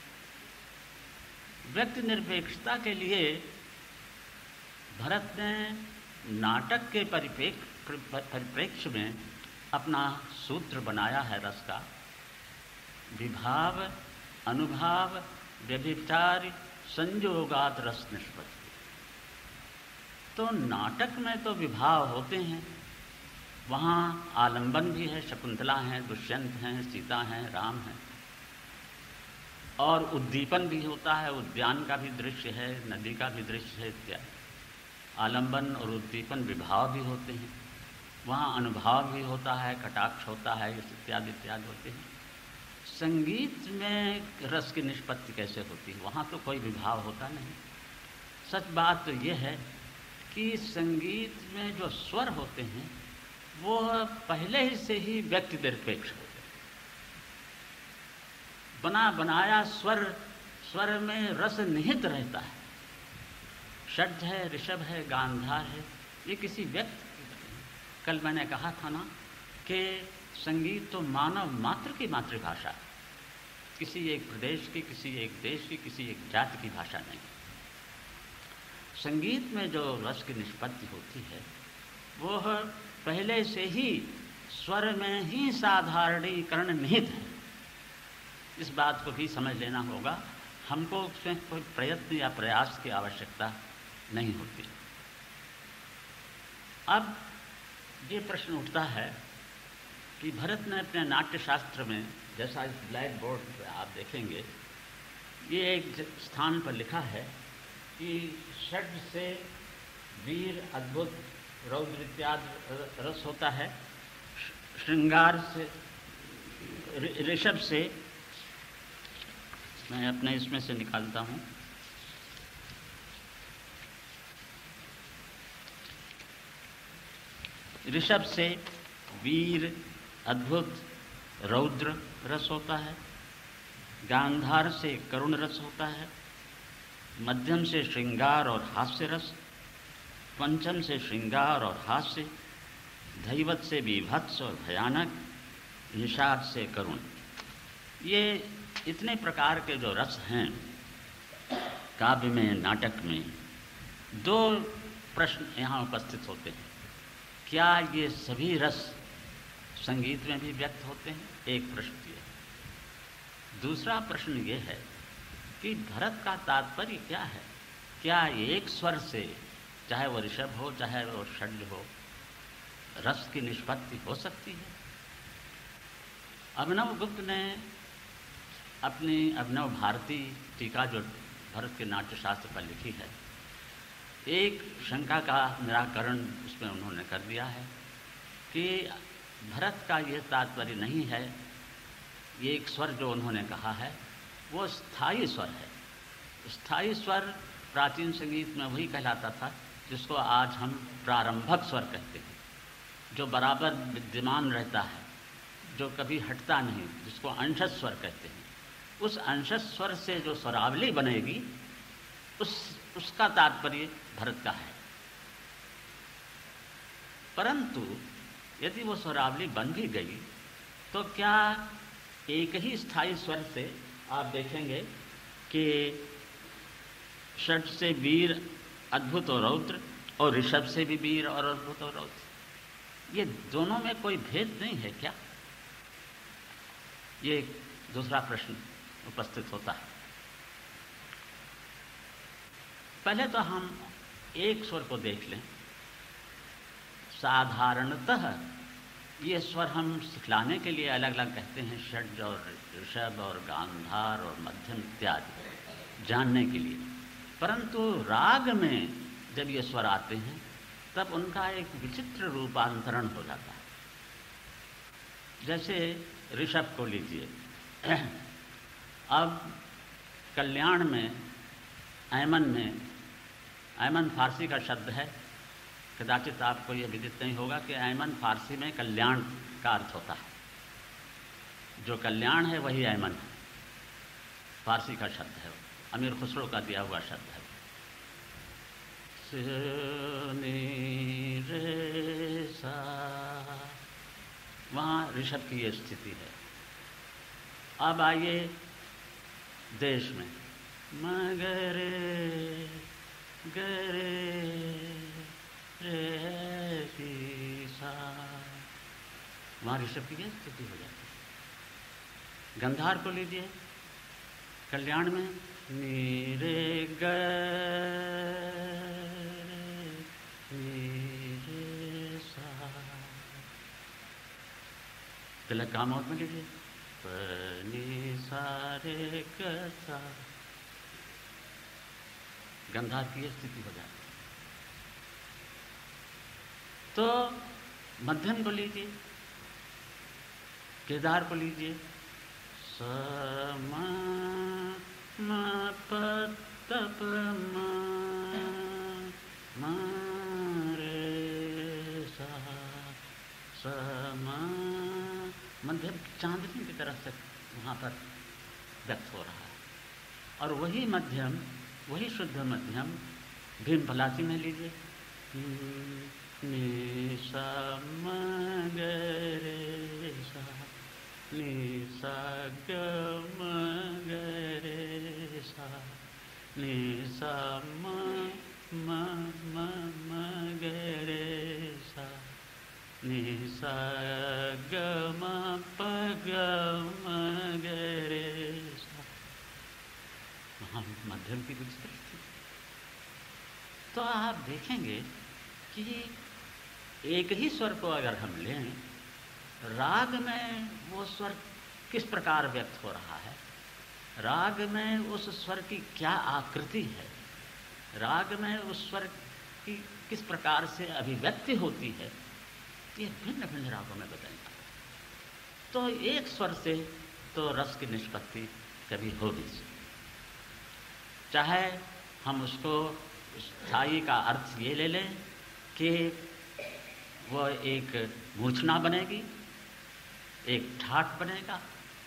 व्यक्ति निरपेक्षता के लिए भरत ने नाटक के परिप्रेक्ष्य में अपना सूत्र बनाया है रस का। विभाव, अनुभाव, व्यभिचार, संयोगात रस निष्पत्ति। तो नाटक में तो विभाव होते हैं, वहाँ आलंबन भी है, शकुंतला हैं, दुष्यंत हैं, सीता हैं, राम हैं, और उद्दीपन भी होता है, उद्यान का भी दृश्य है, नदी का भी दृश्य है इत्यादि। आलंबन और उद्दीपन विभाव भी होते हैं, वहाँ अनुभाव भी होता है, कटाक्ष होता है, इत्यादि इत्यादि होते हैं। संगीत में रस की निष्पत्ति कैसे होती है? वहाँ तो कोई विभाव होता नहीं। सच बात तो ये है कि संगीत में जो स्वर होते हैं वो पहले ही से ही व्यक्ति निरपेक्ष होते हैं। बना बनाया स्वर में रस निहित रहता है। षड्ज है, ऋषभ है, गांधार है, ये किसी व्यक्ति की नहीं। कल मैंने कहा था ना कि संगीत तो मानव मात्र की मातृभाषा है, किसी एक प्रदेश की, किसी एक देश की, किसी एक जाति की भाषा नहीं। संगीत में जो रस की निष्पत्ति होती है वो पहले से ही स्वर में ही साधारणीकरण निहित है। इस बात को भी समझ लेना होगा। हमको उसमें कोई प्रयत्न या प्रयास की आवश्यकता नहीं होती। अब ये प्रश्न उठता है कि भरत ने अपने नाट्यशास्त्र में, जैसा इस ब्लैक बोर्ड पर आप देखेंगे, ये एक स्थान पर लिखा है कि षड्ज से वीर, अद्भुत, रौद्र इत्यादि रस होता है, श्रृंगार से, ऋषभ से, मैं अपने इसमें से निकालता हूँ, ऋषभ से वीर, अद्भुत, रौद्र रस होता है, गांधार से करुण रस होता है, मध्यम से श्रृंगार और हास्य रस, पंचम से श्रृंगार और हास्य, धैवत से बीभत्स और भयानक, निषाद से करुण। ये इतने प्रकार के जो रस हैं काव्य में, नाटक में, दो प्रश्न यहाँ उपस्थित होते हैं। क्या ये सभी रस संगीत में भी व्यक्त होते हैं? एक प्रश्न ये। दूसरा प्रश्न ये है कि भरत का तात्पर्य क्या है? क्या एक स्वर से, चाहे वो ऋषभ हो चाहे वो षड्ज हो, रस की निष्पत्ति हो सकती है? अभिनव गुप्त ने अपनी अभिनव भारती टीका जो भरत के नाट्यशास्त्र पर लिखी है, एक शंका का निराकरण उसमें उन्होंने कर दिया है कि भरत का यह तात्पर्य नहीं है, ये एक स्वर जो उन्होंने कहा है वो स्थायी स्वर है। स्थायी स्वर प्राचीन संगीत में वही कहलाता था जिसको आज हम प्रारंभक स्वर कहते हैं, जो बराबर विद्यमान रहता है, जो कभी हटता नहीं, जिसको अंशज स्वर कहते हैं। उस अंशज स्वर से जो स्वरावली बनेगी उसका तात्पर्य भरत का है। परंतु यदि वो स्वरावली बन भी गई तो क्या एक ही स्थायी स्वर से आप देखेंगे कि षट से वीर, अद्भुत और रौद्र, और ऋषभ से भी वीर और अद्भुत और रौद्र, ये दोनों में कोई भेद नहीं है क्या? ये दूसरा प्रश्न उपस्थित होता है। पहले तो हम एक स्वर को देख लें। साधारणतः ये स्वर हम सिखलाने के लिए अलग अलग कहते हैं, षड्ज और ऋषभ और गांधार और मध्यम इत्यादि, जानने के लिए। परंतु राग में जब ये स्वर आते हैं तब उनका एक विचित्र रूपांतरण हो जाता है। जैसे ऋषभ को लीजिए, अब कल्याण में, ऐमन फारसी का शब्द है, कदाचित आपको यह विदित नहीं होगा कि ऐमन फारसी में कल्याण का अर्थ होता है। जो कल्याण है वही ऐमन है, फारसी का शब्द है, अमीर खुसरो का दिया हुआ शब्द है। वहाँ ऋषभ की ये स्थिति है। अब आइए देश में, मगरे गरे रे सा, वहाँ ऋषभ की ये स्थिति हो जाती है। गंधार को लीजिए, कल्याण में नीरे ग नीरे सा, तिलक कामोद में लीजिए पनी सारे सा, गंधार की ये स्थिति हो जाती है। तो मध्यम को लीजिए, केदार को लीजिए, समा म प त प म रे सा, समा, मध्यम चांदनी की तरह से वहाँ पर व्यक्त हो रहा है। और वही मध्यम, वही शुद्ध मध्यम भीम पलासी में लीजिए, नि सा म ग रे सा, नि सा ग म ग रे सा, नि सा म ग रे सा, नि सा ग म प ग म ग रे सा। वहाँ मध्यम की कुछ स्थिति। तो आप देखेंगे कि एक ही स्वर को अगर हम लें, राग में वो स्वर किस प्रकार व्यक्त हो रहा है, राग में उस स्वर की क्या आकृति है, राग में उस स्वर की किस प्रकार से अभिव्यक्ति होती है, ये भिन्न भिन्न रागों में बदलता है। तो एक स्वर से तो रस की निष्पत्ति कभी हो नहीं सकती। चाहे हम उसको स्थायी का अर्थ ये ले लें कि वह एक मूर्छना बनेगी, एक ठाठ बनेगा,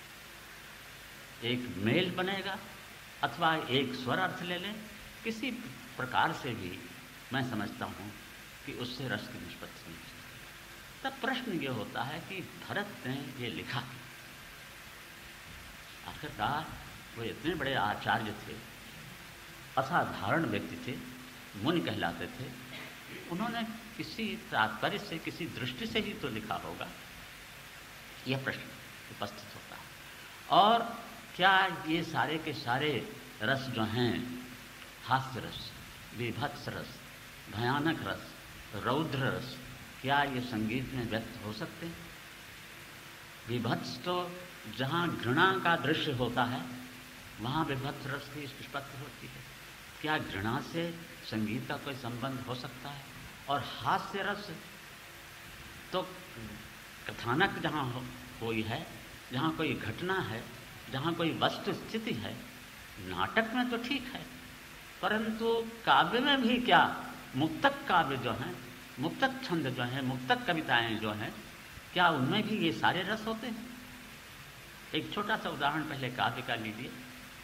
एक मेल बनेगा, अथवा एक स्वर अर्थ ले लें, किसी प्रकार से भी मैं समझता हूँ कि उससे रस की निष्पत्ति नहीं होती। तब प्रश्न ये होता है कि भरत ने ये लिखा, आखिरकार वो इतने बड़े आचार्य थे, असाधारण व्यक्ति थे, मुनि कहलाते थे। उन्होंने किसी तात्पर्य से, किसी दृष्टि से ही तो लिखा होगा, यह प्रश्न उपस्थित होता है। और क्या ये सारे के सारे रस जो हैं, हास्य रस, बीभत्स रस, भयानक रस, रौद्र रस, क्या ये संगीत में व्यक्त हो सकते हैं? बीभत्स तो जहाँ घृणा का दृश्य होता है वहाँ बीभत्स रस की उत्पत्ति होती है। क्या घृणा से संगीत का कोई संबंध हो सकता है? और हास्य रस तो कथानक जहाँ कोई है, जहाँ कोई घटना है, जहाँ कोई वस्तु स्थिति है, नाटक में तो ठीक है, परंतु काव्य में भी क्या, मुक्तक काव्य जो हैं, मुक्तक छंद जो हैं, मुक्तक कविताएं जो हैं, क्या उनमें भी ये सारे रस होते हैं? एक छोटा सा उदाहरण पहले काव्य का लीजिए।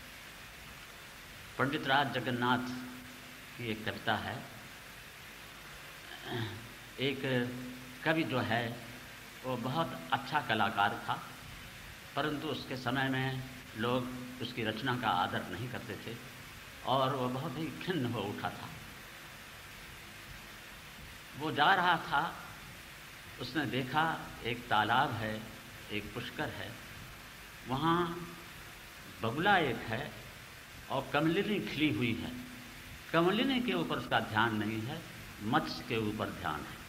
पंडित राज जगन्नाथ की एक कविता है। एक कवि जो है वो बहुत अच्छा कलाकार था, परंतु उसके समय में लोग उसकी रचना का आदर नहीं करते थे और वो बहुत ही खिन्न हो उठा था। वो जा रहा था, उसने देखा एक तालाब है, एक पुष्कर है, वहाँ बगुला एक है और कमलिनी खिली हुई है। कमलिनी के ऊपर उसका ध्यान नहीं है, मत्स्य के ऊपर ध्यान है।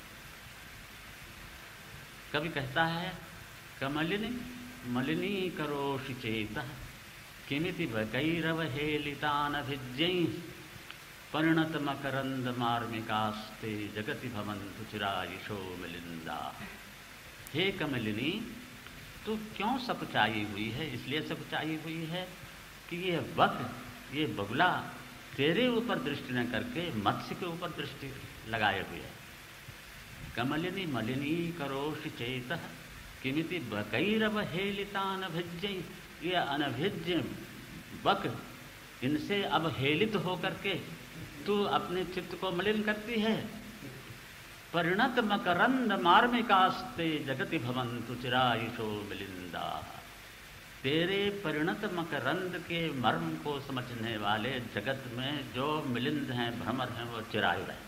कवि कहता है, कमलिनी मलिनी करोषि चेतः किमिति वकैरवहेलितानभिज्ञैः परिणत मकरंद मार्मिकास्ते जगति भवन्तु चिरायुषो मिलिंदा। हे कमलिनी, तू क्यों सकुचाई हुई है? इसलिए सकुचाई हुई है कि ये वक, ये बगुला तेरे ऊपर दृष्टि न करके मत्स्य के ऊपर दृष्टि लगाए हुए है। कमलिनी मलिनी करोषि चेतः किमिति बकैरवहेलितानभिज्ञैः। ये अनभिज्ञ बक, इनसे अब हेलित होकर के तू अपने चित्त को मलिन करती है। परिणत मकरंद मार्मिकास्ते जगति भवन्तु चिरायुषो मिलिंदा। तेरे परिणत मकरंद के मर्म को समझने वाले जगत में जो मिलिंद हैं, भ्रमर हैं, वो चिरायु हैं।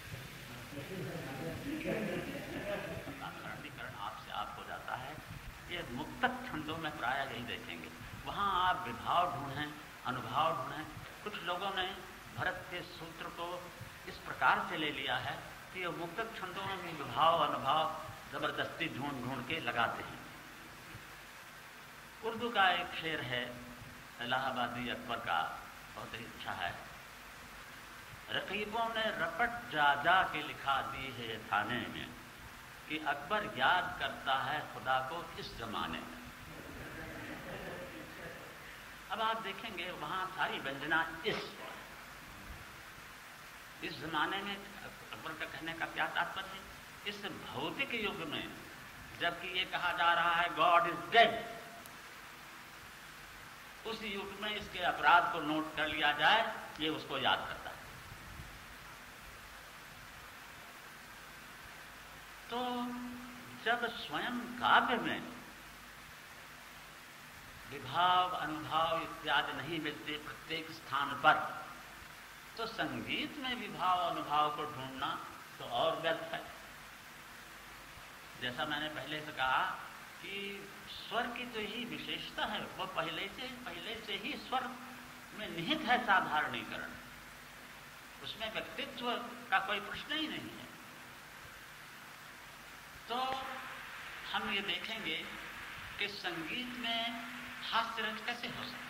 सरलीकरण आपसे आप हो जाता है। ये मुक्तक छंदों में प्राय यही देखेंगे। वहाँ आप विभाव ढूंढें, अनुभाव ढूंढें। कुछ लोगों ने भरत के सूत्र को इस प्रकार से ले लिया है कि ये मुक्तक छंदों में भी विभाव अनुभाव जबरदस्ती ढूंढ ढूंढ के लगाते हैं। उर्दू का एक शेर है इलाहाबादी अकबर का, बहुत ही अच्छा है। रकीबों ने रपट जा जा के लिखा दी है थाने में कि अकबर याद करता है खुदा को इस जमाने में। अब आप देखेंगे वहां सारी व्यंजना इस जमाने में अकबर का कहने का क्या तात्पर्य है? इस भौतिक युग में जबकि ये कहा जा रहा है गॉड इज डेड, उस युग में इसके अपराध को नोट कर लिया जाए, ये उसको याद करता है। तो जब स्वयं काव्य में विभाव अनुभाव इत्यादि नहीं मिलते प्रत्येक स्थान पर, तो संगीत में विभाव अनुभाव को ढूंढना तो और व्यर्थ है। जैसा मैंने पहले से कहा कि स्वर की तो यही विशेषता है, वो पहले से ही स्वर में निहित है साधारणीकरण, उसमें व्यक्तित्व का कोई प्रश्न ही नहीं है। तो हम ये देखेंगे कि संगीत में हास्य रस कैसे हो सकता है।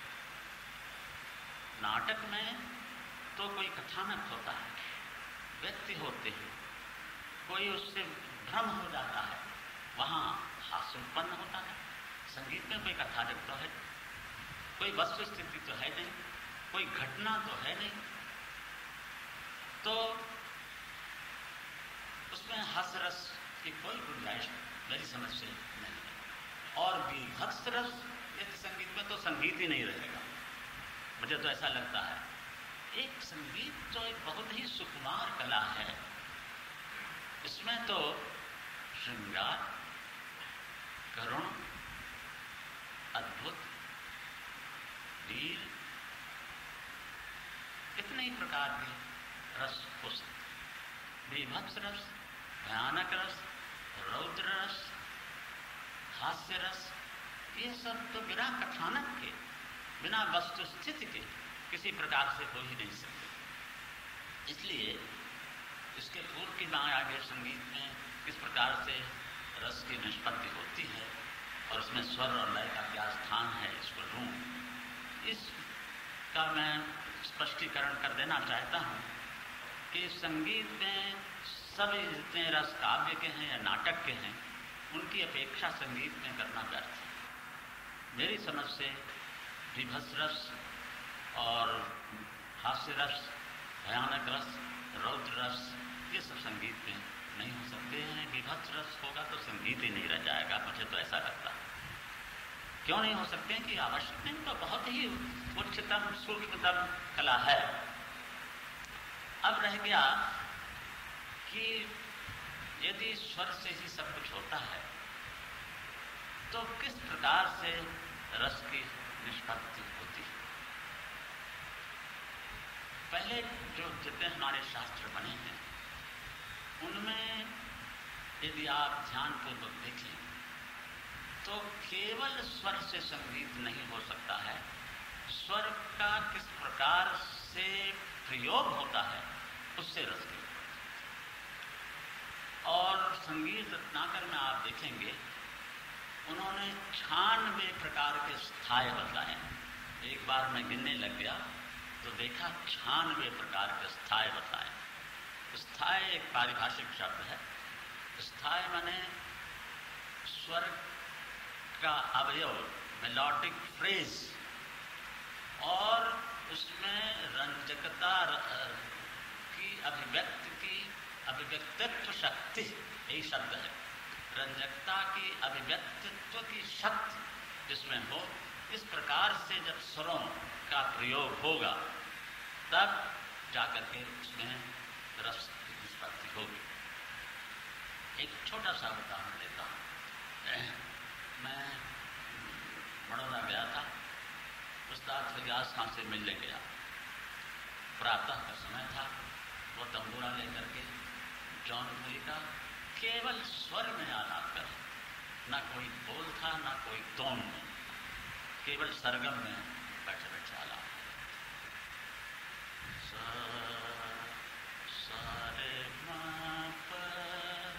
नाटक में तो कोई कथानक होता है, व्यक्ति होते हैं, कोई उससे भ्रम हो जाता है, वहाँ हास्य उत्पन्न होता है। संगीत में कोई कथानक तो है, कोई वस्तु स्थिति तो है नहीं, कोई घटना तो है नहीं, तो उसमें हास्य रस की कोई गुंजाइश मेरी समझ से नहीं है। और बीभत्स रस एक संगीत में तो संगीत ही नहीं रहेगा, मुझे तो ऐसा लगता है। एक संगीत तो एक बहुत ही सुकुमार कला है, इसमें तो श्रृंगार, करुण, अद्भुत, शरीर कितने ही प्रकार के रस हो सकते, बीभत्स रस, भयानक रस, रौद्र रस, हास्य रस, ये सब तो बिना कथानक के, बिना वस्तु स्थिति के किसी प्रकार से हो ही नहीं सकते। इसलिए इसके पूर्व की बात आगे संगीत में किस प्रकार से रस की निष्पत्ति होती है और इसमें स्वर और लय का क्या स्थान है, इसको लूँ, इसका मैं स्पष्टीकरण कर देना चाहता हूँ कि संगीत में सब जितने रस काव्य के हैं या नाटक के हैं, उनकी अपेक्षा संगीत में करना व्यर्थ है। मेरी समझ से विभत्स रस और हास्य रस, भयानक रस, रौद्र रस, ये सब संगीत में नहीं हो सकते हैं। विभत्स रस होगा तो संगीत ही नहीं रह जाएगा, मुझे तो ऐसा लगता है। क्यों नहीं हो सकते हैं कि आवश्यक नहीं, तो बहुत ही उच्चतम सूक्ष्मतम कला है। अब रह गया कि यदि स्वर से ही सब कुछ होता है तो किस प्रकार से रस की निष्पत्ति होती है। पहले जो जितने हमारे शास्त्र बने हैं उनमें यदि आप ध्यानपूर्वक देखें तो केवल स्वर से संगीत नहीं हो सकता है, स्वर का किस प्रकार से प्रयोग होता है उससे रस की। और संगीत रत्नाकर में आप देखेंगे उन्होंने 96 प्रकार के स्थाय बताए। एक बार मैं गिनने लग गया तो देखा 96 प्रकार के स्थाय बताए। स्थाय एक पारिभाषिक शब्द है। स्थाय माने स्वर का अवयव, मेलोडिक फ्रेज, और उसमें रंजकता की अभिव्यक्तित्व शक्ति, यही शब्द है। रंजकता की अभिव्यक्तित्व की शक्ति जिसमें हो, इस प्रकार से जब स्वरों का प्रयोग होगा तब जाकर के उसमें रस की निष्पत्ति होगी। एक छोटा सा उदाहरण देता हूँ। मैं बड़ौदा गया था, उस्ताद फैयाज खान से मिलने गया। प्रातः का समय था। वो तंबूरा लेकर के जौनपुरी का केवल स्वर में आलाप कर, ना कोई बोल था ना कोई टोन में, केवल सरगम में बैठे बैठे आलाप। सारे माँ पर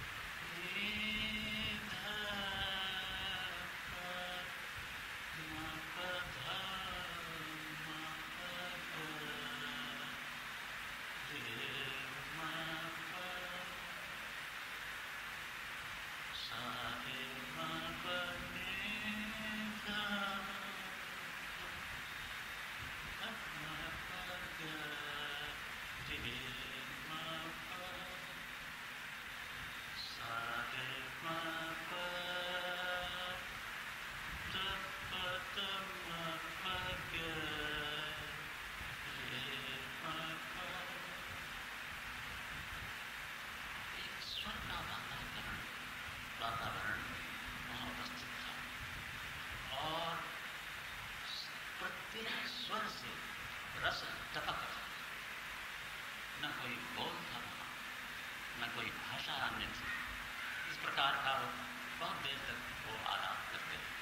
वातावरण वहाँ उपस्थित था और प्रत्येक स्वर से रस टपक था। न कोई बोल था, न कोई भाषा अन्य थी। इस प्रकार का वो बहुत देर तक वो आलाप करते थे।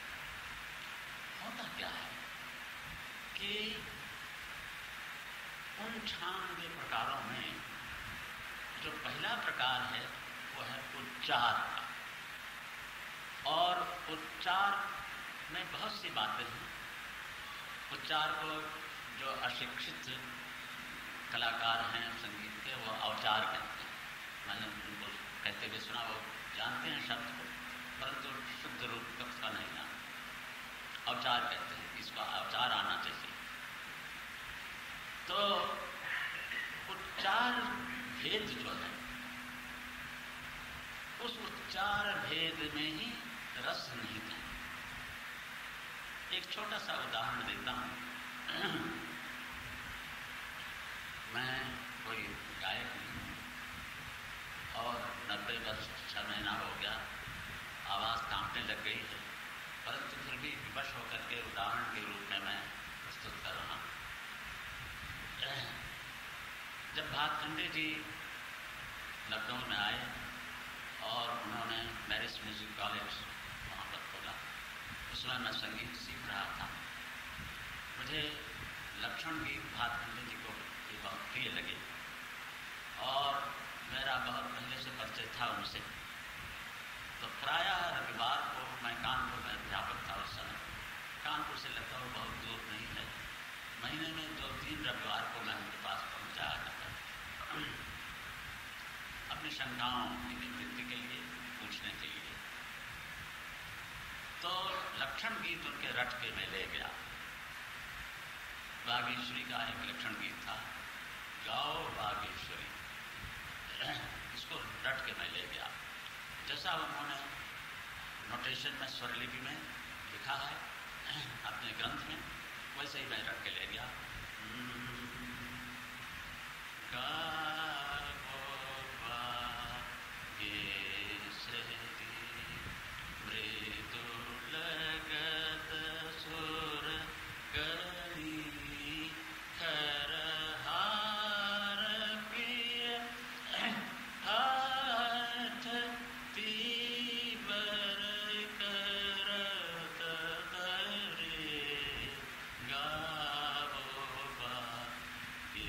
होता क्या है कि उन 96 प्रकारों में जो पहला प्रकार है वो है उच्चार का, और उच्चार में बहुत सी बातें हैं। उच्चार को जो अशिक्षित कलाकार हैं संगीत के वो औचार कहते हैं। मैंने उनको कहते हुए सुना, वो जानते हैं शब्द को परंतु शुद्ध रूप का नहीं जानते। औचार कहते हैं, इसका औचार आना चाहिए। तो उच्चार भेद जो है, उस उच्चार भेद में ही रस निहित है। एक छोटा सा उदाहरण देता हूँ। मैं कोई गायक नहीं हूँ और 90 वर्ष 6 महीना हो गया, आवाज़ कांपने लग गई है, परंतु फिर भी विवश होकर के उदाहरण के रूप में मैं भातखंडे जी लखनऊ में आए और उन्होंने मैरिज म्यूजिक कॉलेज वहाँ पर खोला। उसमें मैं संगीत सीख रहा था। मुझे लक्षण गीत भातखंडे जी को ये बहुत प्रिय लगे और मेरा बहुत पहले से परिचय था उनसे। तो प्रायः रविवार को मैं कानपुर में अध्यापक था उस समय। कानपुर से लखनऊ बहुत दूर नहीं है, महीने में 2-3 रविवार को मैं उनके पास पहुँचा जाता अपनी शंकाओं की निवृत्ति के लिए, पूछने के लिए। तो लक्षण गीत उनके रट के में ले गया। बागेश्वरी का एक लक्षण गीत था, गाओ बागेश्वरी, इसको रट के मैं ले गया। जैसा उन्होंने नोटेशन में स्वरलिपि में लिखा है अपने ग्रंथ में, वैसे ही मैं रट के ले गया। गाओ बागेश्वरी मृदुल गत सुर गणी खर हार प्रिय हाथ तीवर करत करे गावो बागेश्वरी।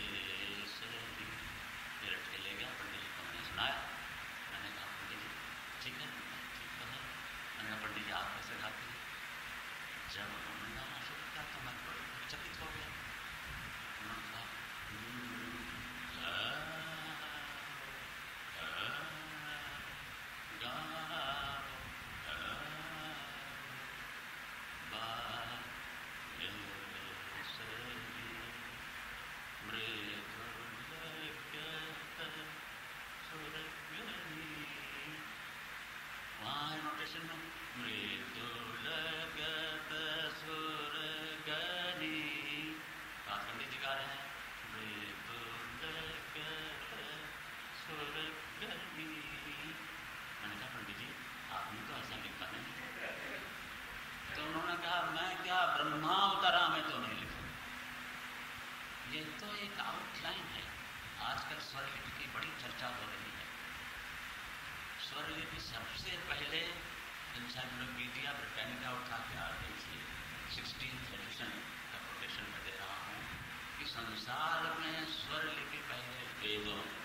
ये रट के ले गया। पंडित जी को मैंने सुनाया। मैंने कहा पंडित जी ठीक है, ठीक तो है। मैंने कहा पंडित जी आप कैसे गाते हैं? जब उन्होंने गाना शुरू किया तो मैं चकित हो गया। उन्होंने कहा वहाँ है नोटेशन में मृदुलगत सुरगनी। भातखंडे जी गा रहे हैं मृदुलगत सुरगनी। मैंने कहा पंडित जी आपने तो ऐसा लिखा नहीं। तो उन्होंने कहा मैं क्या ब्रह्मावतारा में तो नहीं लिखूं, ये तो एक आउटलाइन है। आजकल स्वरलिपि की बड़ी चर्चा हो रही है। स्वरलिपि सबसे पहले एनसाइक्लोपीडिया ब्रिटानिका उठा के आ गई थी। 16th एडिशन का कोटेशन में दे रहा हूँ कि संसार में स्वरलिपि पहले वेदों में।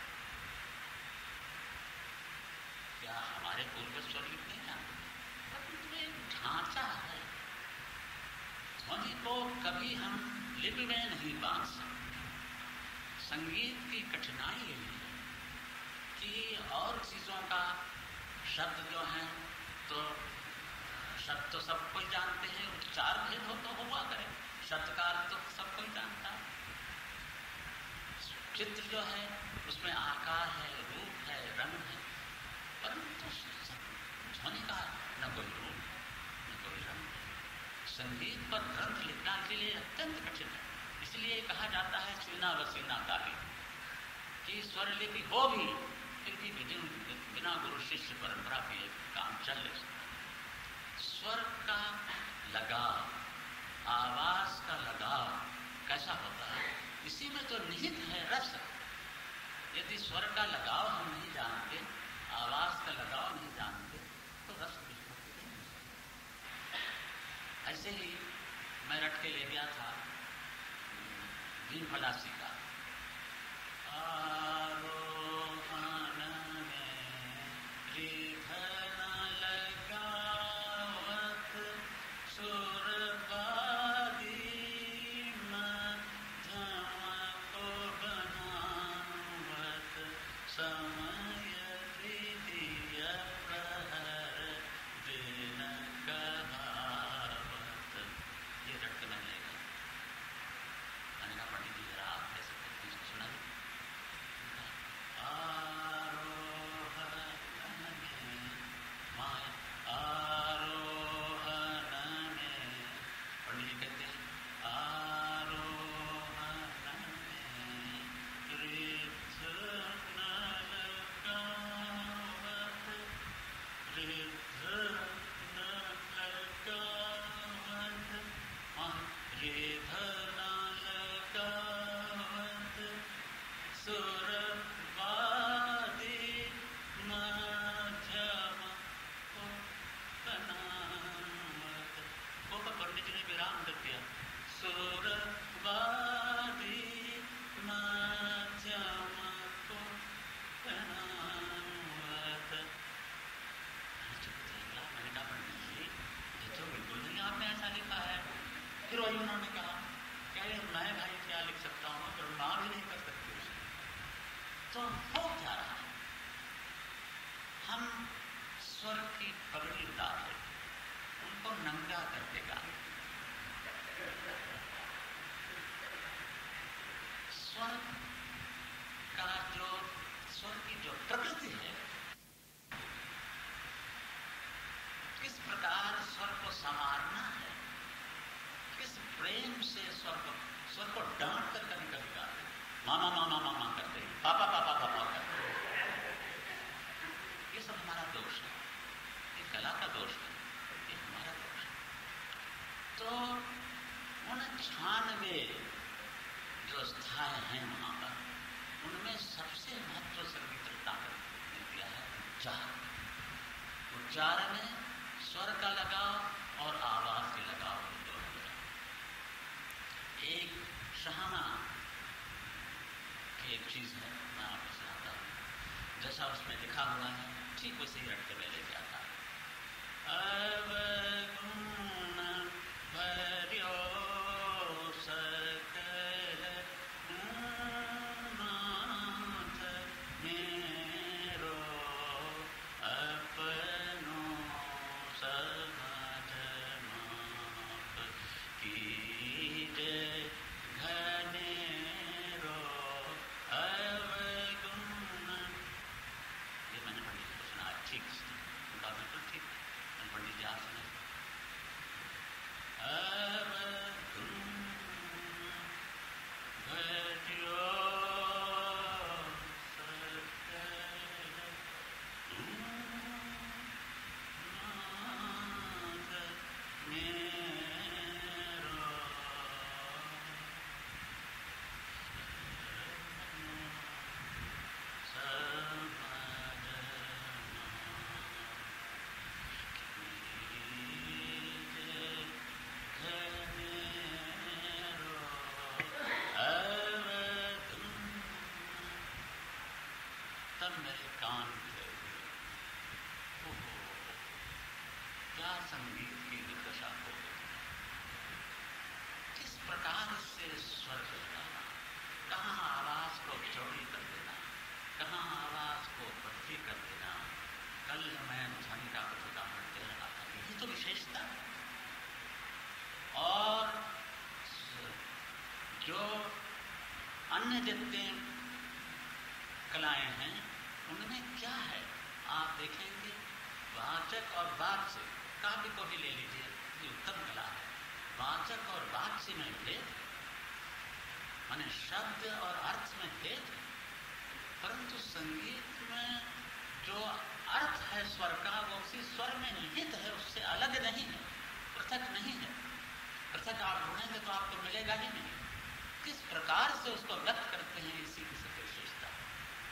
क्या हमारे पूर्वज स्वरलिपि नहीं जानते? एक ढांचा है, ध्वनि को कभी हम लिपि में नहीं बांध सकते। संगीत की कठिनाई यही है कि और चीजों का शब्द जो है तो शब्द तो सब कोई जानते हैं, उच्चार भेद हो तो हुआ करे, शब्द का अर्थ तो सब कोई जानता है। चित्र जो है उसमें आकार है, रूप है, रंग है, परंतु ध्वनि का न कोई रूप न कोई रंग है। संगीत पर ग्रंथ लिखना के लिए अत्यंत कठिन है। इसलिए कहा जाता है सीना वसीना काली, कि स्वरलिपि हो भी फिर भी बिना गुरु शिष्य परंपरा के काम चल नहीं सकता। स्वर का लगाव, आवाज का लगाव कैसा होता है, इसी में तो निहित है रस। यदि स्वर का लगाव हम नहीं जानते, आवाज का लगाव नहीं जानते, तो रस विस्मृति नहीं हो सकता। ऐसे ही मैं रट के ले गया था भीम फलासी का आरोहण में रिधन लगावत सुरबादी मध्यम को बनावत समय तृतीय प्रहर दिन कहावत। ये रट के मैं लेगा। मैंने कहा पंडित जी जरा आप कैसे करते हैं सुनाइए। आरोहण में माया आरोहण में, पंडित जी कहते हैं आरोहण में रिधन लगावत रिधन लगावत रिधन लगावत सुरवादी मध्यम कोकनामत। को पर पंडित जी ने विराम कर दिया। सुरवादी मध्यम कोकनामत। मैंने कहा पंडित जी ये तो बिल्कुल नहीं आपने ऐसा लिखा है। फिर वही उन्होंने कहा क्या मैं भाई क्या लिख सकता हूँ, गणना भी नहीं कर सकती उसे। तो हो क्या रहा है, हम स्वर की पगड़ी उतार लेते, उनको नंगा कर देगा। स्वर का जो स्वर की जो प्रकृति है, किस प्रकार स्वर को संवारना है, किस प्रेम से स्वर को डांट कर कभी कभी गाते, मामा मामा मामा करते, पापा पापा पापा करते, ये सब हमारा दोष है, ये कला का दोष है, ये हमारा दोष है। तो उन 96 जो स्थान हैं वहां पर, उनमें सबसे महत्व संगीत ताकत ने दिया है उच्चार। उच्चार में स्वर का लगाव और आवाज के लगाव दोनों में। एक शहाना की एक चीज है, मैं आपको सुनाता हूं। जैसा उसमें लिखा हुआ है ठीक उसी रट के मैं लेके आता हूं। अवगुण भर्यो सकल नाथ मेरो अपनो समझ माप कीजे घनेरो अवगुण। ये मैंने पंडित जी को सुना ठीक से, उनका बिल्कुल ठीक है। पंडित जी आप सुने अवगुण भर्यो तब मेरे कान थे। क्या संगीत की दुर्दशा हो गई, किस प्रकार से स्वर लगाना, कहाँ आवाज को चौड़ी कर देना, कहाँ आवाज को पतली कर देना। कल मैं ध्वनि का कुछ उदाहरण दे रहा था, यही तो विशेषता है। और जो अन्य जितने कलाएं हैं उनमें क्या है, आप देखेंगे वाचक और वाच्य, काव्य को भी ले लीजिए, ये उत्तम कला है। वाचक और वाच्य में भेद, माने शब्द और अर्थ में भेद, परंतु संगीत में जो अर्थ है स्वर का वो उसी स्वर में निहित है, उससे अलग नहीं है, पृथक नहीं है। पृथक आप ढूंढेंगे तो आपको मिलेगा ही नहीं। किस प्रकार से उसको व्यक्त करते हैं, इसी की सबसे विशेषता है।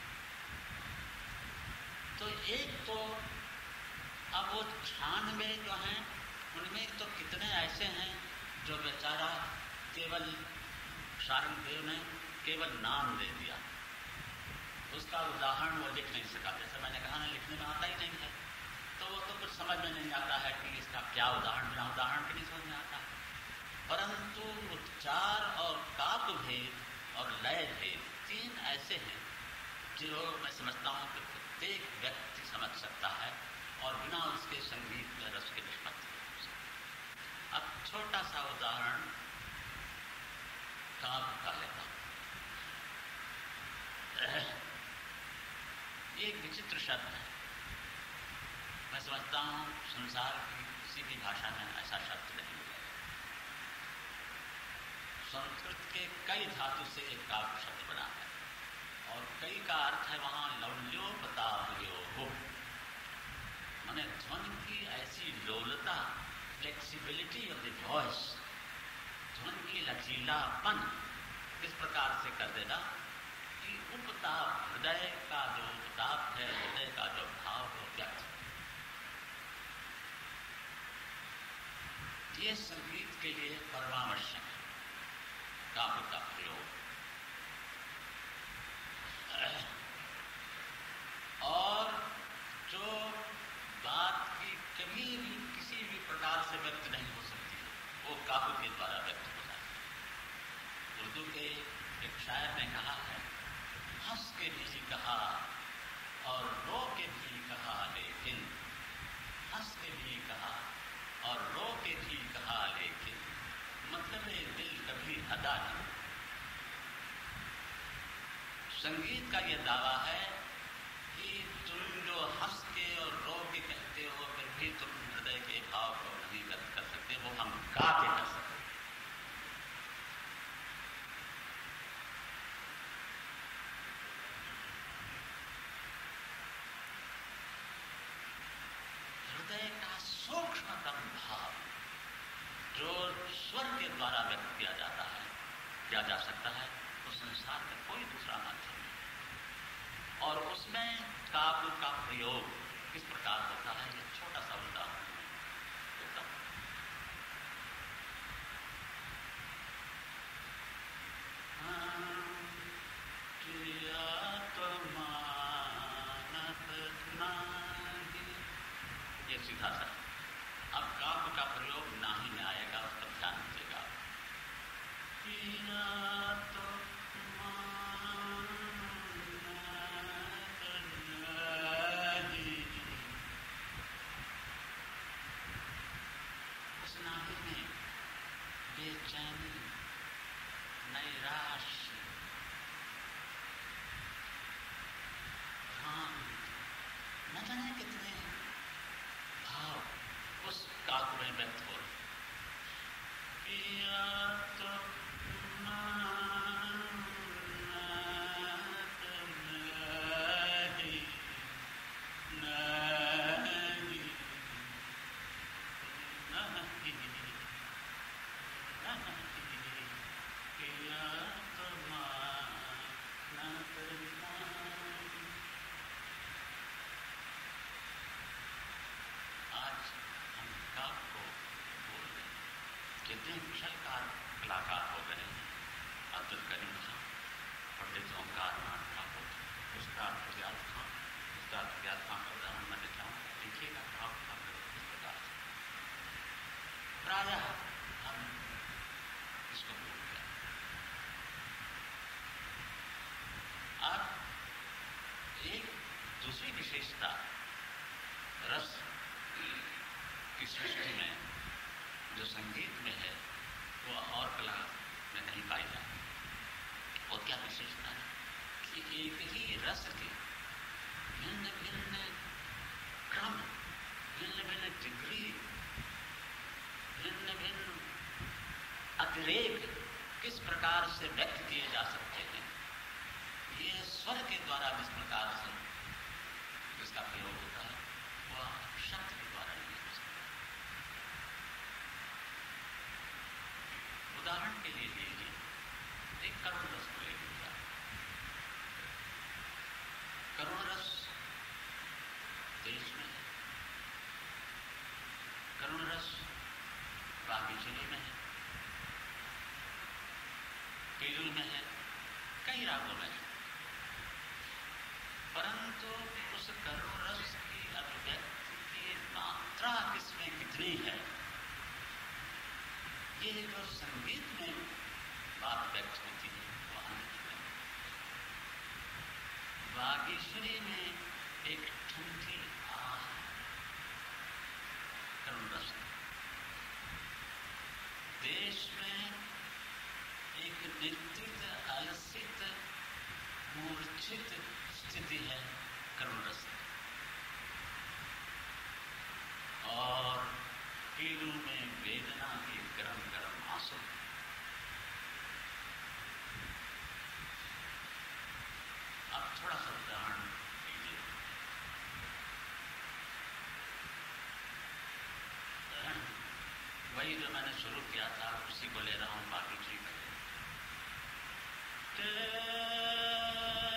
तो एक तो अब वो 96 जो हैं उनमें तो कितने ऐसे हैं जो बेचारा केवल शारंगदेव ने केवल नाम दे दिया, उसका उदाहरण वो लिख नहीं सका। जैसे मैंने कहा ना, लिखने में आता ही नहीं है, तो वो तो कुछ समझ में नहीं आता है कि इसका क्या उदाहरण, बिना उदाहरण के नहीं समझ में आता है। परंतु उच्चार और काव्य भेद और लय भेद 3 ऐसे हैं जो मैं समझता हूँ कि प्रत्येक व्यक्ति समझ सकता है और बिना उसके संगीत में रस की निष्पत्ति हो सकती। अब छोटा सा उदाहरण काव्य का लेता हूँ। एक विचित्र शब्द है, मैं समझता हूँ संसार की किसी भी भाषा में ऐसा शब्द नहीं मिलेगा। संस्कृत के कई धातु से एक काव्य शब्द बना है और कई का अर्थ है वहां लौल्योपतावयो हो, माने ध्वनि की ऐसी लोलता, फ्लेक्सिबिलिटी ऑफ द वॉइस, ध्वनि की लचीलापन किस प्रकार से कर देना कि कि उपताप, हृदय का जो उपताप है, हृदय का जो भाव है व्यक्त, ये संगीत के लिए परमावश्यक है। काव्य का प्रयोग और जो बात की कभी भी किसी भी प्रकार से व्यक्त नहीं हो सकती है, वो काव्य के द्वारा व्यक्त हो जाती है। उर्दू के एक शायर ने कहा है, हंस के भी कहा और रो के भी कहा, लेकिन हंस के भी कहा और रो के भी कहा, लेकिन मतलब है दिल कभी अदा नहीं। संगीत का यह दावा है कि तुम जो हंस के और रो के कहते हो, फिर भी तुम हृदय के भाव को नहीं व्यक्त कर सकते, वो हम गा के कर सकते। हृदय का सूक्ष्मतम भाव जो स्वर के द्वारा व्यक्त किया जाता है, किया जा सकता है, तो संसार में कोई दूसरा माध्यम नहीं। और उसमें काव्य का प्रयोग किस प्रकार होता है, ये छोटा सा उदाहरण देता हूं। ये सीधा सा। अब काव्य का प्रयोग नाही में आएगा, उस पर ध्यान दीजिएगा। उस नाही में बेचैनी, नैराश्य, न जाने कितने भाव उस काव्य में व्यक्त हो रहे। आज हम काव्य को बोल रहे हैं, कितने विशालकार कलाकार हो गए हैं। अब्दुल करीम खान, पंडित ओंकार नाथ ठाकुर, उस्ताद फरियाद खान, उस्ताद फरियाद खान का उदाहरण मैं देता हूँ। देखिएगा काव्य का प्रयोग किस प्रकार से। प्रायः हम इसको भूल गए। अब एक दूसरी विशेषता रस की सृष्टि में जो संगीत में है, वो और कला में नहीं पाई जाती। और क्या विशेषता है कि एक ही रस के भिन्न भिन्न क्रम, भिन्न भिन्न डिग्री, भिन्न भिन्न अतिरेक किस प्रकार से व्यक्त किए जा सकते हैं, ये स्वर के द्वारा जिस प्रकार से जिसका प्रयोग होता है, वह शब्द के द्वारा नहीं हो सकता। उदाहरण के लिए लीजिए, एक करुण रस को ले लीजिए। करुण रस देश में है, करुण रस बागीचरी में है, पीलू में है, कई रागों में है। परंतु उस करुण रस की अभिव्यक्ति की मात्रा किसमें कितनी है, ये जो संगीत में बात व्यक्त होती है वहां नहीं। बागेश्वरी में एक ठंडी आह करुण रस, देश में एक निश्चित अलसित मूर्छित स्थिति है करुण रस, और पीलू में वेदना के गरम गरम आंसू। अब थोड़ा सा उदाहरण लीजिए। वही जो मैंने शुरू किया था उसी को ले रहा हूं, बाकी ठीक है।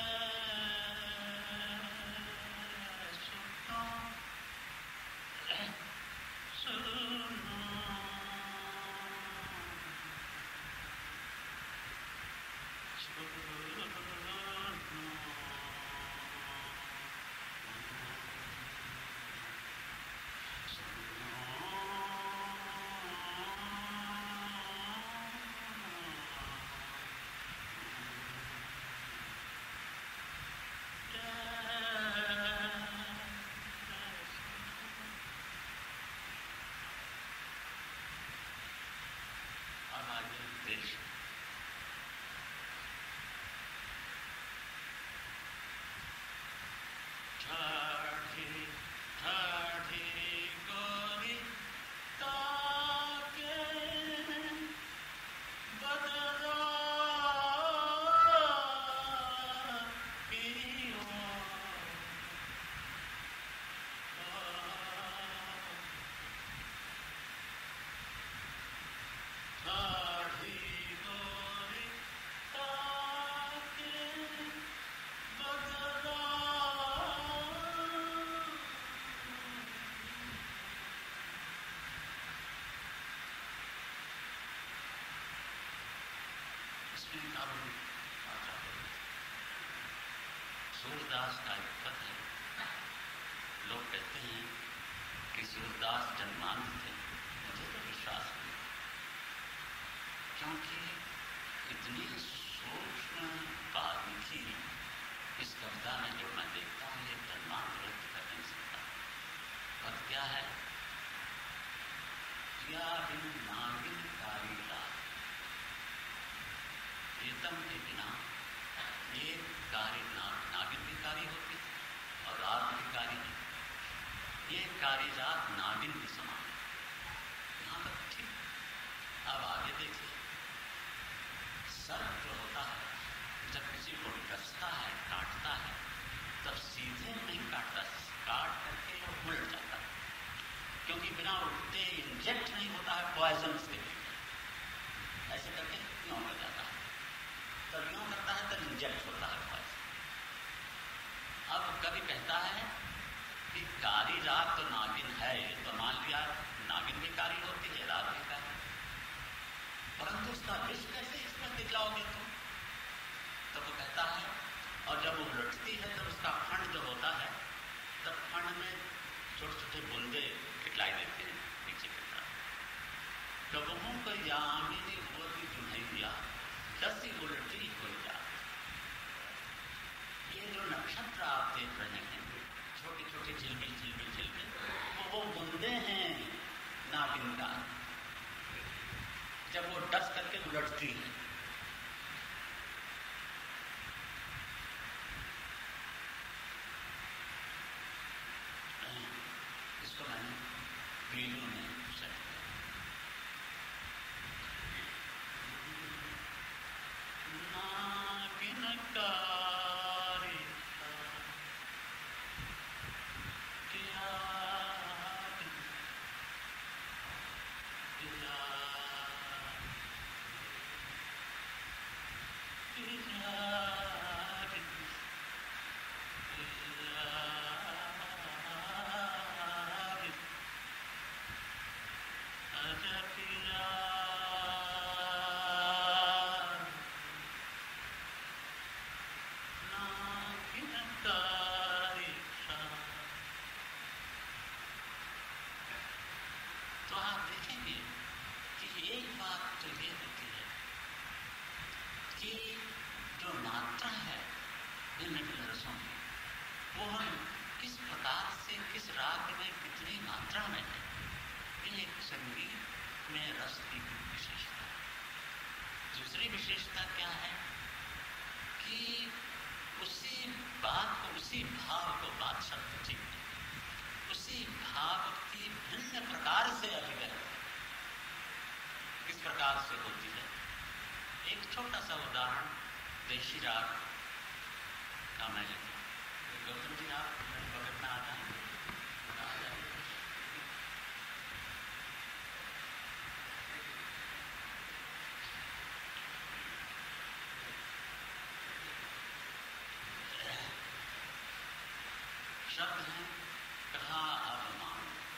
उसने कहा सूरदास का एक पद है, लोग कहते हैं कि सूरदास जन्मांध थे। मुझे तो विश्वास नहीं, क्योंकि इतनी सूक्ष्म बारीकी इस कविता में जो मैं देखता हूँ, ये जन्मांध व्यक्त कर नहीं सकता। पद क्या है? या बिन नागिन कारी रात, प्रीतम के बिना ये कारी नागिन भी कारी होती और रात भी कारी है। ये कारी रात नागिन भी समान है। यहाँ तक ठीक। अब आगे देखिए, सर्प जो होता है जब किसी को डसता है, काटता है, तब सीधे नहीं काटता, काट करके वो उलट जाता है, क्योंकि बिना उल्टे इंजेक्ट नहीं होता है पॉइजन से। ऐसे करके क्यों हो जाता है, तब यूं करता है तब इंजेक्ट होता है पॉइजन। अब कभी कहता है कि कारी रात तो नागिन है, तो मान लिया नागिन भी कारी होती है, रात भी कारी, परंतु उसका विष कैसे इसमें दिखलाओगे तुम? तब वो कहता है, और जब वो उलटती है तब उसका फंड जो होता है, तब फंड में छोटे छोटे बूंदे दिखलाई देते हैं नीचे की तरफ। कबहू को यामिनी होती जुनैया, दसी उलटी हो जाती। ये जो नक्षत्र आप देख रहे हैं, छोटी छोटी झिलमिल झिलमिल झिलमिल, वो बूंदे हैं नागिन का, जब वो डस करके उलटती है। इसको मैंने वीडियो में सेट किया। नागिन कारी क्या तो आप देखेंगे कि एक बात तो ये होती है कि जो मात्रा है भिन्न भिन्न रसों की, वो हम किस प्रकार से किस राग में कितनी मात्रा में है, ये एक संगीत में रस की विशेषता। दूसरी विशेषता क्या है कि उसी बात को, उसी भाव को, बात शब्द ठीक है, उसी भाव की भिन्न प्रकार से अभिव्यक्ति किस प्रकार से होती है। एक छोटा सा उदाहरण देशी राग का मैं लेता हूँ। गौतम जी आप बगल में आ जाएंगे। शब्द है कहा अवमान,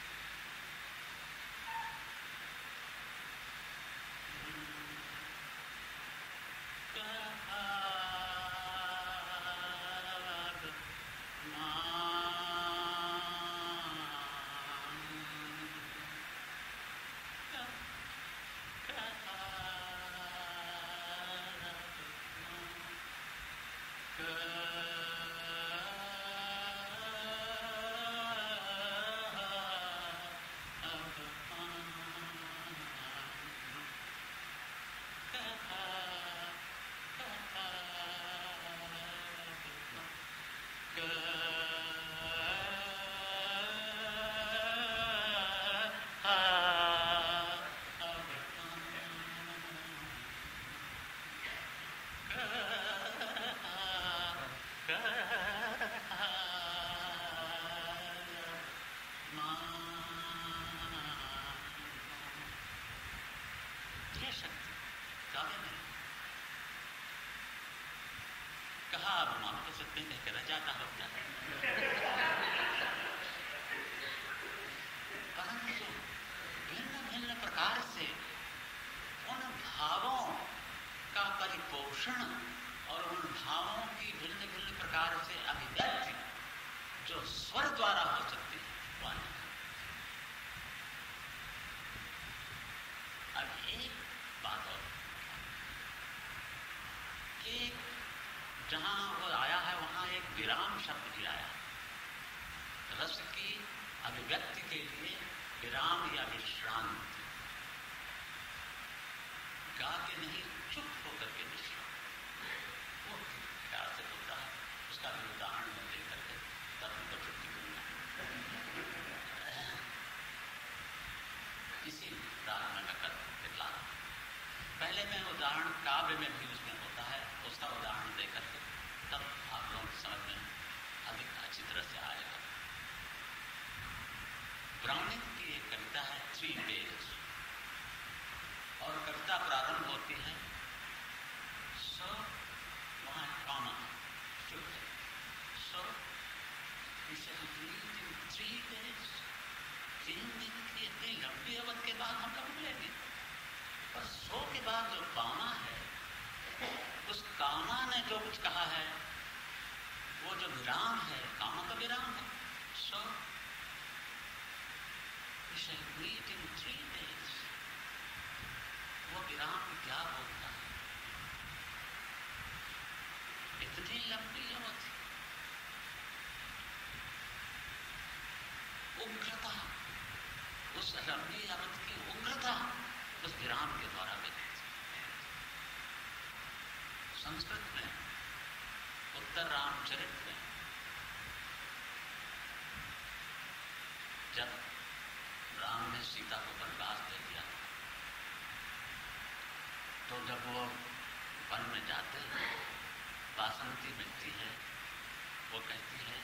ये शक्ति काव्य में कहा अवमान को सकते हैं, कहकर रह जाता होता है, परंतु भिन्न भिन्न प्रकार से उन भावों उसका परिपोषण और उन भावों की भिन्न भिन्न प्रकार से अभिव्यक्ति जो स्वर द्वारा हो सकती है वो नहीं। अब एक बात और कि जहां वो आया है वहां एक विराम शब्द भी आया है। रस की अभिव्यक्ति के लिए विराम या विश्रांति, गा के नहीं चुप होकर के विश्राम, वो क्या से होता है उसका भी उदाहरण मैं देकर के तब उनको छुट्टी दूंगा। इसी रात में मैं कर दिखला रहा हूं। पहले मैं उदाहरण काव्य में भी उसमें होता है, उसका उदाहरण देकर के तब आप लोगों की समझ में अधिक अच्छी तरह से आएगा। ब्राउनिंग की एक कविता है 3 पेज और कविता प्रारंभ होती है सो, वहां कॉमा शुभ है, सो इसे 3 पेज 3 दिन की इतनी लंबी अवधि के बाद हम लोग मिलेंगे। और सो के बाद जो कामा है, उस कामा ने जो कुछ कहा है वो जो विराम है, कामा का विराम है। सो we shall meet in 3 days। वो विराम क्या बोलता है? इतनी लंबी अवधि, उग्रता, उस लंबी अवधि की उग्रता उस विराम के द्वारा व्यक्त। संस्कृत में उत्तर रामचरित में जब राम ने सीता को वनवास दे दिया तो जब वो वन में जाते हैं, बासंती मिलती है, वो कहती है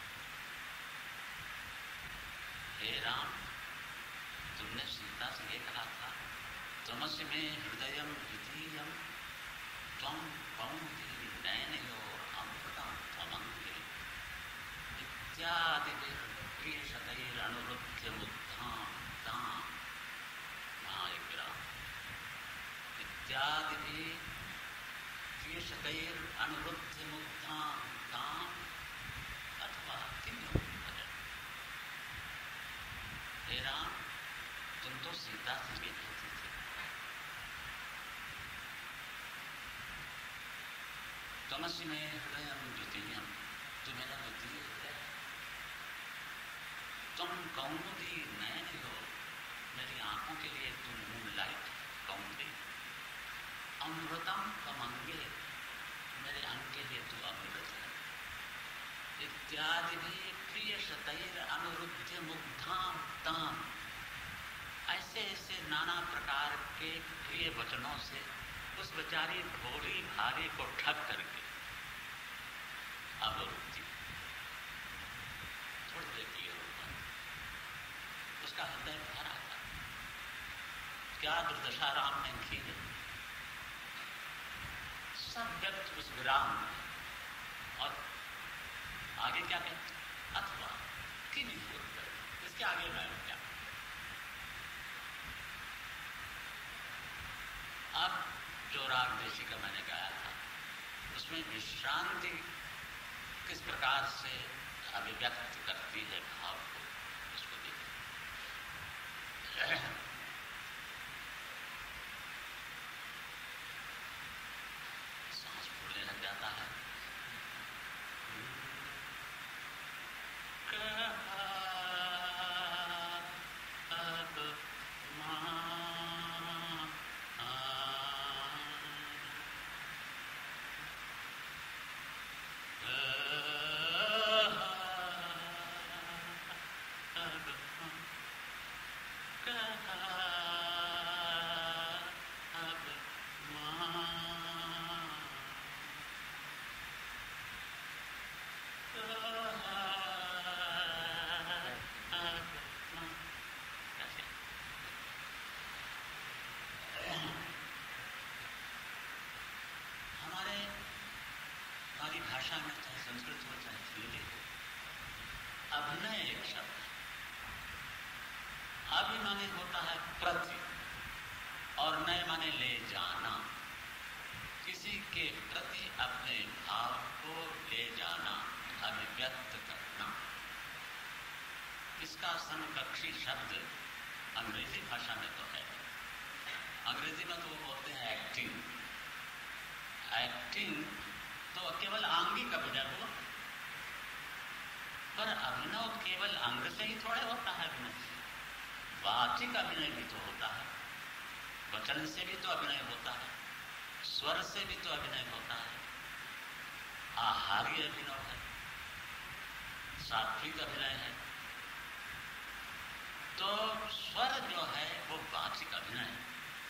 हे राम, तुमने सीता से ये कहा था तमस्य में हृदयम द्वितीयम त्वं कौन्ति नयनयोः अमृतं त्वमंगे इत्यादि प्रियशतैरनुरुध्य मुग्धां तां नायकराम इत्यादि प्रियशतैरनुरुध्य मुग्धां तां अथवा किम भजन। हे राम, तुम तो सीता से भी कहती थी तमस्य में हृदयम द्वितीयम, तू मेरा द्वितीय हृदय, तुम कौमुदी नयनयो, मेरी आंखों के लिए तुम मूनलाइट कौमुदी, अमृतम कमंगे, मेरे अंग के लिए तू अमृत है, इत्यादि भी प्रिय शतैर अनुरुद्ध मुग्धाम ताम, ऐसे ऐसे नाना प्रकार के प्रिय वचनों से उस बेचारी भोली भारी को ठग करके अब रुकती, थोड़ी देर के लिए रुकता, उसका हृदय भरा था। क्या दुर्दशा राम ने की है? सब व्यक्त उस विराम में, और आगे क्या कहते अथवा कि नहीं होता, इसके आगे मैं क्या। अब जो राग देशी का मैंने गाया था उसमें विश्रांति किस प्रकार से अभिव्यक्त करती है भाव को, उसको देखिए। सांस फूलने लग जाता है। हमारी भाषा में चाहे संस्कृत हो चाहे हिंदी हो, अभिनय एक शब्द है। अभि माने होता है प्रति और नय माने ले जाना। किसी के प्रति अपने भाव को ले जाना, अभिव्यक्त करना, इसका समकक्षी शब्द अंग्रेजी भाषा में तो है। अंग्रेजी में तो वो बोलते हैं एक्टिंग। एक्टिंग तो केवल आंगिक अभिनय हुआ, पर अभिनय केवल अंग से ही थोड़े होता है। अभिनय वाचिक अभिनय भी तो होता है, वचन से भी तो अभिनय होता है, स्वर से भी तो अभिनय होता है, आहार्य अभिनय है, सात्विक अभिनय है। तो स्वर जो है वो वाचिक अभिनय है।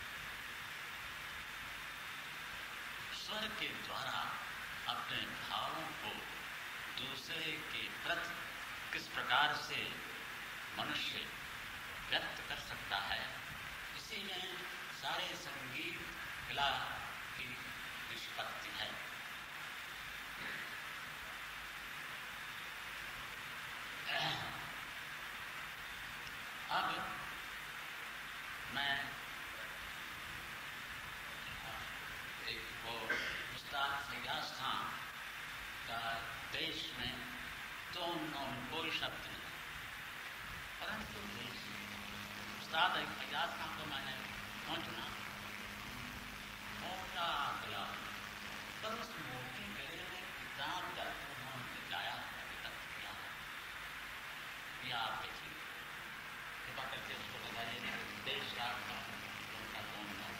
स्वर के द्वारा अपने भावों को दूसरे के प्रति किस प्रकार से मनुष्य व्यक्त कर सकता है, इसी में सारे संगीत कला की निष्पत्ति है। अब मैं एक वो उस्ताद फैयाज खान का देश में तो कोई शब्द नहीं, परंतु उस्ताद फैयाज खान को मैंने पहुंचना मोटा गला, पर उस मोटे गले में किताब जाकर उन्होंने गाया अभी तक किया है। या आप देखिए, कृपा करके उसको लगाइए, देश राग का उनका कौन है।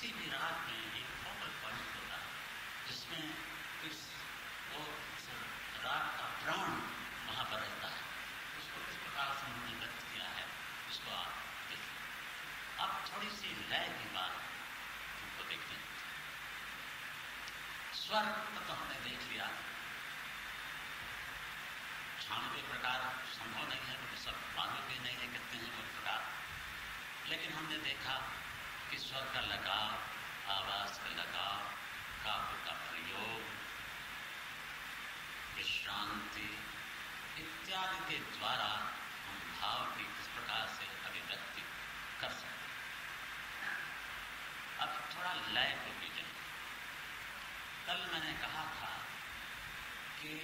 किसी भी राग में एक फोकल पॉइंट होता है जिसमें वो राग का प्राण वहां पर रहता है। उसको किस प्रकार से उन्होंने व्यक्त किया है इसको आप देखिए। अब थोड़ी सी लय की बात हमको देखते हैं। स्वर तो हमने देख लिया, 96 प्रकार संभव नहीं है, तो सब मालूम भी नहीं है कितने हैं वो प्रकार। लेकिन हमने देखा कि स्वर का लगाव, आवाज का लगाव, काव्य का प्रयोग, विश्रांति इत्यादि के द्वारा हम भाव की किस प्रकार से अभिव्यक्ति कर सकते हैं। अब थोड़ा लय को कीजिए। कल मैंने कहा था कि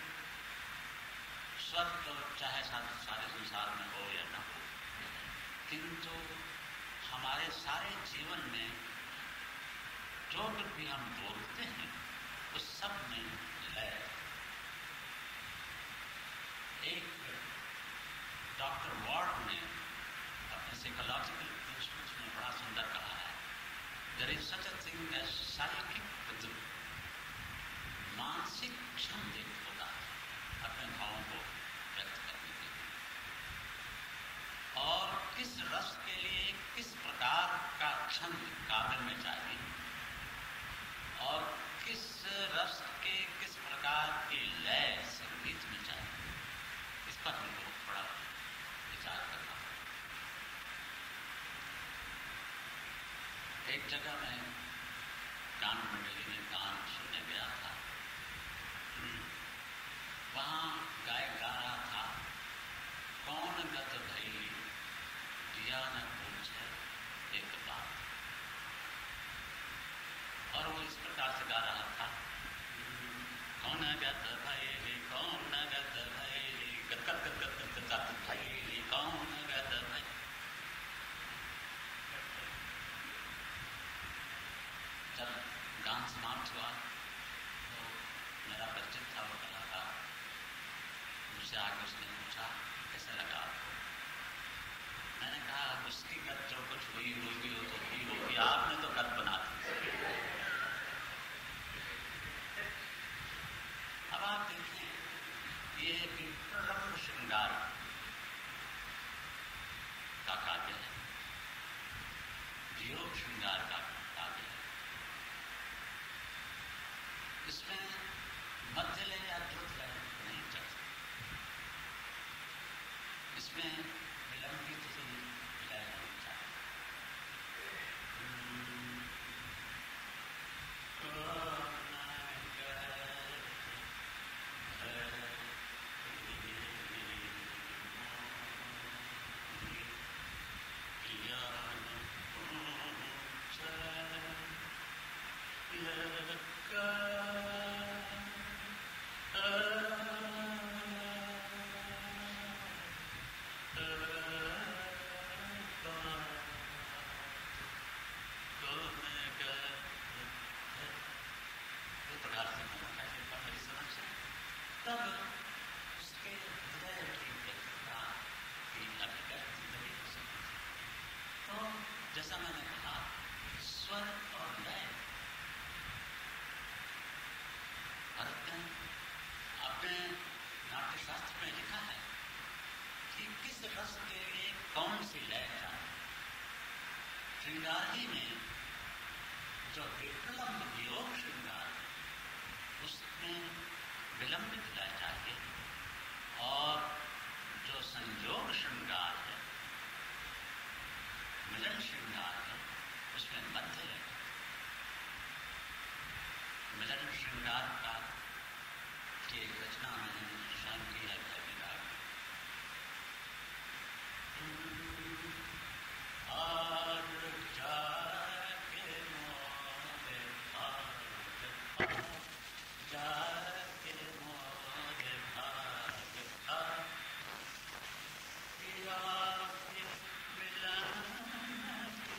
स्वर तो चाहे सारे संसार में हो या न हो, किंतु हमारे सारे जीवन में जो कुछ भी हम बोलते हैं उस सब में लय। एक डॉक्टर वॉर्ड ने अपने साइकोलॉजिकल प्रिंसिपल्स में बड़ा सुंदर कहा है, there is such a thing as psychic rhythm. मानसिक छंद एक होता है अपने भावों को व्यक्त करने के लिए, और किस रस के लिए किस प्रकार का छंद काव्य में चाहिए और किस रस के किस प्रकार की लय संगीत में चाहिए, इस पर हमको बड़ा विचार करना पड़ेगा। एक जगह में गान मंडली में गान सुनने गया था। वहां गायक गा रहा था, कौन गत भैली दिया न पूछे एक बात। और वो इस प्रकार से गा रहा था, कौन गत भैली, कौन गत भैली, गत गत गत गत गत गत भैली, कौन गत भैली। जब गान समाप्त हुआ तो मेरा परिचित था वो कलाकार, मुझसे आगे उसने पूछा कैसा लगा आपको। मैंने कहा उसकी गत जो कुछ हुई होगी वो तो हुई होगी, आपने तो गत बना दी। अब आप देखें, ये विप्रलंब श्रृंगार का काव्य है, वियोग श्रृंगार का काव्य है। इसमें मध्य लय या द्रुत लय नहीं चल सकती, इसमें विलंबित ही लय होनी चाहिए। तब उसके हृदय की व्यक्तता की अभिव्यक्ति तभी हो सकती है। तो जैसा मैंने कहा, स्वर और लय भरतन अपने नाट्यशास्त्र में लिखा है कि किस रस के लिए कौन सी लय चाहिए। श्रृंगार ही में जो विप्रलंब वियोग श्रृंगार है उसमें विलंबित लय चाहिए, और जो संयोग श्रृंगार है, मिलन श्रृंगार है, उसमें मध्य लय। मिलन श्रृंगार का की एक रचना मैंने स्वयं की है भैरवी राग में। आज जाके मोरे भाग जाके मोरे भाग पिया के मिलन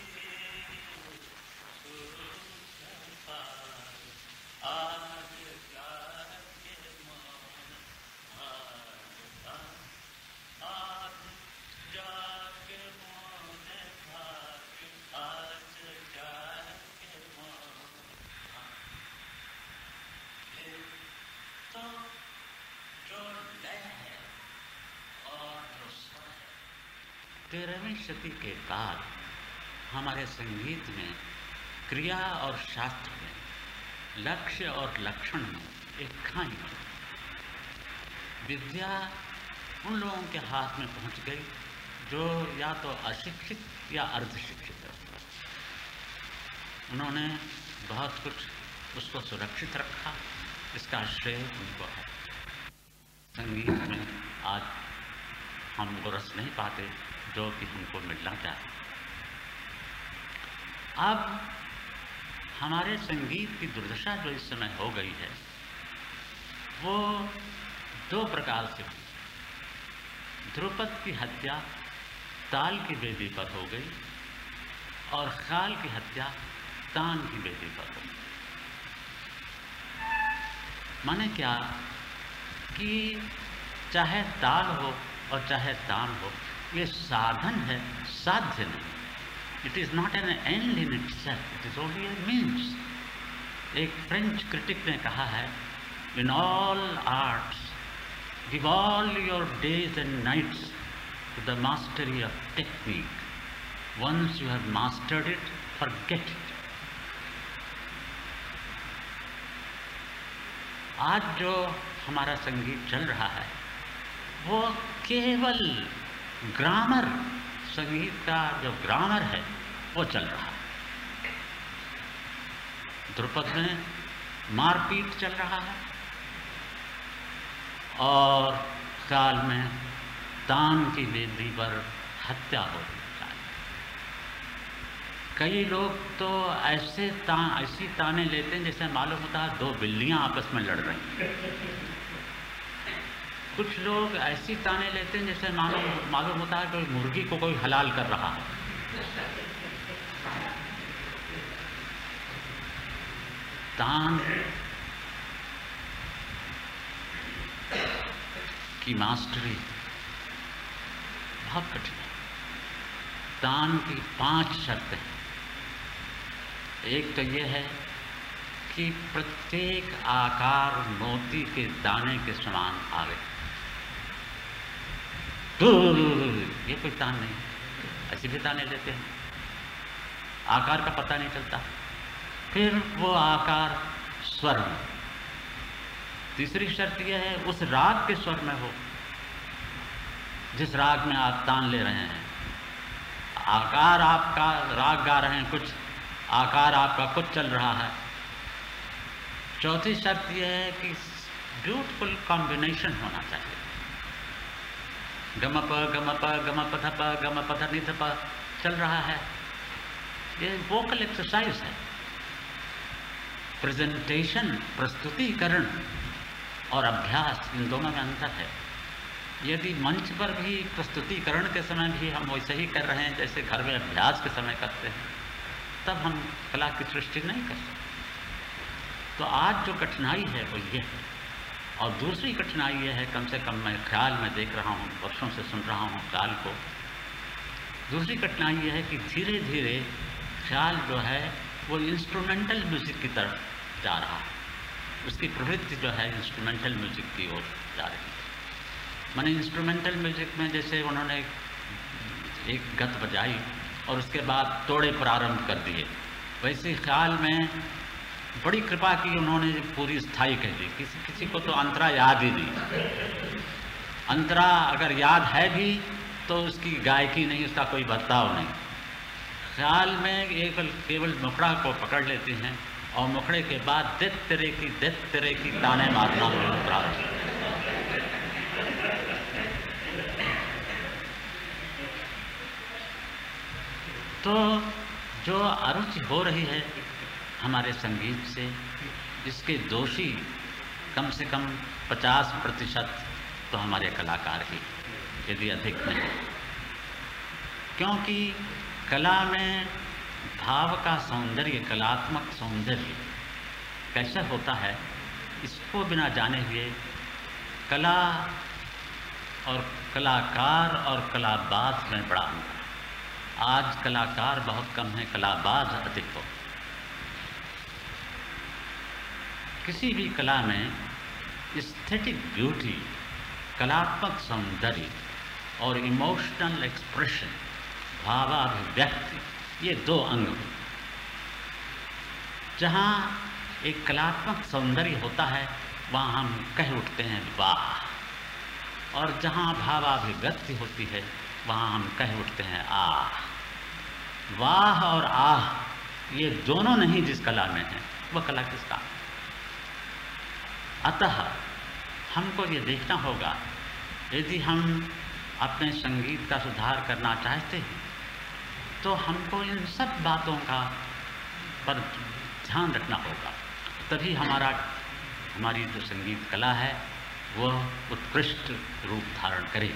13वीं शती के बाद हमारे संगीत में, क्रिया और शास्त्र में, लक्ष्य और लक्षण में एक खाई है। विद्या उन लोगों के हाथ में पहुंच गई जो या तो अशिक्षित या अर्धशिक्षित है। उन्होंने बहुत कुछ उसको सुरक्षित रखा, इसका श्रेय उनको है। संगीत में आज हम वो रस नहीं पाते जो कि हमको मिलना चाहिए। अब हमारे संगीत की दुर्दशा जो इस समय हो गई है वो दो प्रकार से हुई। ध्रुपद की हत्या ताल की वेदी पर हो गई और ख्याल की हत्या तान की वेदी पर हो गई। माने क्या कि चाहे ताल हो और चाहे तान हो, ये साधन है, साध्य नहीं। It is not an end in itself, it is only a means. एक फ्रेंच क्रिटिक ने कहा है, in all arts give all your days and nights to the mastery of technique. Once you have mastered it, forget it. आज जो हमारा संगीत चल रहा है वो केवल ग्रामर, संगीत का जो ग्रामर है वो चल रहा है। ध्रुपद में मारपीट चल रहा है और काल में तान की वेदी पर हत्या हो रही है। कई लोग तो ऐसी ताने लेते हैं जैसे मालूम होता है दो बिल्लियां आपस में लड़ रही हैं। कुछ लोग ऐसी ताने लेते हैं जैसे मालूम होता है कोई मुर्गी को कोई हलाल कर रहा है। तान की मास्टरी बहुत कठिन है। तान की 5 शर्तें हैं। एक तो ये है कि प्रत्येक आकार मोती के दाने के समान आवे। ये कोई तान नहीं, ऐसे भी ताने लेते हैं, आकार का पता नहीं चलता। फिर वो आकार स्वर में। तीसरी शर्त यह है उस राग के स्वर में हो जिस राग में आप तान ले रहे हैं। आकार आपका राग गा रहे हैं कुछ, आकार आपका कुछ चल रहा है। चौथी शर्त यह है कि ब्यूटीफुल कॉम्बिनेशन होना चाहिए। गम प गम प गम प ध प गम प ध नि ध प चल रहा है। ये वोकल एक्सरसाइज है। प्रेजेंटेशन, प्रस्तुतिकरण और अभ्यास, इन दोनों में अंतर है। यदि मंच पर भी प्रस्तुतिकरण के समय भी हम वैसे ही कर रहे हैं जैसे घर में अभ्यास के समय करते हैं, तब हम कला की सृष्टि नहीं कर सकते। तो आज जो कठिनाई है वो ये है। और दूसरी कठिनाई ये है, कम से कम मैं ख्याल में देख रहा हूँ, वर्षों से सुन रहा हूँ ख्याल को। दूसरी कठिनाई ये है कि धीरे धीरे ख्याल जो है वो इंस्ट्रूमेंटल म्यूज़िक की तरफ जा रहा है। उसकी प्रवृत्ति जो है इंस्ट्रूमेंटल म्यूज़िक की ओर जा रही है। मैंने इंस्ट्रूमेंटल म्यूज़िक में जैसे उन्होंने एक गत बजाई और उसके बाद तोड़े प्रारंभ कर दिए, वैसे ख्याल में बड़ी कृपा की उन्होंने पूरी स्थाई कह दी। किसी को तो अंतरा याद ही नहीं। अंतरा अगर याद है भी तो उसकी गायकी नहीं, उसका कोई बर्ताव नहीं। ख्याल में केवल मुखड़ा को पकड़ लेते हैं और मुखड़े के बाद देत तेरे की ताने मारना प्रारंभ। तो जो अरुचि हो रही है हमारे संगीत से, इसके दोषी कम से कम 50% तो हमारे कलाकार ही, यदि अधिक नहीं। क्योंकि कला में भाव का सौंदर्य, कलात्मक सौंदर्य कैसे होता है, इसको बिना जाने हुए कला और कलाकार और कलाबाज में बड़ा अंतर है। आज कलाकार बहुत कम है, कलाबाज अधिक हो। किसी भी कला में एस्थेटिक ब्यूटी, कलात्मक सौंदर्य और इमोशनल एक्सप्रेशन भावाभिव्यक्ति, ये दो अंग हुए। जहाँ एक कलात्मक सौंदर्य होता है वहाँ हम कह उठते हैं वाह, और जहाँ भावाभिव्यक्ति होती है वहाँ हम कह उठते हैं आह। वाह और आह ये दोनों नहीं जिस कला में है वह कला किसका? अतः हमको ये देखना होगा, यदि हम अपने संगीत का सुधार करना चाहते हैं तो हमको इन सब बातों का पर ध्यान रखना होगा, तभी हमारी जो संगीत कला है वह उत्कृष्ट रूप धारण करे।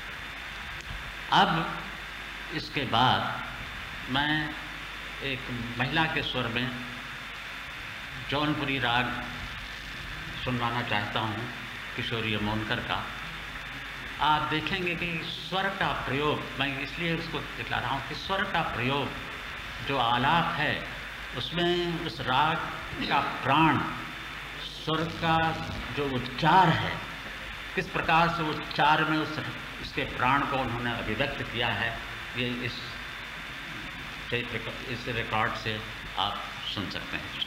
अब इसके बाद मैं एक महिला के स्वर में जौनपुरी राग सुनवाना चाहता हूँ, किशोरी मोनकर का। आप देखेंगे कि स्वर का प्रयोग, मैं इसलिए उसको दिखला रहा हूँ कि स्वर का प्रयोग जो आलाप है उसमें उस राग का प्राण, स्वर का जो उच्चार है, किस प्रकार से उच्चार में उसके प्राण को उन्होंने अभिव्यक्त किया है, ये इस रिकॉर्ड से आप सुन सकते हैं।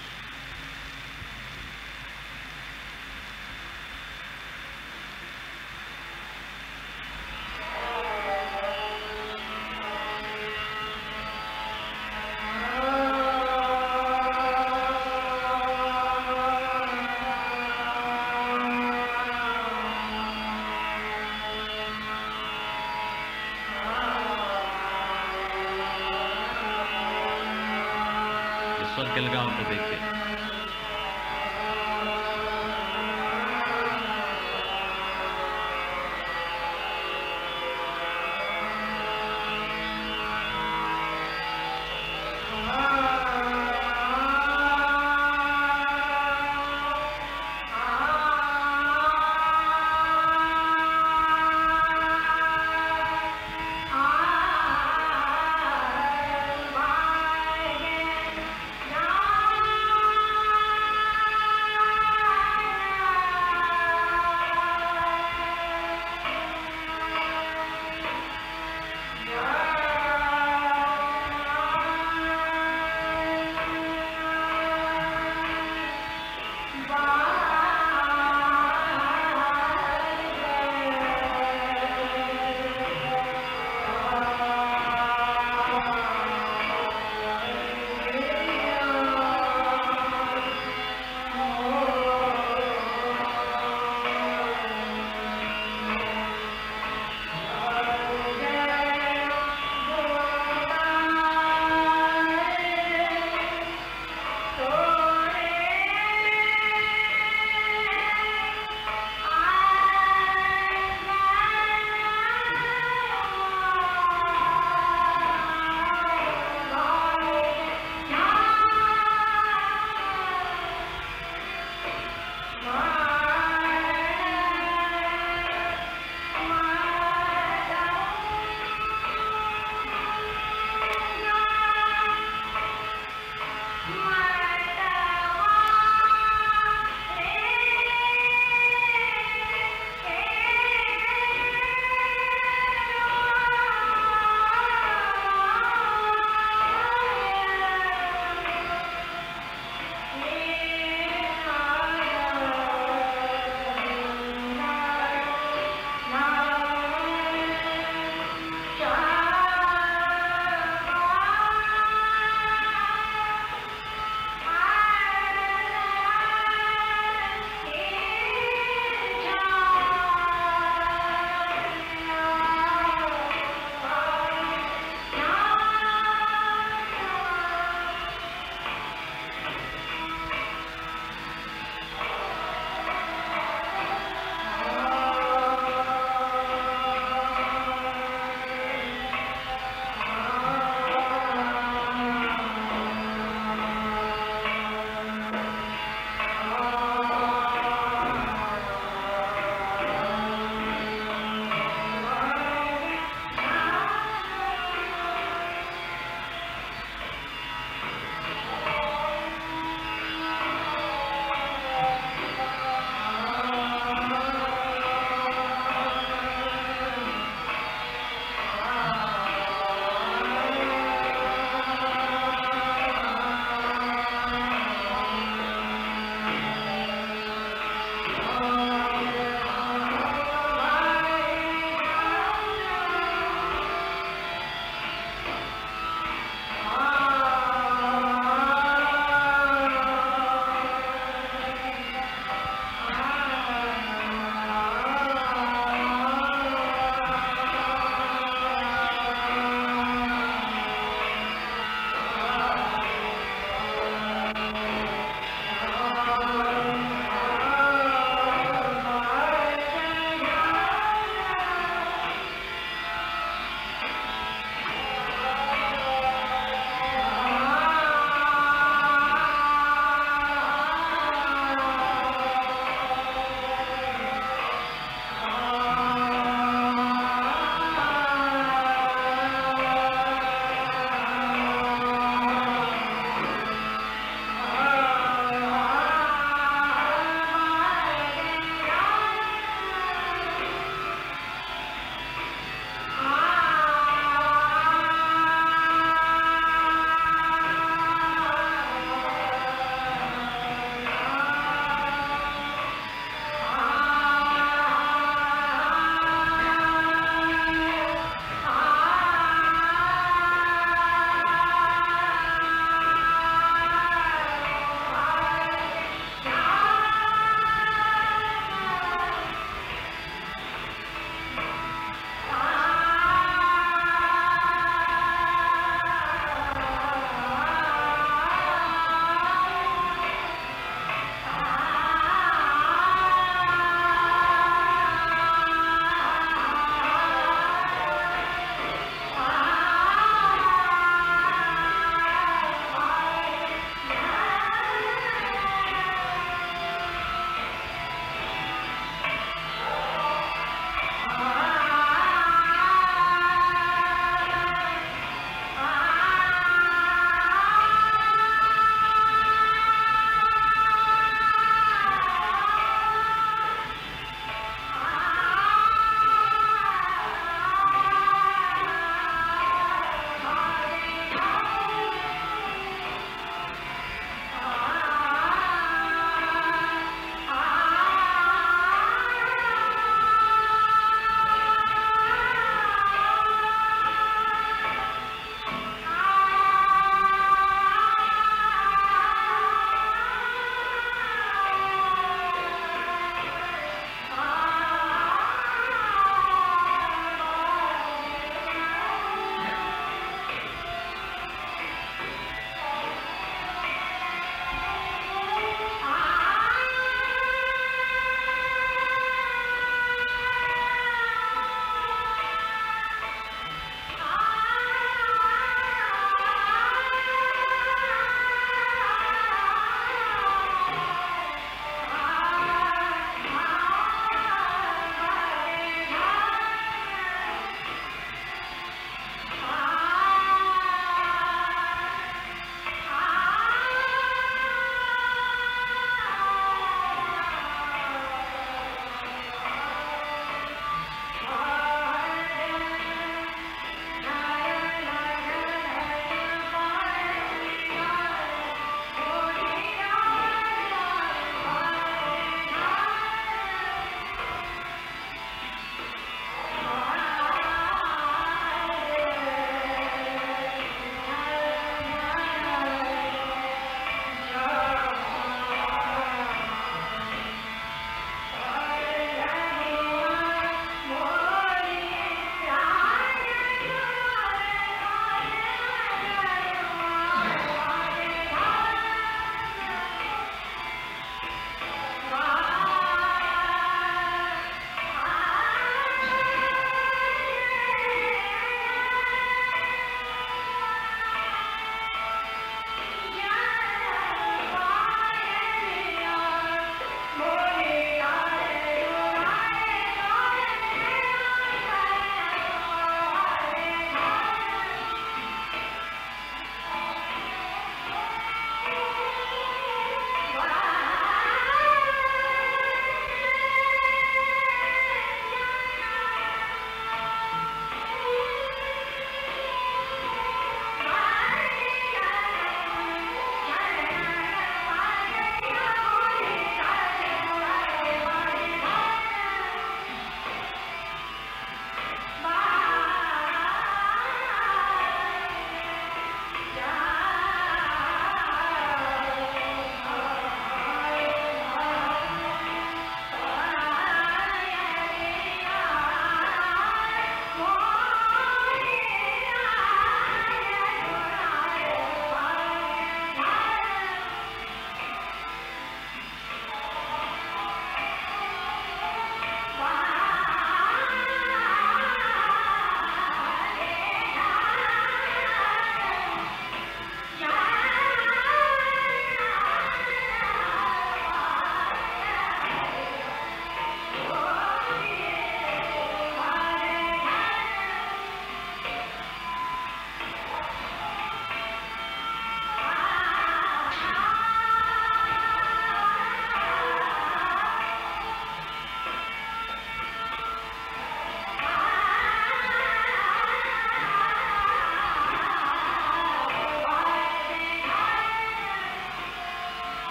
स्वर के लगाव को देखते हैं।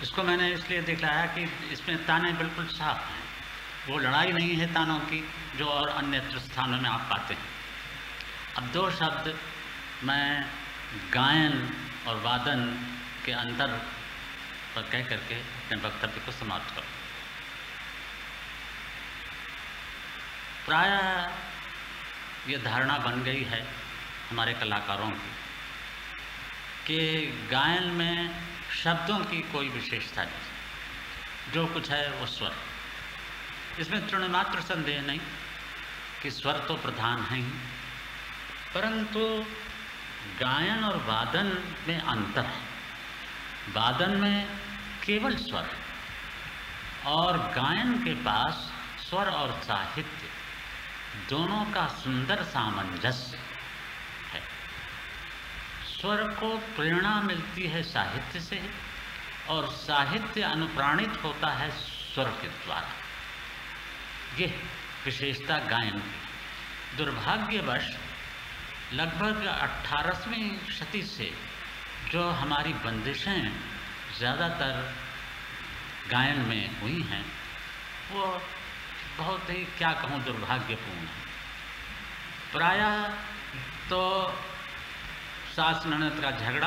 इसको मैंने इसलिए दिखलाया कि इसमें ताने बिल्कुल साफ हैं, वो लड़ाई नहीं है तानों की जो और अन्यत्र स्थानों में आप पाते हैं। अब दो शब्द मैं गायन और वादन के अंतर पर कह करके अपने वक्तव्य को समाप्त करूँ। प्रायः ये धारणा बन गई है हमारे कलाकारों की कि गायन में शब्दों की कोई विशेषता नहीं, जो कुछ है वो स्वर। इसमें तृणमात्र संदेह नहीं कि स्वर तो प्रधान है ही, परंतु गायन और वादन में अंतर है। वादन में केवल स्वर और गायन के पास स्वर और साहित्य दोनों का सुंदर सामंजस्य है। स्वर को प्रेरणा मिलती है साहित्य से और साहित्य अनुप्राणित होता है स्वर के द्वारा। ये विशेषता गायन की। दुर्भाग्यवश लगभग 18वीं शती से जो हमारी बंदिशें ज़्यादातर गायन में हुई हैं वो बहुत ही, क्या कहूँ, दुर्भाग्यपूर्ण है। प्रायः तो सास ननद का झगड़ा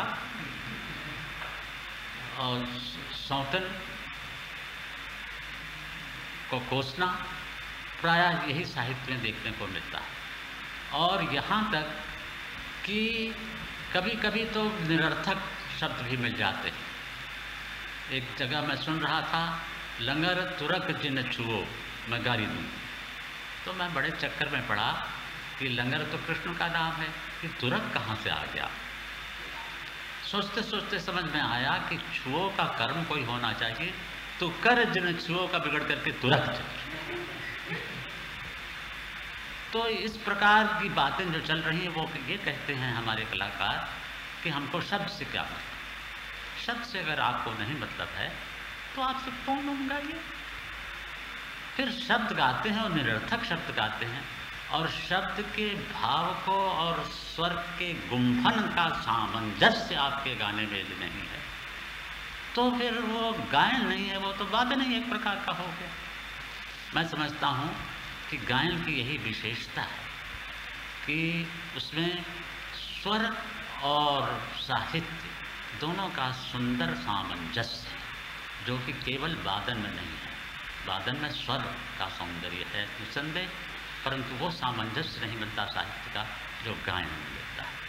और सौतन को कोसना प्रायः यही साहित्य में देखने को मिलता है। और यहाँ तक कि कभी कभी तो निरर्थक शब्द भी मिल जाते हैं। एक जगह मैं सुन रहा था, लंगर तुरक जिन छुओ मैं गारी दूँ, तो मैं बड़े चक्कर में पड़ा कि लंगर तो कृष्ण का नाम है, कि तुरक कहाँ से आ गया। सोचते सोचते समझ में आया कि छुओ का कर्म कोई होना चाहिए, तो कर जिन छुओ का बिगड़ करके तुरक चल। तो इस प्रकार की बातें जो चल रही हैं वो ये कहते हैं हमारे कलाकार कि हमको शब्द से क्या मतलब। शब्द से अगर आपको नहीं मतलब है तो आप सब कौन गाइए। फिर शब्द गाते हैं और निरर्थक शब्द गाते हैं और शब्द के भाव को और स्वर के गुंफन का सामंजस्य आपके गाने में नहीं है तो फिर वो गायन नहीं है, वो तो वादन ही एक प्रकार का हो गया। मैं समझता हूँ कि गायन की यही विशेषता है कि उसमें स्वर और साहित्य दोनों का सुंदर सामंजस्य है, जो कि केवल वादन में नहीं है। वादन में स्वर का सौंदर्य है निसंदेह, परंतु वो सामंजस्य नहीं मिलता साहित्य का जो गायन में मिलता है।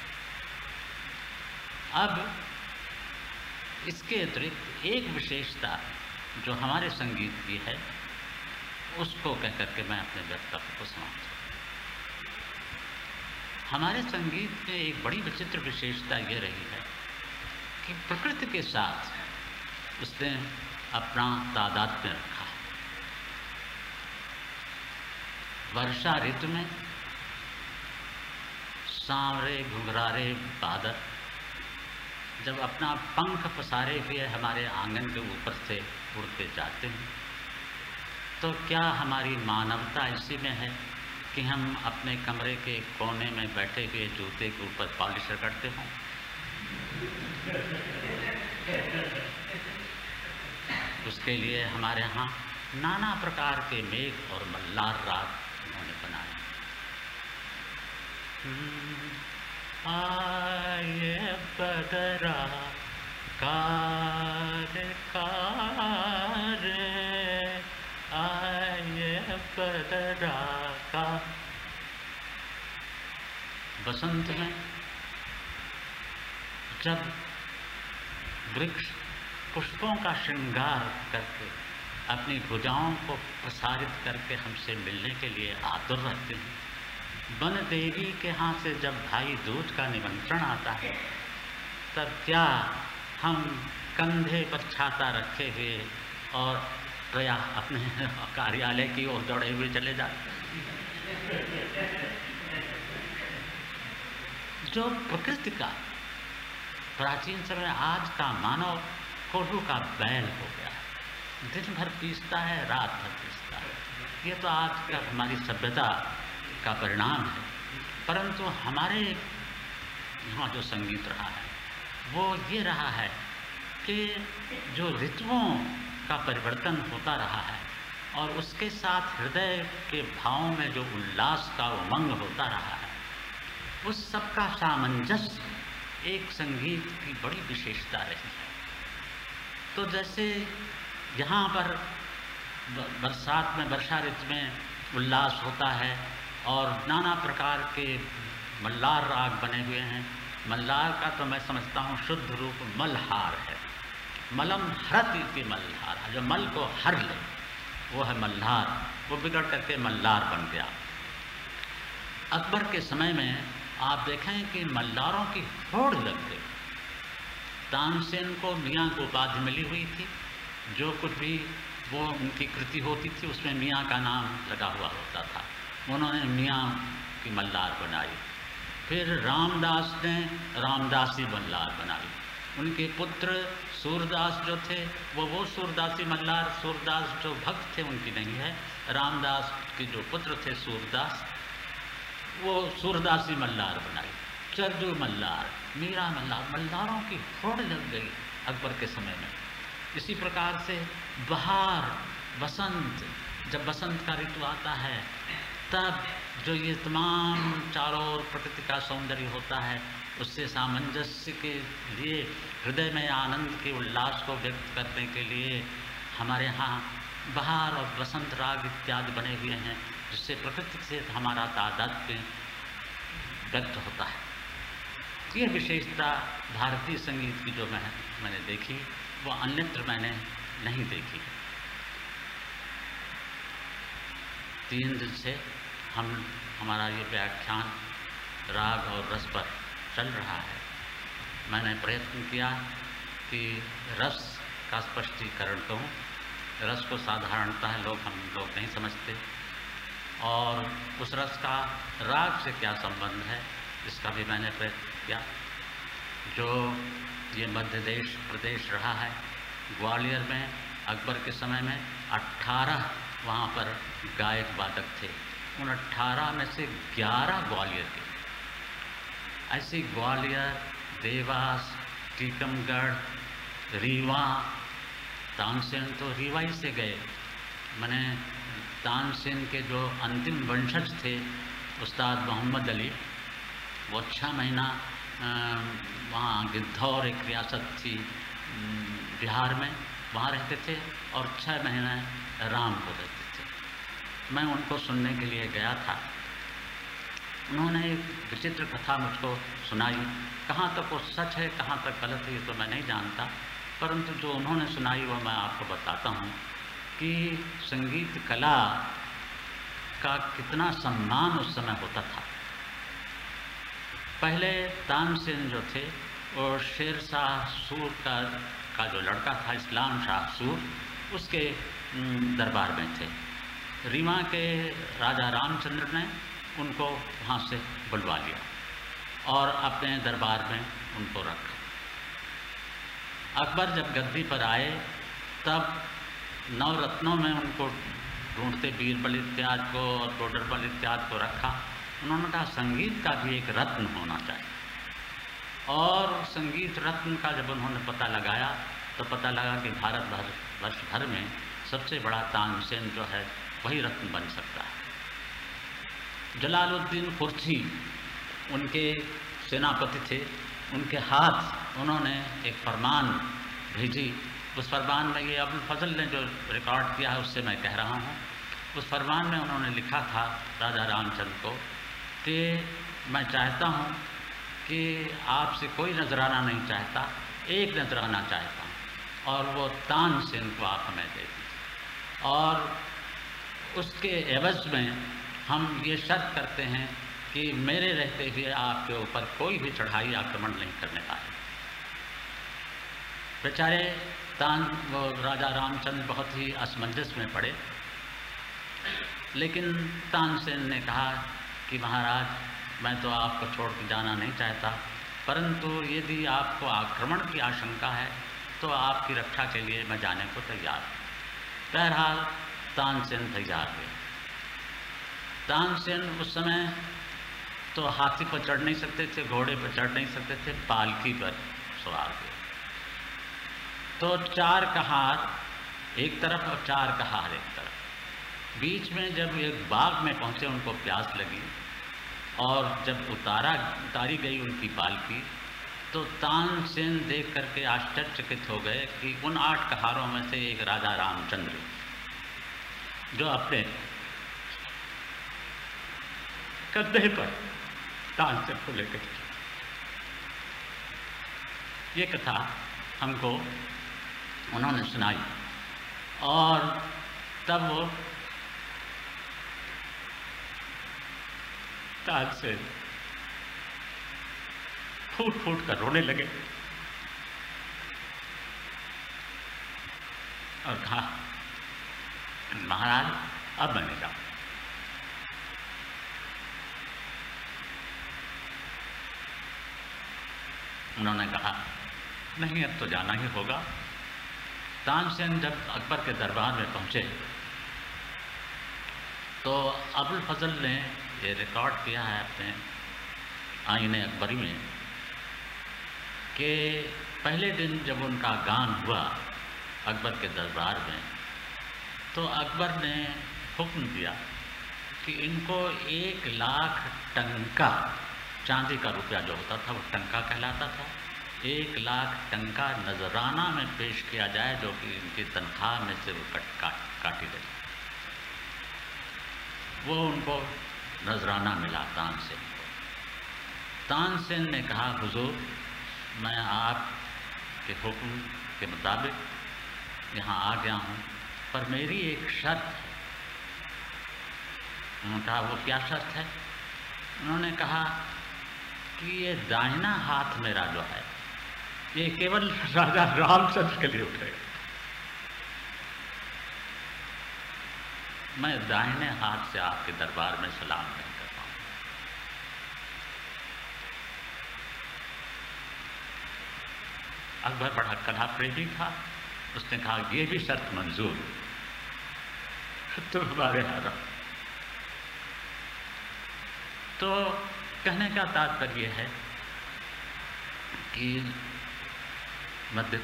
अब इसके अतिरिक्त एक विशेषता जो हमारे संगीत की है उसको कह करके मैं अपने वक्तव्य को समाप्त करूँ। हमारे संगीत में एक बड़ी विचित्र विशेषता ये रही है कि प्रकृति के साथ उसने अपना तादात्म्य रखा है। वर्षा ऋतु में सांवरे घुंघरारे बादल जब अपना पंख पसारे हुए हमारे आंगन के ऊपर से उड़ते जाते हैं तो क्या हमारी मानवता इसी में है कि हम अपने कमरे के कोने में बैठे हुए जूते के ऊपर पॉलिश रगड़ते हों? उसके लिए हमारे यहाँ नाना प्रकार के मेघ और मल्लार राग उन्होंने बनाए। आये बदरा कार कार आये बदरा का। बसंत में जब वृक्ष पुष्पों का श्रृंगार करके अपनी भुजाओं को प्रसारित करके हमसे मिलने के लिए आतुर रहते हैं, वन देवी के यहाँ से जब भाई दूज का निमंत्रण आता है तब क्या हम कंधे पर छाता रखे हुए और प्रया अपने कार्यालय की ओर दौड़े हुए चले जाते हैं। जो प्रकृति का प्राचीन समय आज का मानव कोल्हू का बैल हो गया है, दिन भर पीसता है, रात भर पीसता है। ये तो आज का हमारी सभ्यता का परिणाम है, परंतु हमारे यहाँ जो संगीत रहा है वो ये रहा है कि जो ऋतुओं का परिवर्तन होता रहा है और उसके साथ हृदय के भावों में जो उल्लास का उमंग होता रहा है, उस सब का सामंजस्य एक संगीत की बड़ी विशेषता रही है। तो जैसे यहाँ पर बरसात में, वर्षा ऋतु में उल्लास होता है और नाना प्रकार के मल्लार राग बने हुए हैं। मल्लार का तो मैं समझता हूँ शुद्ध रूप मल्हार है। मलम हरत इति मल्हार, जो मल को हर ले वो है मल्हार। वो बिगड़ करके मल्लार बन गया। अकबर के समय में आप देखें कि मल्लारों की होड़ लग गई। तानसेन को मियाँ को उपाधि मिली हुई थी। जो कुछ भी वो उनकी कृति होती थी उसमें मियाँ का नाम लगा हुआ होता था। उन्होंने मियाँ की मल्लार बनाई। फिर रामदास ने रामदासी मल्लार बनाई। उनके पुत्र सूरदास जो थे वो सूरदासी मल्लार, सूरदास जो भक्त थे उनकी नहीं है। रामदास के जो पुत्र थे सूरदास, वो सूरदासी मल्लार बनाई। चरजू मल्लार, मीरा मल्लार, मल्लारों की होड़ लग गई अकबर के समय में। इसी प्रकार से बहार, बसंत, जब बसंत का ऋतु आता है तब जो ये तमाम चारों ओर प्रकृति का सौंदर्य होता है, उससे सामंजस्य के लिए, हृदय में आनंद के उल्लास को व्यक्त करने के लिए हमारे यहाँ बहार और बसंत राग इत्यादि बने हुए हैं, जिससे प्रकृति से हमारा तादात्म्य व्यक्त होता है। ये विशेषता भारतीय संगीत की जो मैंने देखी वो अन्यत्र मैंने नहीं देखी। 3 दिन से हमारा ये व्याख्यान राग और रस पर चल रहा है। मैंने प्रयत्न किया कि रस का स्पष्टीकरण करूँ। रस को साधारणतः हम लोग नहीं समझते, और उस रस का राग से क्या संबंध है इसका भी मैंने प्रयत्न किया। जो ये मध्य प्रदेश रहा है, ग्वालियर में अकबर के समय में 18 वहाँ पर गायक वादक थे। उन 18 में से 11 ग्वालियर के। ऐसे ग्वालियर, देवास, टीकमगढ़, रीवा, तानसेन तो रीवा ही से गए। मैंने तानसेन के जो अंतिम वंशज थे उस्ताद मोहम्मद अली, वो 6 महीना वहाँ गिद्धौर एक रियासत थी बिहार में, वहाँ रहते थे और 6 महीने रामपुर रहते थे। मैं उनको सुनने के लिए गया था। उन्होंने एक विचित्र कथा मुझको सुनाई। कहाँ तक वो सच है, कहाँ तक गलत है, ये तो मैं नहीं जानता, परंतु जो उन्होंने सुनाई वो मैं आपको बताता हूँ कि संगीत कला का कितना सम्मान उस समय होता था। पहले तानसेन जो थे वो शेर शाह सूर का जो लड़का था, इस्लाम शाह सूर, उसके दरबार में थे। रीवा के राजा रामचंद्र ने उनको वहाँ से बुलवा लिया और अपने दरबार में उनको रखा। अकबर जब गद्दी पर आए तब नवरत्नों में उनको ढूंढते, बीरबल इत्यादि को और टोडरबल इत्यादि को रखा। उन्होंने कहा संगीत का भी एक रत्न होना चाहिए, और संगीत रत्न का जब उन्होंने पता लगाया तो पता लगा कि वर्ष भर में सबसे बड़ा तानसेन जो है वही रत्न बन सकता है। जलालुद्दीन कुर्सी उनके सेनापति थे। उनके हाथ उन्होंने एक फरमान भेजी। उस फरमान में, ये अबुल फजल ने जो रिकॉर्ड किया है उससे मैं कह रहा हूँ, उस फरमान में उन्होंने लिखा था राजा रामचंद्र को कि मैं चाहता हूँ कि आपसे कोई नजराना नहीं चाहता, एक नजराना चाहता हूँ, और वो तानसेन को आप हमें दे दीजिए, और उसके एवज में हम ये शर्त करते हैं कि मेरे रहते हुए आपके ऊपर कोई भी चढ़ाई आक्रमण नहीं करने पाए। बेचारे वो राजा रामचंद्र बहुत ही असमंजस में पड़े, लेकिन तानसेन ने कहा कि महाराज मैं तो आपको छोड़ के जाना नहीं चाहता, परंतु यदि आपको आक्रमण की आशंका है तो आपकी रक्षा के लिए मैं जाने को तैयार हूँ। बहरहाल तानसेन तैयार हुए। तानसेन उस समय तो हाथी पर चढ़ नहीं सकते थे, घोड़े पर चढ़ नहीं सकते थे, पालकी पर सवार हुए। तो 4 कहार एक तरफ और 4 कहार एक तरफ। बीच में जब एक बाग में पहुँचे, उनको प्यास लगी और जब उतारी गई उनकी पालकी, तो तानसेन देख करके आश्चर्यचकित हो गए कि उन 8 कहारों में से एक राजा रामचंद्र, जो अपने कंधे पर तानसेन को लेकर के। ये कथा हमको उन्होंने सुनाई और तब वो तानसेन फूट फूट कर रोने लगे और कहा, महाराज अब मैंने जाऊं। उन्होंने कहा, नहीं अब तो जाना ही होगा। तानसेन जब अकबर के दरबार में पहुंचे तो अबुल फजल ने ये रिकॉर्ड किया है अपने आईने अकबरी में कि पहले दिन जब उनका गान हुआ अकबर के दरबार में, तो अकबर ने हुक्म दिया कि इनको 1 लाख टंका, चांदी का रुपया जो होता था वो टंका कहलाता था, 1 लाख टंका नजराना में पेश किया जाए, जो कि इनकी तनख्वाह में से वो काटी गई। वो उनको नजराना मिला तानसेन को। तानसेन ने कहा, हुजूर मैं आपके हुक्म के मुताबिक यहाँ आ गया हूँ, पर मेरी एक शर्त है। उन्होंने कहा, वो क्या शर्त है? उन्होंने कहा कि ये दाहिना हाथ मेरा जो है ये केवल राजा रामचंद्र के लिए उठेगा। मैं दाहिने हाथ से आपके दरबार में सलाम नहीं कर पाऊँ। अकबर बड़ा कला प्रेमी था, उसने कहा ये भी शर्त मंजूर, तुम हमारे यहाँ रहो। तो कहने का तात्पर्य है कि मध्य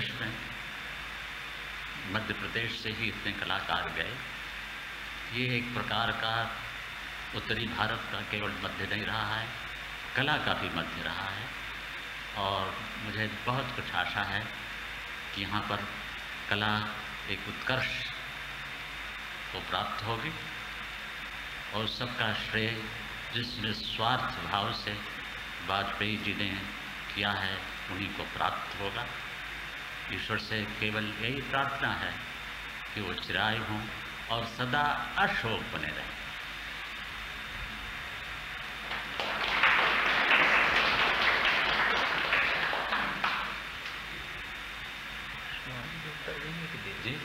प्रदेश से ही इतने कलाकार गए। ये एक प्रकार का उत्तरी भारत का केवल मध्य नहीं रहा है, कला का भी मध्य रहा है। और मुझे बहुत कुछ आशा है कि यहाँ पर कला एक उत्कर्ष को प्राप्त होगी और सबका श्रेय जिसमें स्वार्थ भाव से वाजपेयी जी ने किया है उन्हीं को प्राप्त होगा। ईश्वर से केवल यही प्रार्थना है कि वो चिराए हों और सदा अशोक बने रहें। जी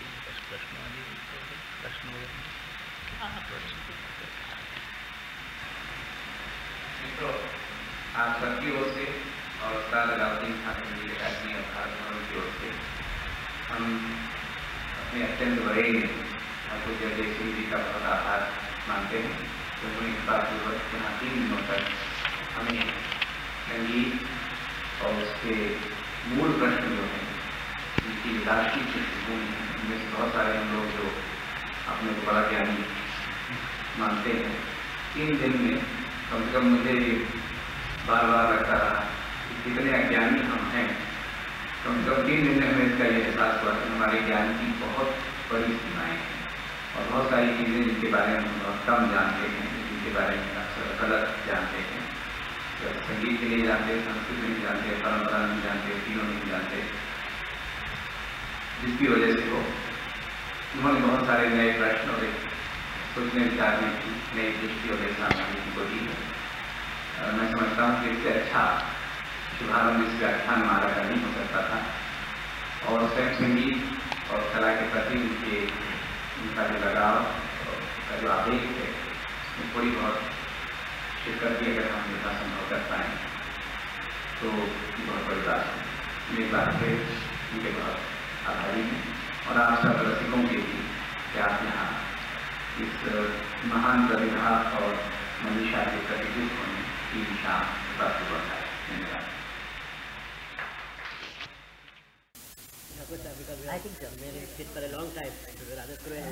आप सबकी ओर से और उस्ताद अलाउद्दीन खान जी अकादमी और भारत भवन की ओर से हम अपने अत्यंत बड़े ठाकुर जगदीश सिंह जी का बहुत आभार मानते हैं। तो उन्होंने इस बात पूर्वक यहाँ 3 दिनों तक हमें संगीत और उसके मूल प्रश्न जो हैं उनकी विदार्थी पृष्ठभूमि है, उनमें से बहुत सारे हम लोग जो अपने को बड़ा ज्ञानी मानते हैं, 3 दिन में कम से कम मुझे बार बार लगता रहा कि कितने अज्ञानी हम हैं। कम से कम 3 दिन में हमें इसका ये एहसास हुआ कि हमारे ज्ञान की बहुत बड़ी सीमाएँ हैं और बहुत सारी चीज़ें जिनके बारे में हम बहुत कम जानते हैं, जिनके बारे में अक्सर गलत जानते हैं। संगीत के लिए जानते, संस्कृत नहीं जानते, परंपरा नहीं जानते, तीनों नहीं जानते, जिसकी वजह से वो उन्होंने बहुत सारे नए प्रश्न और सोचने विचारने की नई दृष्टि और सामग्री को दी है। मैं समझता हूँ कि इससे अच्छा शुभारंभ इस व्याख्यान माला का नहीं हो सकता था। और स्वयं संगीत और कला के प्रति उनका जो लगाव का जो आवेग है उसमें थोड़ी बहुत शिरकत की अगर हम जितना संभव कर पाएँ तो बहुत बड़ी बात है। मेरी बात से उनके बहुत आभारी हैं और आप सब रसिकों के भी कि आप यहाँ इस महान प्रतिभा और मनीषा के प्रतिष्ठित होने की शाम प्राप्त हुआ है। धन्यवाद। I think so. Maybe sit for a long time. Rather cruel.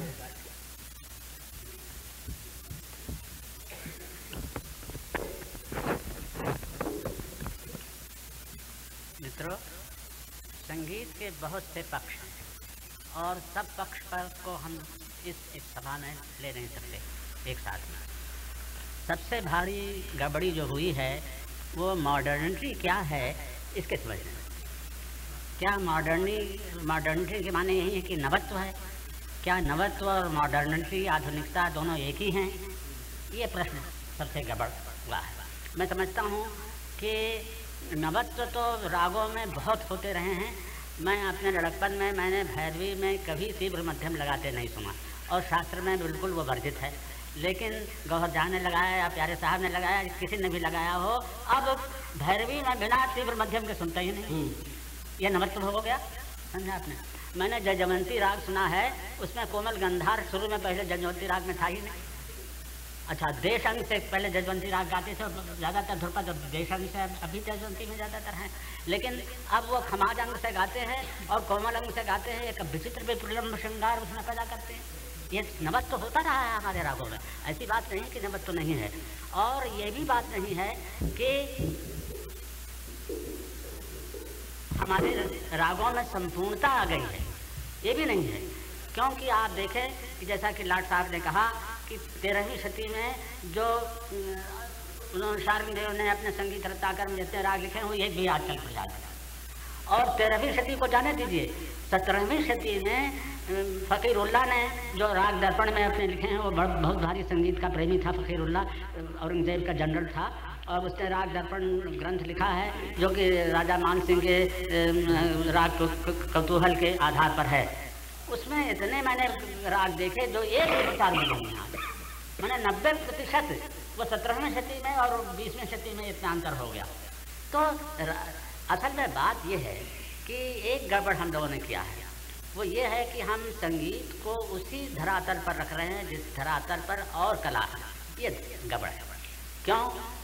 मित्रों, संगीत के बहुत से पक्ष हैं और सब पक्ष पर को हम इस सभा में ले नहीं सकते एक साथ में। सबसे भारी गड़बड़ी जो हुई है वो मॉडर्निटी क्या है इसके समझने में। क्या मॉडर्निटी के माने यही है कि नवत्व है? क्या नवत्व और मॉडर्निटी आधुनिकता दोनों एक ही हैं? ये प्रश्न सबसे गड़बड़ हुआ है। मैं समझता हूँ कि नवत्व तो रागों में बहुत होते रहे हैं। मैं अपने लड़कपन में मैंने भैरवी में कभी तीव्र मध्यम लगाते नहीं सुना और शास्त्र में बिल्कुल वो वर्जित है। लेकिन गौहर जहाँ ने लगाया या प्यारे साहब ने लगाया, किसी ने भी लगाया हो, अब भैरवी में बिना तीव्र मध्यम के सुनते ही नहीं। ये नवत्व हो गया, समझा आपने? मैंने जयजवंती राग सुना है, उसमें कोमल गंधार शुरू में पहले जयजवंती राग में था ही नहीं। अच्छा, देश अंग से पहले जयजवंती राग गाते थे, ज़्यादातर ध्रुपद देश अंग से अभी जयजवंती में ज़्यादातर हैं, लेकिन अब वो खमाज अंग से गाते हैं और कोमल अंग से गाते हैं। एक विचित्र विप्रलम्ब श्रृंगार उसमें पैदा करते हैं। ये नवत्व होता रहा है हमारे रागों में, ऐसी बात नहीं कि नवत्व नहीं है। और ये भी बात नहीं है कि हमारे रागों में संपूर्णता आ गई है, ये भी नहीं है। क्योंकि आप देखें कि जैसा कि लाट साहब ने कहा कि 13वीं शती में जो उन्होंने शार्ंगदेव ने अपने संगीत रत्नाकर में जितने राग लिखे हैं वो एक भी आजकल प्रचार है। और 13वीं शती को जाने दीजिए, 17वीं शती में फ़कीरुल्लाह ने जो राग दर्पण में अपने लिखे हैं, वो बहुत भारी संगीत का प्रेमी था। फ़कीरुल्लाह औरंगजेब का जनरल था और उसने राग दर्पण ग्रंथ लिखा है जो कि राजा मान सिंह के राग कौतूहल के आधार पर है। उसमें इतने मैंने राग देखे जो एक भी प्रकार में नहीं आए। मैंने 90% वो 17वीं शती में और 20वीं शती में इतना अंतर हो गया। तो असल में बात यह है कि एक गड़बड़ हम लोगों ने किया है, वो ये है कि हम संगीत को उसी धरातल पर रख रहे हैं जिस धरातल पर और कला है। ये गड़बड़ है। क्यों?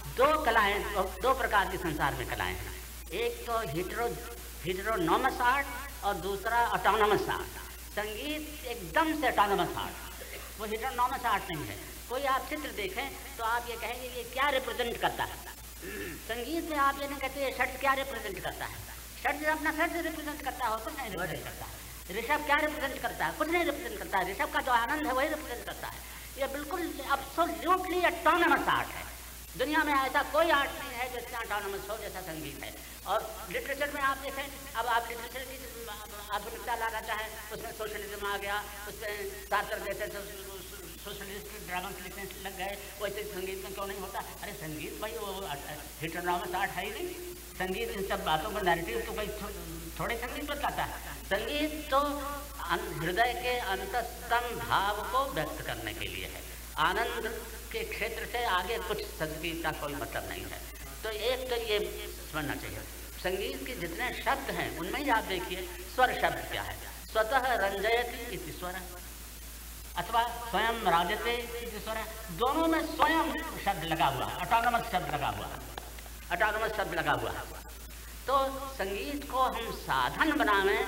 दो प्रकार की संसार में कलाएं हैं। एक तो हिटेरोनॉमस आर्ट और दूसरा ऑटोनॉमस आर्ट। संगीत एकदम से ऑटोनॉमस आर्ट, वो हिटेरोनॉमस आर्ट नहीं है। कोई आप चित्र देखें तो आप ये कहेंगे ये क्या रिप्रेजेंट करता है। संगीत में आप ये नहीं कहते ये शर्ट क्या रिप्रेजेंट करता है। शर्ट अपना शर्ट रिप्रेजेंट करता हो, कुछ नहीं रिप्रेजेंट करता है। ऋषभ क्या रिप्रेजेंट करता है? कुछ नहीं रिप्रेजेंट करता है। ऋषभ का जो आनंद है वही रिप्रेजेंट करता है। ये बिल्कुल एब्सोल्युटली ऑटोनॉमस आर्ट है। दुनिया में ऐसा कोई आर्ट नहीं है जो इतना ऑटोनॉमस हो जैसा संगीत है। और लिटरेचर में आप देखें, अब आप लिटरेचर की आधुनिकता लाना चाहें, उसमें सोशलिज्म आ गया, उसमें सार्थक जैसे सोशलिस्ट ड्रामा लिखने लग गए, वैसे संगीत में क्यों नहीं होता? अरे संगीत भाई वो हिटेरोनॉमस आर्ट है ही नहीं। संगीत इन सब बातों का नैरेटिव तो भाई थोड़े संगीत बताता है। संगीत तो हृदय के अंतस्तम भाव को व्यक्त करने के लिए है। आनंद के क्षेत्र से आगे कुछ संगीत का कोई मतलब नहीं है। तो एक तो ये समझना चाहिए। संगीत के जितने शब्द हैं उनमें ही आप देखिए स्वर शब्द क्या है। स्वतः रंजयति इति स्वर अथवा स्वयं राजते इति स्वर, दोनों में स्वयं शब्द लगा हुआ है, ऑटोनॉमस शब्द लगा हुआ है, ऑटोनॉमस शब्द लगा हुआ है। तो संगीत को हम साधन बनावें,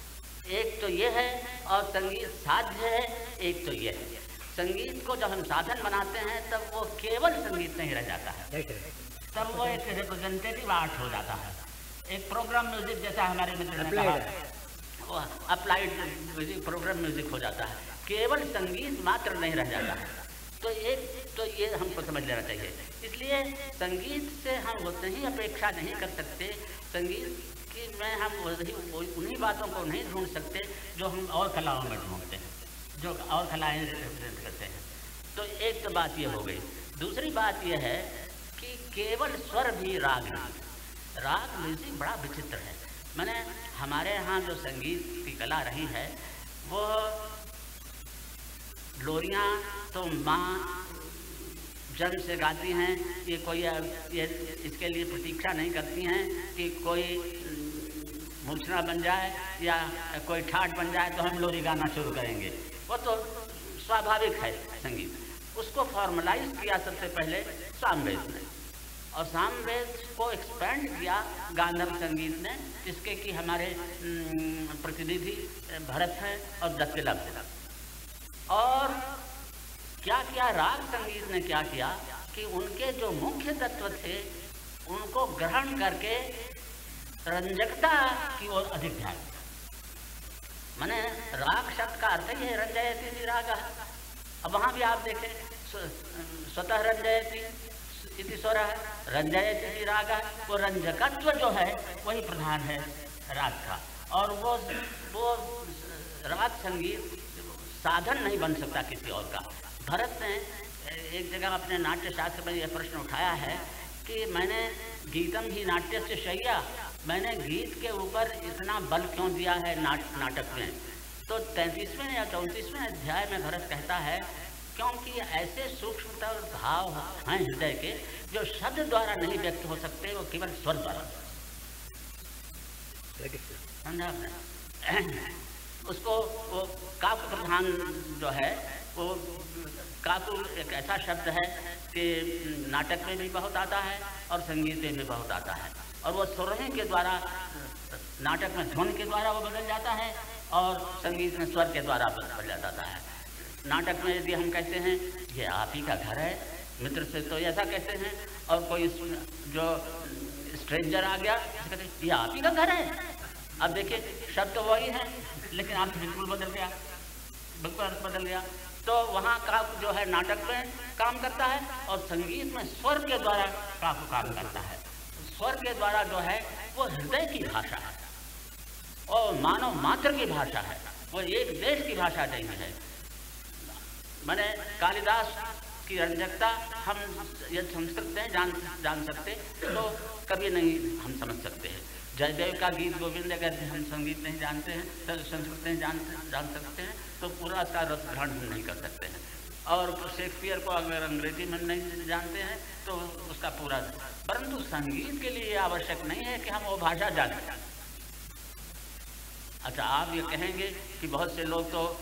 एक तो ये है, और संगीत साध्य है, एक तो ये है। संगीत को जब हम साधन बनाते हैं तब वो केवल संगीत नहीं रह जाता है, तब वो एक रिप्रेजेंटेटिव आर्ट हो जाता है, एक प्रोग्राम म्यूजिक जैसा हमारे मित्र ने कहा, वो अप्लाइड म्यूजिक, प्रोग्राम म्यूजिक हो जाता है, केवल संगीत मात्र नहीं रह जाता है। तो एक तो ये हमको समझ लेना चाहिए। इसलिए संगीत से हम उतनी ही अपेक्षा नहीं कर सकते, संगीत की में हम उन्हीं बातों को नहीं ढूंढ सकते जो हम और कलाओं में ढूंढते हैं, जो और कलाएँ रिप्रेजेंट करते हैं। तो एक तो बात ये हो गई। दूसरी बात यह है कि केवल स्वर भी राग नहीं। राग म्यूजिक बड़ा विचित्र है। मैंने हमारे यहाँ जो संगीत की कला रही है वो लोरियाँ तो माँ जन्म से गाती हैं, ये कोई ये इसके लिए प्रतीक्षा नहीं करती हैं कि कोई मूर्छना बन जाए या कोई ठाठ बन जाए तो हम लोरी गाना शुरू करेंगे। वो तो स्वाभाविक है संगीत। उसको फॉर्मलाइज किया सबसे पहले सामवेद ने। और सामवेद को एक्सपेंड किया गांधर्व संगीत ने, जिसके कि हमारे प्रतिनिधि भरत हैं और दत्तिलभ हैं। और क्या किया राग संगीत ने, क्या किया कि उनके जो मुख्य तत्व थे उनको ग्रहण करके रंजकता की ओर अधिक ध्यान। माने राग शब्द का अर्थ ही है रंजयति राग। अब वहाँ भी आप देखें स्वतः रंजयति इति स्वर है, रंजयति राग, वो रंजकत्व जो है वही प्रधान है राग का। और वो राग संगीत साधन नहीं बन सकता किसी और का। भरत ने एक जगह अपने नाट्य शास्त्र में यह प्रश्न उठाया है कि मैंने गीतम ही नाट्य से शय्या, मैंने गीत के ऊपर इतना बल क्यों दिया है नाटक में। तो 33वें या 34वें अध्याय में भरत कहता है क्योंकि ऐसे सूक्ष्मतर भाव हैं हृदय के जो शब्द द्वारा नहीं व्यक्त हो सकते, वो केवल स्वर द्वारा। समझा आपने? उसको वो काव्य प्रधान जो है, वो काव्य एक ऐसा शब्द है कि नाटक में भी बहुत आता है और संगीत में भी बहुत आता है। और वो सुरही के द्वारा, नाटक में ध्वनि के द्वारा वो बदल जाता है और संगीत में स्वर के द्वारा बदल जाता है। नाटक में यदि हम कहते हैं ये आप ही का घर है, मित्र से तो ऐसा कहते हैं, और कोई जो स्ट्रेंजर आ गया कहते हैं ये आप ही का घर है। अब देखिए शब्द तो वही है लेकिन आप बिल्कुल बदल गया, बिल्कुल अर्थ बदल गया। तो वहाँ का जो है नाटक में काम करता है और संगीत में स्वर के द्वारा काव्य काम करता है। स्वर के द्वारा जो है वो हृदय की भाषा है और मानव मात्र की भाषा है, वो एक देश की भाषा नहीं है। मैंने कालिदास की रंजकता हम यदि संस्कृत में जान सकते तो कभी नहीं हम समझ सकते हैं। जयदेव का गीत गोविंद अगर हम संगीत नहीं जानते हैं, तो संस्कृत नहीं जान सकते हैं, तो पूरा उसका रस ग्रहण हम नहीं कर सकते हैं। और शेक्सपियर को अगर अंग्रेजी में नहीं जानते हैं तो उसका पूरा, परंतु संगीत के लिए आवश्यक नहीं है कि हम वो भाषा जानें। अच्छा, आप ये कहेंगे कि बहुत से लोग तो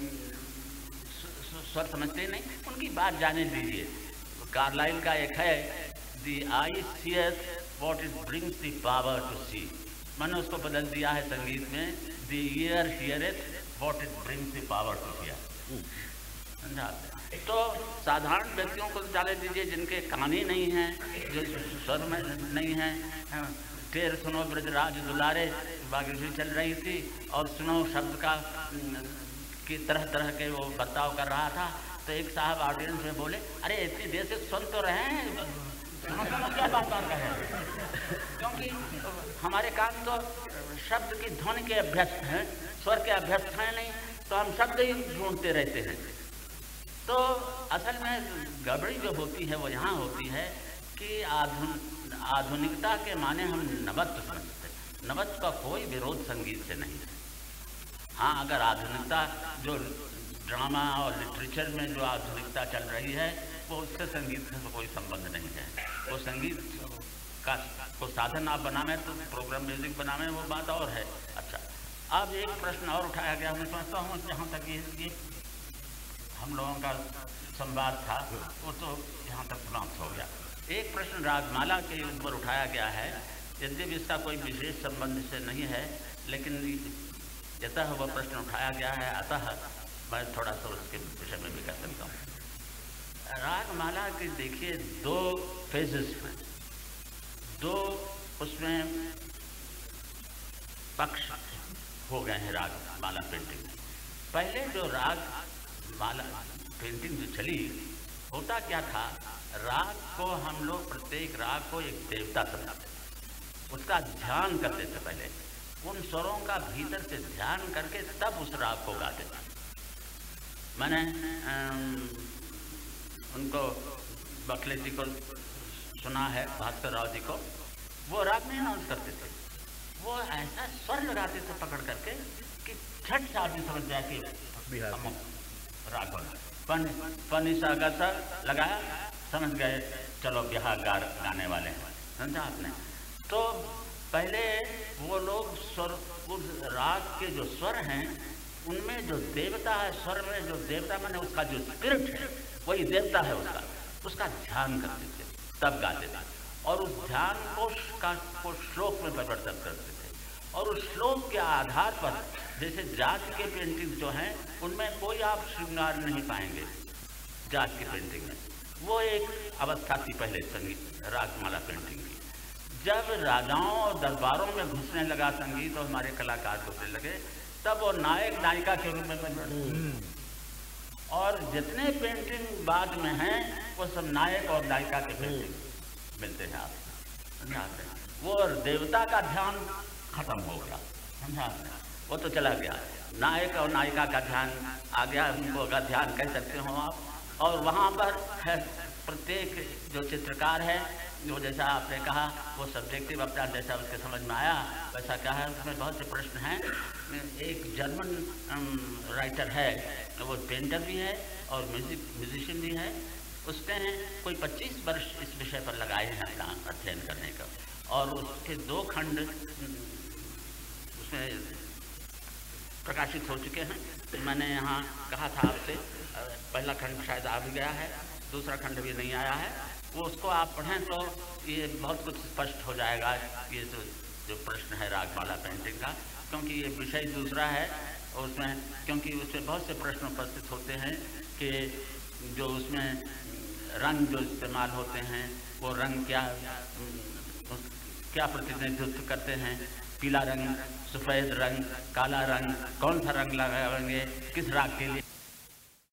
स्वर समझते नहीं, उनकी बात जाने दीजिए। कार्लाइल का एक है the eye seeth what it brings the power to see, मैंने उसको बदल दिया है संगीत में the ear heareth what it brings the power to hear. समझा? तो साधारण व्यक्तियों को डाले दीजिए जिनके कान ही नहीं हैं, जो स्वर में नहीं हैं। टेर सुनो ब्रजराज दुलारे बागेश्वरी चल रही थी और सुनो शब्द का कि तरह तरह के वो बर्ताव कर रहा था, तो एक साहब ऑडियंस में बोले अरे इतनी देर से सुन तो रहे हैं, सुनो क्या बात कर रहे हैं। क्योंकि हमारे कान तो शब्द की ध्वनि के अभ्यस्त हैं, स्वर के अभ्यस्त हैं नहीं, तो हम शब्द ही ढूंढते रहते हैं। तो असल में गड़बड़ी जो होती है वो यहाँ होती है कि आधुनिकता के माने हम नवत्व समझते हैं। नवत्व का कोई विरोध संगीत से नहीं है। हाँ, अगर आधुनिकता जो ड्रामा और लिटरेचर में जो आधुनिकता चल रही है वो उससे संगीत से तो कोई संबंध नहीं है। वो संगीत का को साधन आप बनावे तो प्रोग्राम म्यूजिक बनावे, वो बात और है। अच्छा, अब एक प्रश्न और उठाया गया, मैं समझता हूँ जहाँ तक ये हम लोगों का संवाद था वो तो यहाँ तक समाप्त हो गया। एक प्रश्न रागमाला के ऊपर उठाया गया है, यद्यपि इसका कोई विशेष संबंध से नहीं है, लेकिन यतः वह प्रश्न उठाया गया है अतः मैं थोड़ा सा उसके विषय में भी कह सकता हूँ। रागमाला के देखिए दो फेजेस हैं, दो उसमें पक्ष हो गए हैं रागमाला पेंटिंग में। पहले जो रागमाला पेंटिंग जो चली, होता क्या था, राग को हम लोग प्रत्येक राग को एक देवता समझते, उसका ध्यान करते थे। पहले उन स्वरों का भीतर से ध्यान करके तब उस राग को गाते थे। मैंने उनको बखले जी को सुना है, भास्कर राव जी को, वो राग नहीं अनाउंस करते थे, वो ऐसा स्वर लगाते थे पकड़ करके कि झट से आदमी समझ जाए कि राग बना। पनी सा गा लगाया, समझ गए चलो बिहार गाने वाले हैं। समझा आपने? तो पहले वो लोग स्वर, उस राग के जो स्वर हैं उनमें जो देवता है, स्वर में जो देवता माने उसका जो स्पिरिट है वही देवता है, उसका ध्यान करते थे तब गाते थे। और उस ध्यान को श्लोक में परिवर्तन करते थे। और उस श्लोक के आधार पर जैसे जाट के पेंटिंग जो हैं उनमें कोई आप श्रृंगार नहीं पाएंगे। जाट की पेंटिंग में वो एक अवस्था थी पहले संगीत रागमाला पेंटिंग की। जब राजाओं और दरबारों में घुसने लगा संगीत और हमारे कलाकार घुसने लगे, तब वो नायक नायिका के रूप में बन और जितने पेंटिंग बाद में हैं वो सब नायक और नायिका के पेंटिंग मिलते हैं। आप समझाते हैं वो देवता का ध्यान खत्म हो गया, समझाते हैं वो तो चला गया। नायक और नायिका का ध्यान आ गया, उनको का ध्यान कह सकते हो आप। और वहाँ पर है प्रत्येक जो चित्रकार है वो जैसा आपने कहा वो सब्जेक्टिव अपना जैसा उसके समझ में आया वैसा क्या है। उसमें बहुत से प्रश्न हैं। एक जर्मन राइटर है, वो पेंटर भी है और म्यूजिशियन भी है। उसने कोई 25 वर्ष इस विषय पर लगाए हैं अपना अध्ययन करने का। और उसके 2 खंड उसमें प्रकाशित हो चुके हैं। तो मैंने यहाँ कहा था आपसे, पहला खंड शायद आ भी गया है, दूसरा खंड भी नहीं आया है। वो उसको आप पढ़ें तो ये बहुत कुछ स्पष्ट हो जाएगा। ये जो प्रश्न है रागमाला पेंटिंग का, क्योंकि ये विषय दूसरा है उसमें, क्योंकि उसमें बहुत से प्रश्न उपस्थित होते हैं कि जो उसमें रंग जो इस्तेमाल होते हैं वो रंग क्या प्रतिनिधित्व करते हैं। पीला रंग, सफ़ेद रंग, काला रंग, कौन सा रंग लगाएंगे, किस राग के लिए।